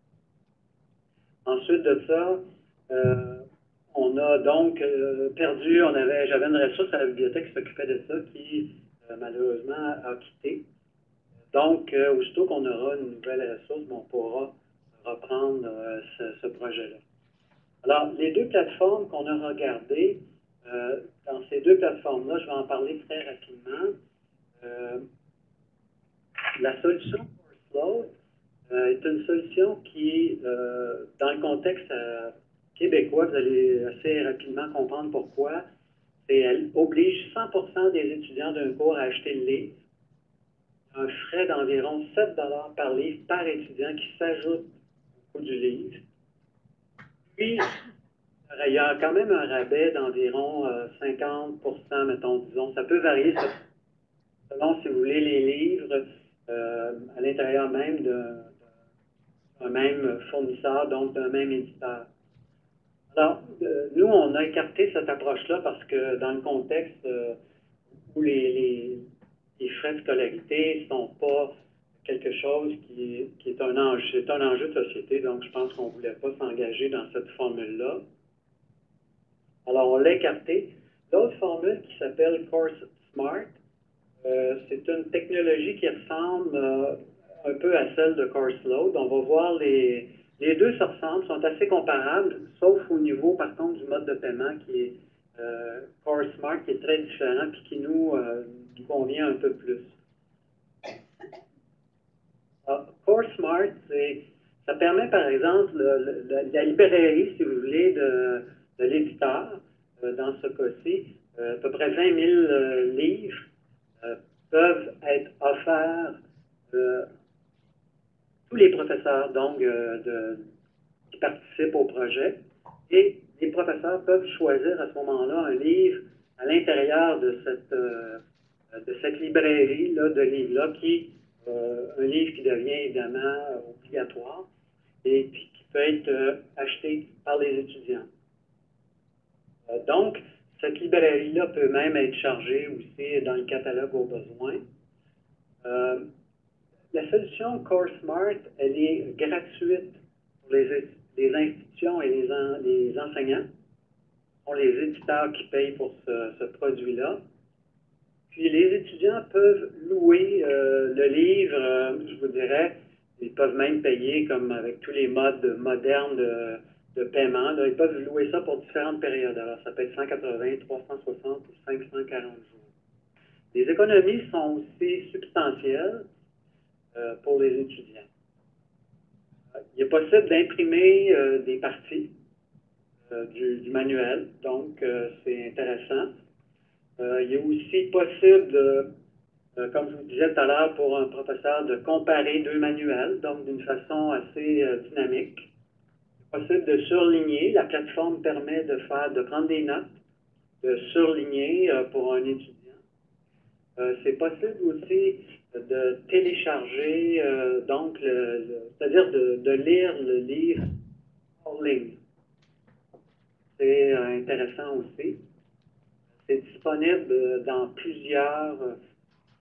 Ensuite de ça, euh, on a donc euh, perdu, on avait, j'avais une ressource à la bibliothèque qui s'occupait de ça, qui euh, malheureusement a quitté. Donc, euh, aussitôt qu'on aura une nouvelle ressource, on pourra reprendre euh, ce, ce projet-là. Alors, les deux plateformes qu'on a regardées, euh, dans ces deux plateformes-là, je vais en parler très rapidement. Euh, la solution CourseLoad euh, est une solution qui, euh, dans le contexte euh, québécois, vous allez assez rapidement comprendre pourquoi, et elle oblige cent pour cent des étudiants d'un cours à acheter le livre. Un frais d'environ sept dollars par livre par étudiant qui s'ajoute au coût du livre. Puis, il y a quand même un rabais d'environ euh, cinquante pour cent, mettons, disons. Ça peut varier selon, si vous voulez, les livres euh, à l'intérieur même d'un même fournisseur, donc d'un même éditeur. Alors, euh, nous, on a écarté cette approche-là parce que dans le contexte euh, où les, les, les frais de scolarité ne sont pas quelque chose qui, qui est un enjeu, c'est un enjeu de société, donc je pense qu'on ne voulait pas s'engager dans cette formule-là. Alors, on l'a écarté. L'autre formule qui s'appelle Course Smart, euh, c'est une technologie qui ressemble euh, un peu à celle de CourseLoad. On va voir les... Les deux se ressemblent, sont assez comparables, sauf au niveau, par contre, du mode de paiement qui est euh, Course Smart, qui est très différent puis qui nous, euh, nous convient un peu plus. Alors, Course Smart, ça permet, par exemple, le, le, la librairie, si vous voulez, de, de l'éditeur, euh, dans ce cas-ci, euh, à peu près vingt mille euh, livres euh, peuvent être offerts euh, tous les professeurs donc, euh, de, qui participent au projet. Et les professeurs peuvent choisir à ce moment-là un livre à l'intérieur de cette, euh, de cette librairie-là, de livres-là, qui, euh, un livre qui devient évidemment obligatoire et puis qui peut être euh, acheté par les étudiants. Euh, donc, cette librairie-là peut même être chargée aussi dans le catalogue au besoin. Euh, La solution Course Smart, elle est gratuite pour les, les institutions et les, en, les enseignants. Ce sont les éditeurs qui payent pour ce, ce produit-là. Puis les étudiants peuvent louer euh, le livre, euh, je vous dirais, ils peuvent même payer comme avec tous les modes modernes de, de paiement. Là, ils peuvent louer ça pour différentes périodes. Alors ça peut être cent quatre-vingts, trois cent soixante ou cinq cent quarante jours. Les économies sont aussi substantielles. Euh, pour les étudiants. Euh, il est possible d'imprimer euh, des parties euh, du, du manuel, donc euh, c'est intéressant. Euh, il est aussi possible, de, euh, comme je vous disais tout à l'heure, pour un professeur de comparer deux manuels, donc d'une façon assez euh, dynamique. C'est possible de surligner. La plateforme permet de faire, de prendre des notes, de surligner euh, pour un étudiant. Euh, c'est possible aussi de télécharger, euh, donc, c'est-à-dire de, de lire le livre en ligne. C'est euh, intéressant aussi. C'est disponible dans plusieurs,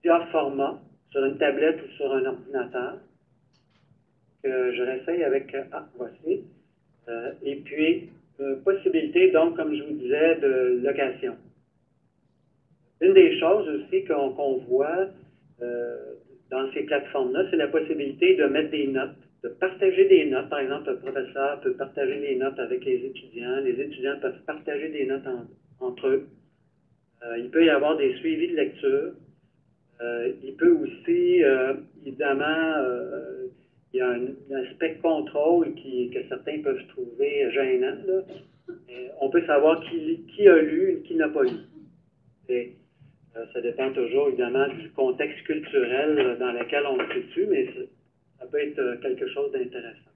plusieurs formats sur une tablette ou sur un ordinateur que je réessaye avec, ah, voici. Euh, et puis, euh, possibilité, donc, comme je vous disais, de location. Une des choses aussi qu'on qu'on voit euh, dans ces plateformes-là, c'est la possibilité de mettre des notes, de partager des notes. Par exemple, le professeur peut partager des notes avec les étudiants, les étudiants peuvent partager des notes en, entre eux. Euh, il peut y avoir des suivis de lecture. Euh, il peut aussi, euh, évidemment, euh, il y a un, un aspect contrôle qui, que certains peuvent trouver gênant, là. Et on peut savoir qui, qui a lu et qui n'a pas lu. Et, euh, ça dépend toujours, évidemment, du contexte culturel dans lequel on se situe, mais ça peut être quelque chose d'intéressant.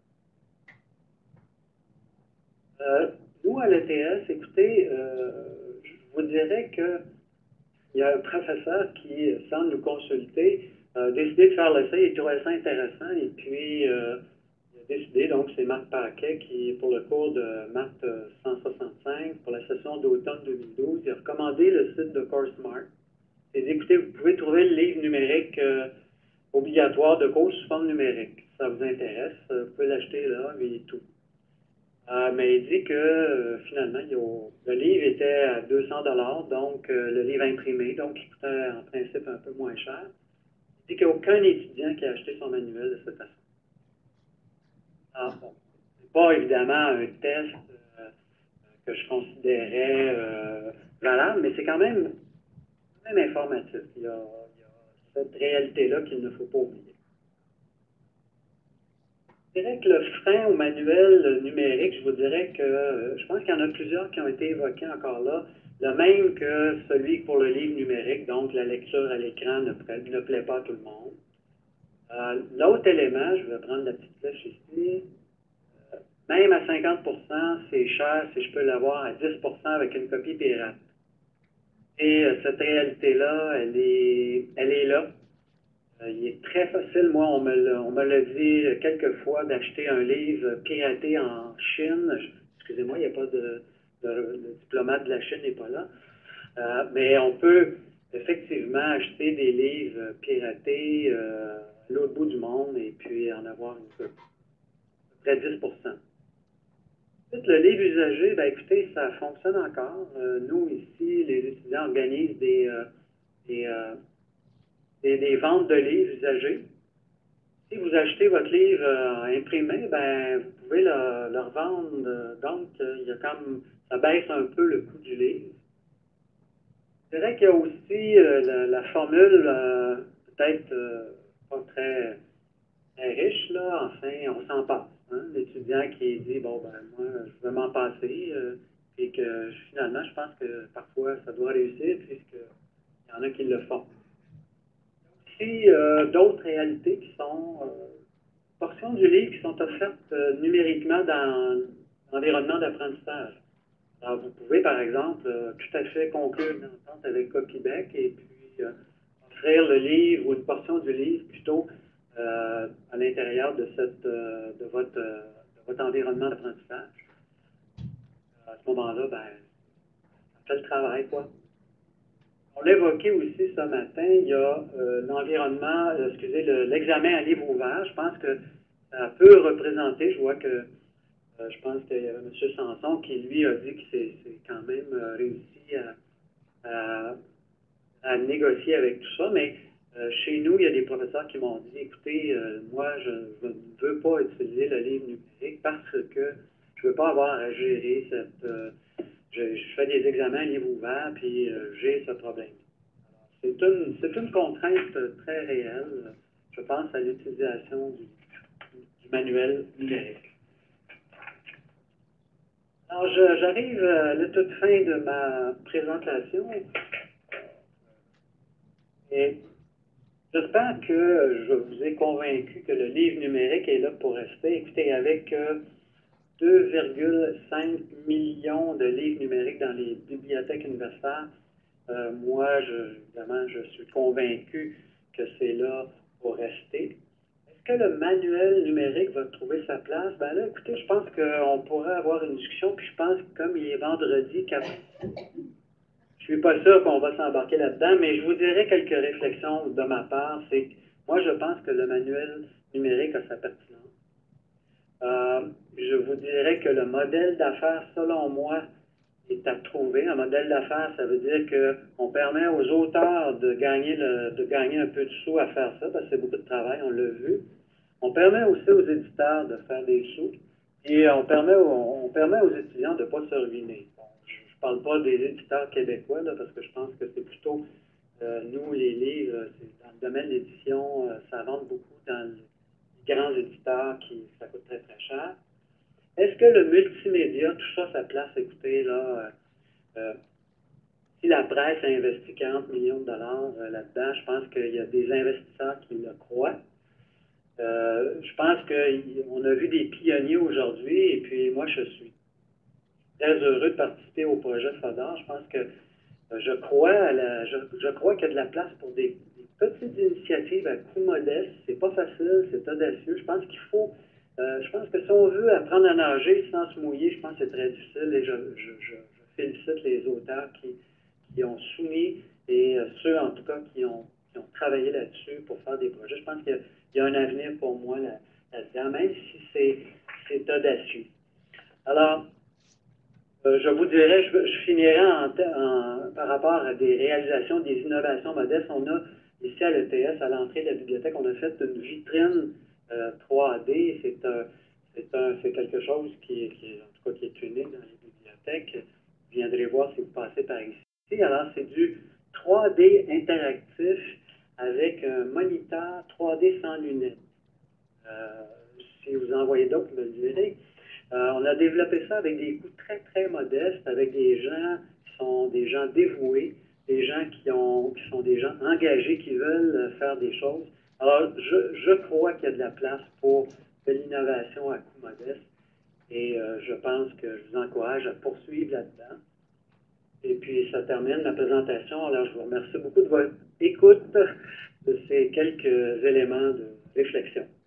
Euh, nous, à l'E T S, écoutez, euh, je vous dirais que il y a un professeur qui, sans nous consulter, a décidé de faire l'essai, il trouvait ça intéressant, et puis euh, il a décidé, donc c'est Marc Paquet qui, pour le cours de maths cent soixante-cinq, pour la session d'automne deux mille douze, il a recommandé le site de CourseSmart. Et dit, écoutez, vous pouvez trouver le livre numérique euh, obligatoire de cours sous forme numérique. Si ça vous intéresse, vous pouvez l'acheter là, et tout. Euh, mais il dit que euh, finalement, il y a, le livre était à deux cents dollars, donc euh, le livre imprimé, donc il coûtait en principe un peu moins cher. Il dit qu'il n'y a aucun étudiant qui a acheté son manuel de cette façon. Alors, bon, c'est pas évidemment un test euh, que je considérais euh, valable, mais c'est quand même, quand même informatif. Il y a, il y a cette réalité-là qu'il ne faut pas oublier. Je dirais que le frein au manuel numérique, je vous dirais que euh, je pense qu'il y en a plusieurs qui ont été évoqués encore là, le même que celui pour le livre numérique, donc la lecture à l'écran ne, ne plaît pas à tout le monde. Euh, L'autre élément, je vais prendre la petite flèche ici, euh, même à cinquante pour cent, c'est cher si je peux l'avoir à dix pour cent avec une copie pirate. Et euh, cette réalité-là, elle est, elle est là. Euh, il est très facile, moi, on me l'a dit quelques fois, d'acheter un livre piraté en Chine. Excusez-moi, il n'y a pas de, de... Le diplomate de la Chine n'est pas là. Euh, mais on peut effectivement acheter des livres piratés euh, à l'autre bout du monde et puis en avoir une copie. À peu près dix pour cent. Ensuite, le livre usagé, ben, écoutez, ça fonctionne encore. Euh, nous, ici, les étudiants organisent des... Euh, des euh, Des, des ventes de livres usagés. Si vous achetez votre livre euh, imprimé, ben, vous pouvez le, le revendre. Donc, euh, il y a comme, ça baisse un peu le coût du livre. Je dirais qu'il y a aussi euh, la, la formule, euh, peut-être euh, pas très, très riche, là. Enfin, on s'en passe. Hein? L'étudiant qui dit, bon, ben, moi, je veux m'en passer. Euh, et que finalement, je pense que parfois, ça doit réussir, puisqu'il y en a qui le font. Euh, d'autres réalités qui sont euh, portions du livre qui sont offertes euh, numériquement dans l'environnement d'apprentissage. Alors, vous pouvez, par exemple, euh, tout à fait conclure une entente avec Coquebec et puis euh, offrir le livre ou une portion du livre plutôt euh, à l'intérieur de, cette, euh, de, votre, euh, de votre environnement d'apprentissage. À ce moment-là, ben, ça fait le travail, quoi. On l'a évoqué aussi ce matin, il y a euh, l'environnement, euh, excusez, l'examen à livre ouvert. Je pense que ça peut représenter, je vois que, euh, je pense qu'il y avait M. Sanson qui, lui, a dit que c'est quand même euh, réussi à, à, à négocier avec tout ça, mais euh, chez nous, il y a des professeurs qui m'ont dit, écoutez, euh, moi, je, je ne veux pas utiliser le livre numérique parce que je ne veux pas avoir à gérer cette... Euh, Je, je fais des examens livre ouvert, puis euh, j'ai ce problème. C'est une, c'est une contrainte très réelle, je pense, à l'utilisation du, du manuel numérique. Alors, j'arrive à la toute fin de ma présentation. Et j'espère que je vous ai convaincu que le livre numérique est là pour rester. Écoutez, avec... Euh, deux virgule cinq millions de livres numériques dans les bibliothèques universitaires. Euh, moi, je, évidemment, je suis convaincu que c'est là pour rester. Est-ce que le manuel numérique va trouver sa place? Ben là, écoutez, je pense qu'on pourrait avoir une discussion, puis je pense que comme il est vendredi, je je suis pas sûr qu'on va s'embarquer là-dedans, mais je vous dirais quelques réflexions de ma part. C'est que moi, je pense que le manuel numérique a sa pertinence. Euh, je vous dirais que le modèle d'affaires, selon moi, est à trouver. Un modèle d'affaires, ça veut dire qu'on permet aux auteurs de gagner, le, de gagner un peu de sous à faire ça, parce que c'est beaucoup de travail, on l'a vu. On permet aussi aux éditeurs de faire des sous, et on permet, aux, on permet aux étudiants de ne pas se ruiner. Bon, je ne parle pas des éditeurs québécois, là, parce que je pense que c'est plutôt, euh, nous, les livres, c'est dans le domaine de l'édition, euh, ça rentre beaucoup dans les grands éditeurs qui ça coûte très, très cher. Est-ce que le multimédia, tout ça, sa place, écoutez, là, euh, euh, si la presse a investi quarante millions de dollars euh, là-dedans, je pense qu'il y a des investisseurs qui le croient. Euh, je pense qu'on a vu des pionniers aujourd'hui, et puis moi, je suis très heureux de participer au projet Fodor. Je pense que euh, je crois à la, je, je crois qu'il y a de la place pour des, des petites initiatives à coût modeste. C'est pas facile, c'est audacieux. Je pense qu'il faut, euh, je pense que si on veut apprendre à nager sans se mouiller, je pense que c'est très difficile, et je, je, je, je félicite les auteurs qui, qui ont soumis, et euh, ceux en tout cas qui ont, qui ont travaillé là-dessus pour faire des projets. Je pense qu'il y a Il y a un avenir pour moi là, là-dedans, même si c'est, c'est audacieux. Alors, euh, je vous dirais, je, je finirai en, en, par rapport à des réalisations, des innovations modestes. On a ici à l'E T S, à l'entrée de la bibliothèque, on a fait une vitrine euh, trois D. C'est, un, c'est, un, c'est quelque chose qui, qui, en tout cas, qui est unique dans les bibliothèques. Vous viendrez voir si vous passez par ici. Alors, c'est du trois D interactif avec un moniteur trois D sans lunettes. Euh, si vous en voyez d'autres, vous me le direz. Euh, on a développé ça avec des coûts très, très modestes, avec des gens qui sont des gens dévoués, des gens qui, ont, qui sont des gens engagés, qui veulent faire des choses. Alors, je, je crois qu'il y a de la place pour de l'innovation à coût modeste, et euh, je pense que je vous encourage à poursuivre là-dedans. Et puis, ça termine ma présentation. Alors, je vous remercie beaucoup de votre écoute de ces quelques éléments de réflexion.